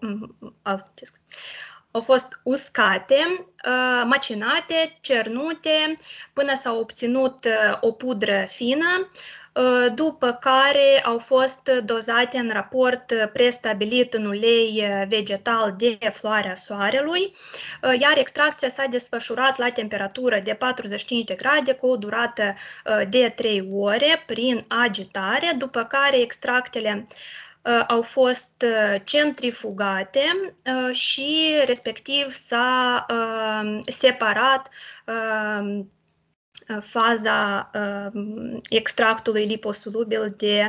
Au fost uscate, macinate, cernute, până s-a obținut o pudră fină, după care au fost dozate în raport prestabilit în ulei vegetal de floarea soarelui, iar extracția s-a desfășurat la temperatură de 45 de grade cu o durată de 3 ore prin agitare, după care extractele au fost centrifugate și respectiv s-a separat faza extractului liposolubil de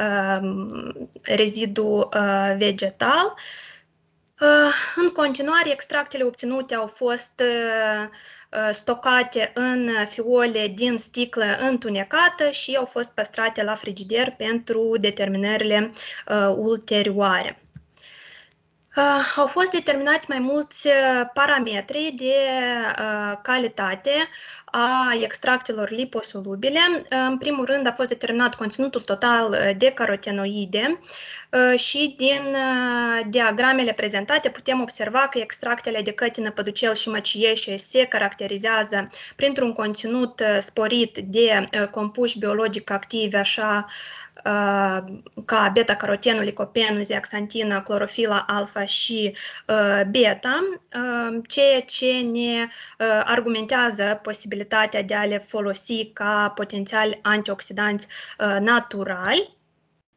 rezidu vegetal. În continuare, extractele obținute au fost stocate în fiole din sticlă întunecată și au fost păstrate la frigider pentru determinările ulterioare. Au fost determinați mai mulți parametri de calitate a extractelor liposolubile. În primul rând a fost determinat conținutul total de carotenoide și din diagramele prezentate putem observa că extractele de cătină, păducel și măcieșe se caracterizează printr-un conținut sporit de compuși biologic activi, așa ca beta-carotenul, licopenul, zeaxantina, clorofila alfa și beta, ceea ce ne argumentează posibilitatea de a le folosi ca potențiali antioxidanți naturali.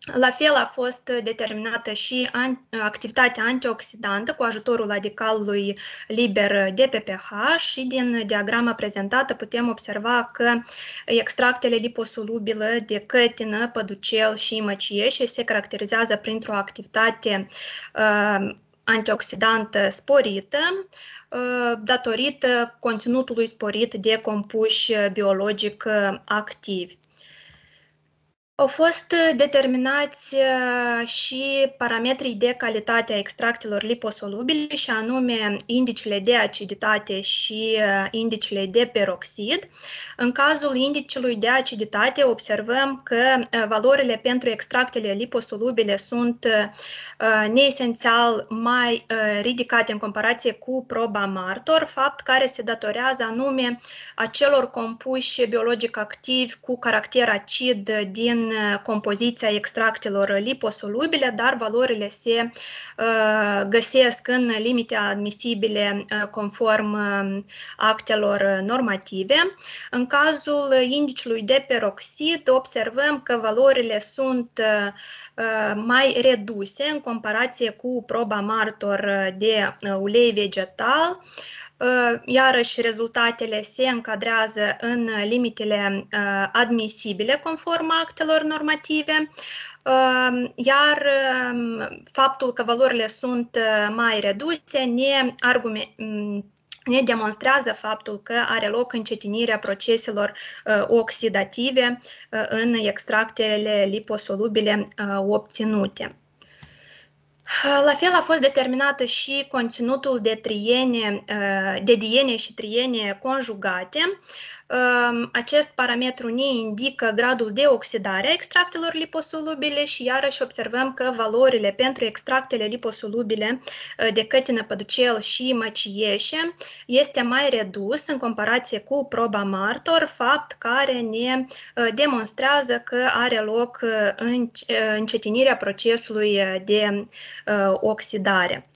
La fel a fost determinată și activitatea antioxidantă cu ajutorul radicalului liber DPPH și din diagrama prezentată putem observa că extractele liposolubile de cătină, păducel și măcieșe se caracterizează printr-o activitate antioxidantă sporită, datorită conținutului sporit de compuși biologic activi. Au fost determinați și parametrii de calitate a extractelor liposolubile, și anume indicele de aciditate și indicele de peroxid. În cazul indicelui de aciditate observăm că valorile pentru extractele liposolubile sunt neesențial mai ridicate în comparație cu proba martor, fapt care se datorează anume acelor compuși biologic activi cu caracter acid din compoziția extractelor liposolubile, dar valorile se găsesc în limite admisibile conform actelor normative. În cazul indicelui de peroxid observăm că valorile sunt mai reduse în comparație cu proba martor de ulei vegetal. Iarăși, rezultatele se încadrează în limitele admisibile conform actelor normative, iar faptul că valorile sunt mai reduse ne demonstrează faptul că are loc încetinirea proceselor oxidative în extractele liposolubile obținute. La fel a fost determinată și conținutul de diene și triene conjugate. Acest parametru ne indică gradul de oxidare a extractelor liposolubile și iarăși observăm că valorile pentru extractele liposolubile de cătină, păducel și măcieșe este mai redus în comparație cu proba martor, fapt care ne demonstrează că are loc încetinirea procesului de oxidare.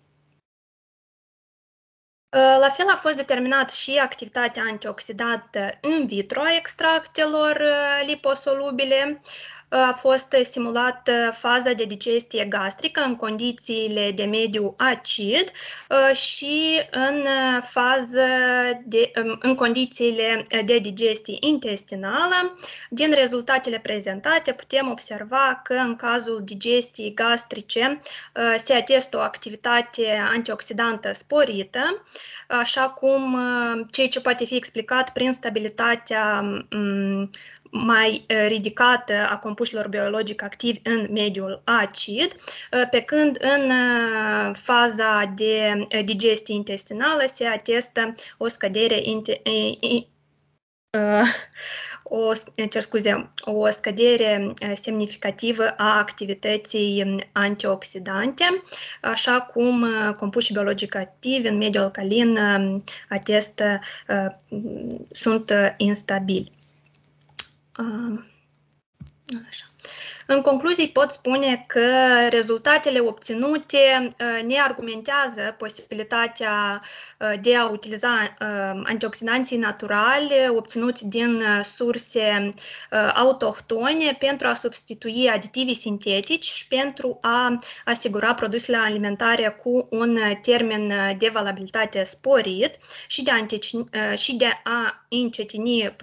La fel a fost determinat și activitatea antioxidantă in vitro a extractelor liposolubile. A fost simulată faza de digestie gastrică în condițiile de mediu acid și în condițiile de digestie intestinală. Din rezultatele prezentate putem observa că în cazul digestiei gastrice se atestă o activitate antioxidantă sporită, așa cum ceea ce poate fi explicat prin stabilitatea mai ridicată a compușilor biologic activi în mediul acid, pe când în faza de digestie intestinală se atestă o scădere o scădere semnificativă a activității antioxidante, așa cum compușii biologic activi în mediul alcalin sunt instabili. Așa. În concluzii pot spune că rezultatele obținute ne argumentează posibilitatea de a utiliza antioxidanții naturali obținuți din surse autohtone pentru a substitui aditivii sintetici și pentru a asigura produsele alimentare cu un termen de valabilitate sporit și de a încetini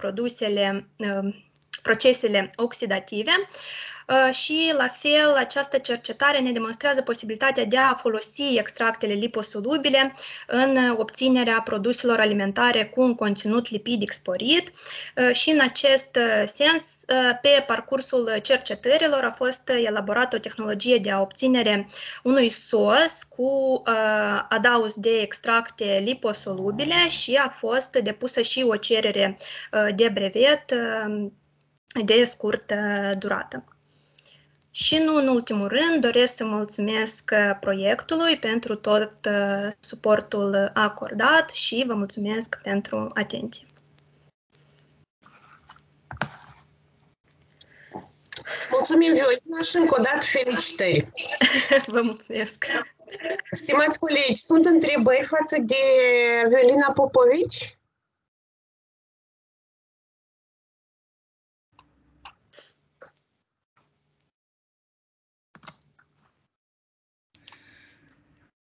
procesele oxidative. Și, la fel, această cercetare ne demonstrează posibilitatea de a folosi extractele liposolubile în obținerea produselor alimentare cu un conținut lipidic sporit și, în acest sens, pe parcursul cercetărilor a fost elaborată o tehnologie de a obținere unui sos cu adaos de extracte liposolubile și a fost depusă și o cerere de brevet de scurtă durată. Și nu în ultimul rând, doresc să mulțumesc proiectului pentru tot suportul acordat și vă mulțumesc pentru atenție. Mulțumim, Violina, și încă o dată felicitări. Vă mulțumesc. Stimați colegi, sunt întrebări față de Violina Popovici?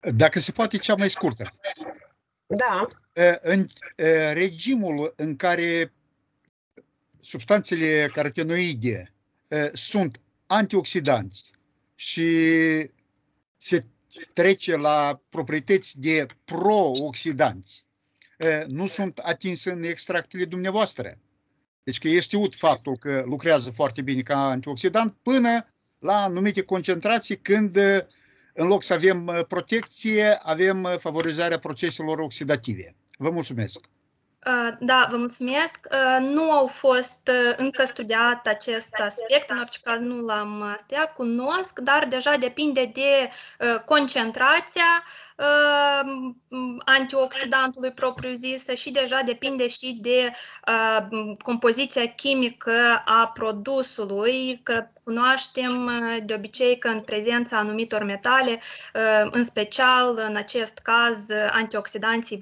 Dacă se poate, cea mai scurtă. Da. În regimul în care substanțele carotenoide sunt antioxidanți și se trece la proprietăți de prooxidanți, nu sunt atinse în extractele dumneavoastră. Deci că e știut faptul că lucrează foarte bine ca antioxidant până la anumite concentrații, când în loc să avem protecție, avem favorizarea proceselor oxidative. Vă mulțumesc! Da, vă mulțumesc. Nu au fost încă studiat acest aspect, în orice caz nu l-am studiat, cunosc, dar deja depinde de concentrația antioxidantului propriu-zisă și deja depinde și de compoziția chimică a produsului, că cunoaștem de obicei că în prezența anumitor metale, în special în acest caz, antioxidanții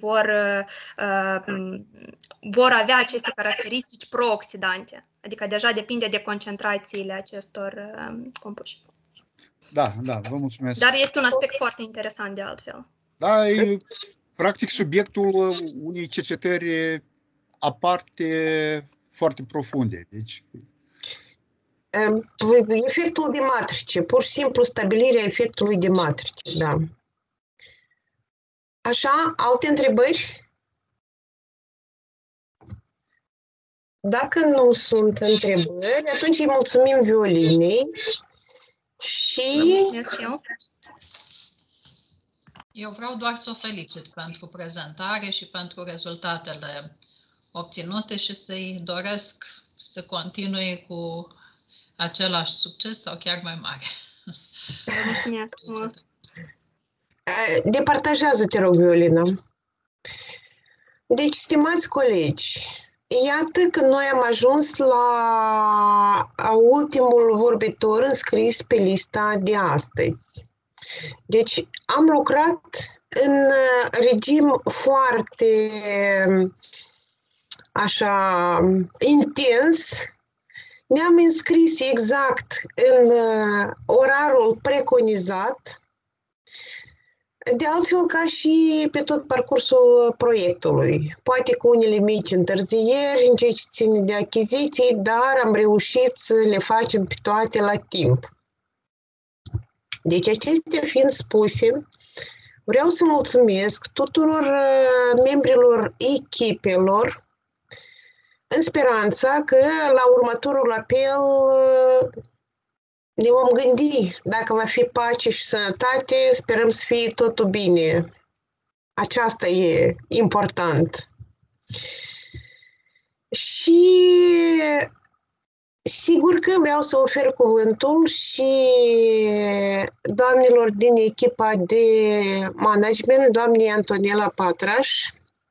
vor avea aceste caracteristici prooxidante, adică deja depinde de concentrațiile acestor compuși. Da, vă mulțumesc. Dar este un aspect foarte interesant de altfel. Da, e practic subiectul unei cercetări aparte foarte profunde. Deci... Efectul de matrice, pur și simplu stabilirea efectului de matrice, da. Așa, alte întrebări? Dacă nu sunt întrebări, atunci îi mulțumim Violinei și... Eu vreau doar să o felicit pentru prezentare și pentru rezultatele obținute și să-i doresc să continue cu același succes sau chiar mai mare. Mulțumesc mult! Departajează, te rog, Violina. Deci, stimați colegi, iată că noi am ajuns la ultimul vorbitor înscris pe lista de astăzi. Deci, am lucrat în regim foarte așa intens. Ne-am înscris exact în orarul preconizat, de altfel ca și pe tot parcursul proiectului. Poate cu unele mici întârzieri în ceea ce ține de achiziții, dar am reușit să le facem pe toate la timp. Deci, acestea fiind spuse, vreau să mulțumesc tuturor membrilor echipelor, în speranța că la următorul apel ne vom gândi dacă va fi pace și sănătate, sperăm să fie totul bine. Aceasta e important. Și sigur că vreau să ofer cuvântul și doamnelor din echipa de management, doamnei Antonela Patraș.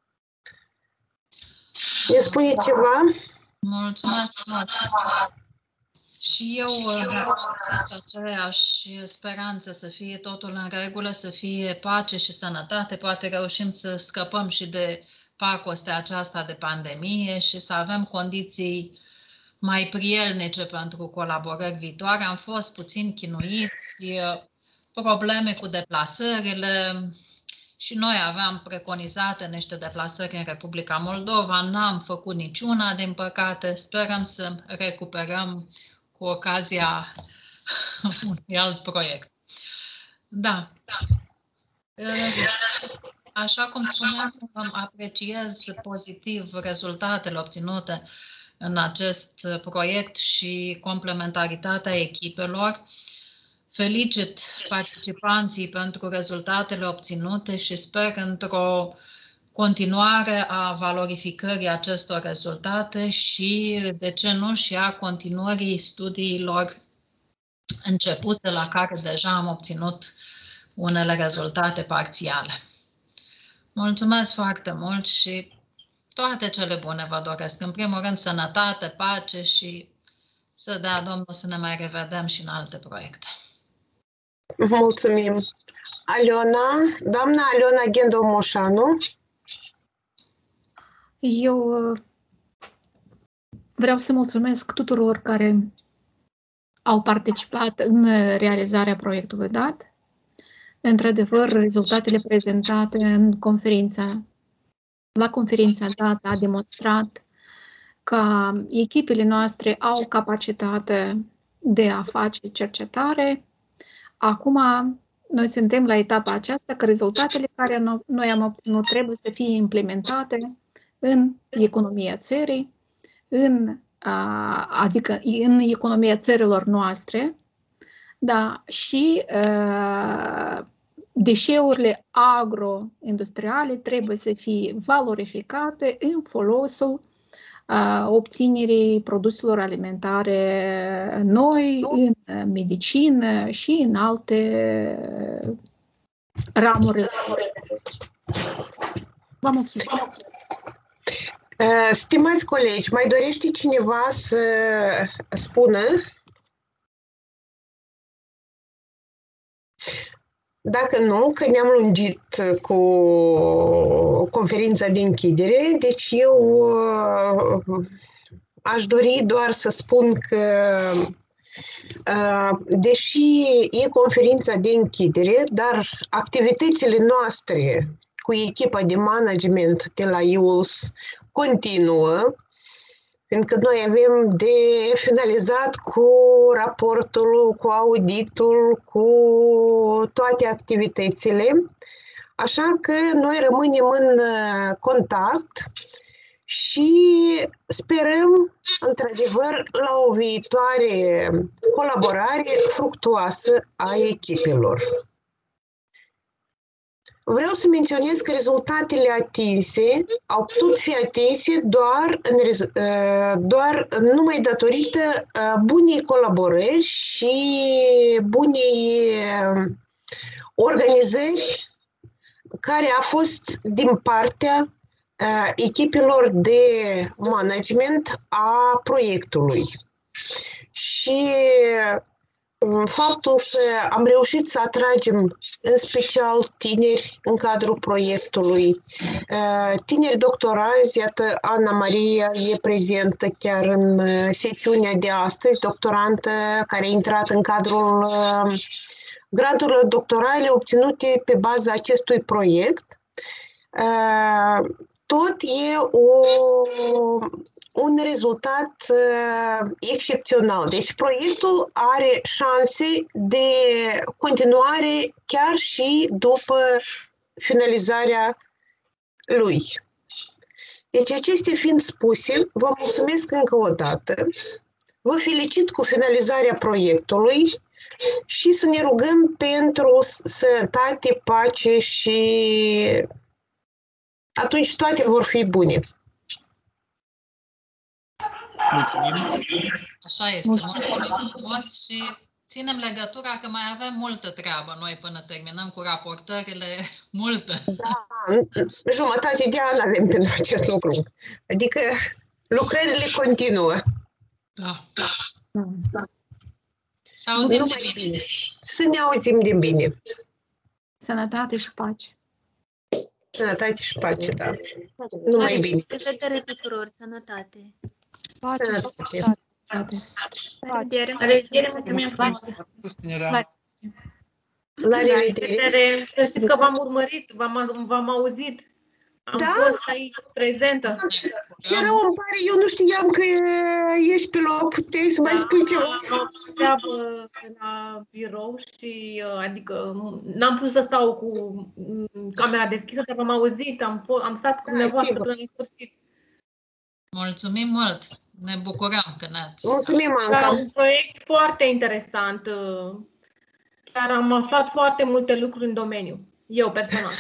Ne spune ceva? Mulțumesc frumos! Și eu am aceeași speranță să fie totul în regulă, să fie pace și sănătate. Poate reușim să scăpăm și de pacostea aceasta de pandemie și să avem condiții mai prielnice pentru colaborări viitoare. Am fost puțin chinuiți, probleme cu deplasările și noi aveam preconizate niște deplasări în Republica Moldova. N-am făcut niciuna, din păcate. Sperăm să recuperăm cu ocazia unui alt proiect. Da. Așa cum spuneam, apreciez pozitiv rezultatele obținute în acest proiect și complementaritatea echipelor. Felicit participanții pentru rezultatele obținute și sper într-o continuare a valorificării acestor rezultate și, de ce nu, și a continuării studiilor începute, la care deja am obținut unele rezultate parțiale. Mulțumesc foarte mult și toate cele bune vă doresc. În primul rând, sănătate, pace și să dea Domnul să ne mai revedem și în alte proiecte. Mulțumim. Doamna Aliona Ghendov-Moșanu. Eu vreau să mulțumesc tuturor care au participat în realizarea proiectului dat. Într-adevăr, rezultatele prezentate la conferința dată a demonstrat că echipele noastre au capacitate de a face cercetare. Acum, noi suntem la etapa aceasta că rezultatele care noi am obținut trebuie să fie implementate în economia țării, adică în economia țărilor noastre, da, și deșeurile agroindustriale trebuie să fie valorificate în folosul obținerii produselor alimentare noi, în medicină și în alte ramuri. Vă mulțumesc! Stimați colegi, mai dorește cineva să spună? Dacă nu, că ne-am lungit cu conferința de închidere, deci eu aș dori doar să spun că deși e conferința de închidere, dar activitățile noastre cu echipa de management de la IULS continuă, pentru că noi avem de finalizat cu raportul, cu auditul, cu toate activitățile, așa că noi rămânem în contact și sperăm, într-adevăr, la o viitoare colaborare fructuoasă a echipelor. Vreau să menționez că rezultatele atinse au putut fi atinse doar numai datorită bunei colaborări și bunei organizări care a fost din partea echipelor de management a proiectului. Și faptul că am reușit să atragem în special tineri în cadrul proiectului, tineri doctoranzi, iată, Ana Maria e prezentă chiar în sesiunea de astăzi, doctorantă care a intrat în cadrul gradurilor doctorale obținute pe baza acestui proiect. Tot e un rezultat excepțional. Deci proiectul are șanse de continuare chiar și după finalizarea lui. Deci acestea fiind spuse, vă mulțumesc încă o dată, vă felicit cu finalizarea proiectului și să ne rugăm pentru sănătate, pace și atunci toate vor fi bune. Mulțumim. Așa este, mulțumim frumos și ținem legătura că mai avem multă treabă noi până terminăm cu raportările, multă. Da, jumătate de an avem pentru acest lucru. Adică lucrările continuă. Da. Să auzim de bine. Să ne auzim de bine. Sănătate și pace. Sănătate și pace, da. Numai bine. La revedere tuturor, sănătate. Pace. La revedere, mulțumim frumos. La revedere. Să știți că v-am urmărit, v-am auzit. Am fost aici prezentă. Ce rău îmi pare, eu nu știam că ești pe loc. Puteai să mai spui ceva? Am treabă la birou și adică n-am putut să stau cu camera deschisă, dar v-am auzit, am stat cu dumneavoastră până la sfârșit. Mulțumim mult! Ne bucurăm că ne-ați... Mulțumim, Anca! Un proiect foarte interesant. Chiar am aflat foarte multe lucruri în domeniu. Eu personal.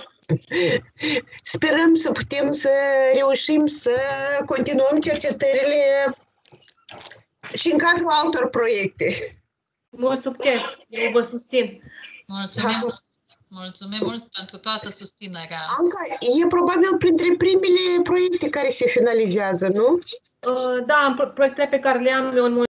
Sperăm să putem să reușim să continuăm cercetările și în cadrul altor proiecte. Mult succes! Eu vă susțin! Mulțumim! Mulțumim mult pentru toată susținerea. Anca, e probabil printre primele proiecte care se finalizează, nu? Da, proiectele pe care le am eu în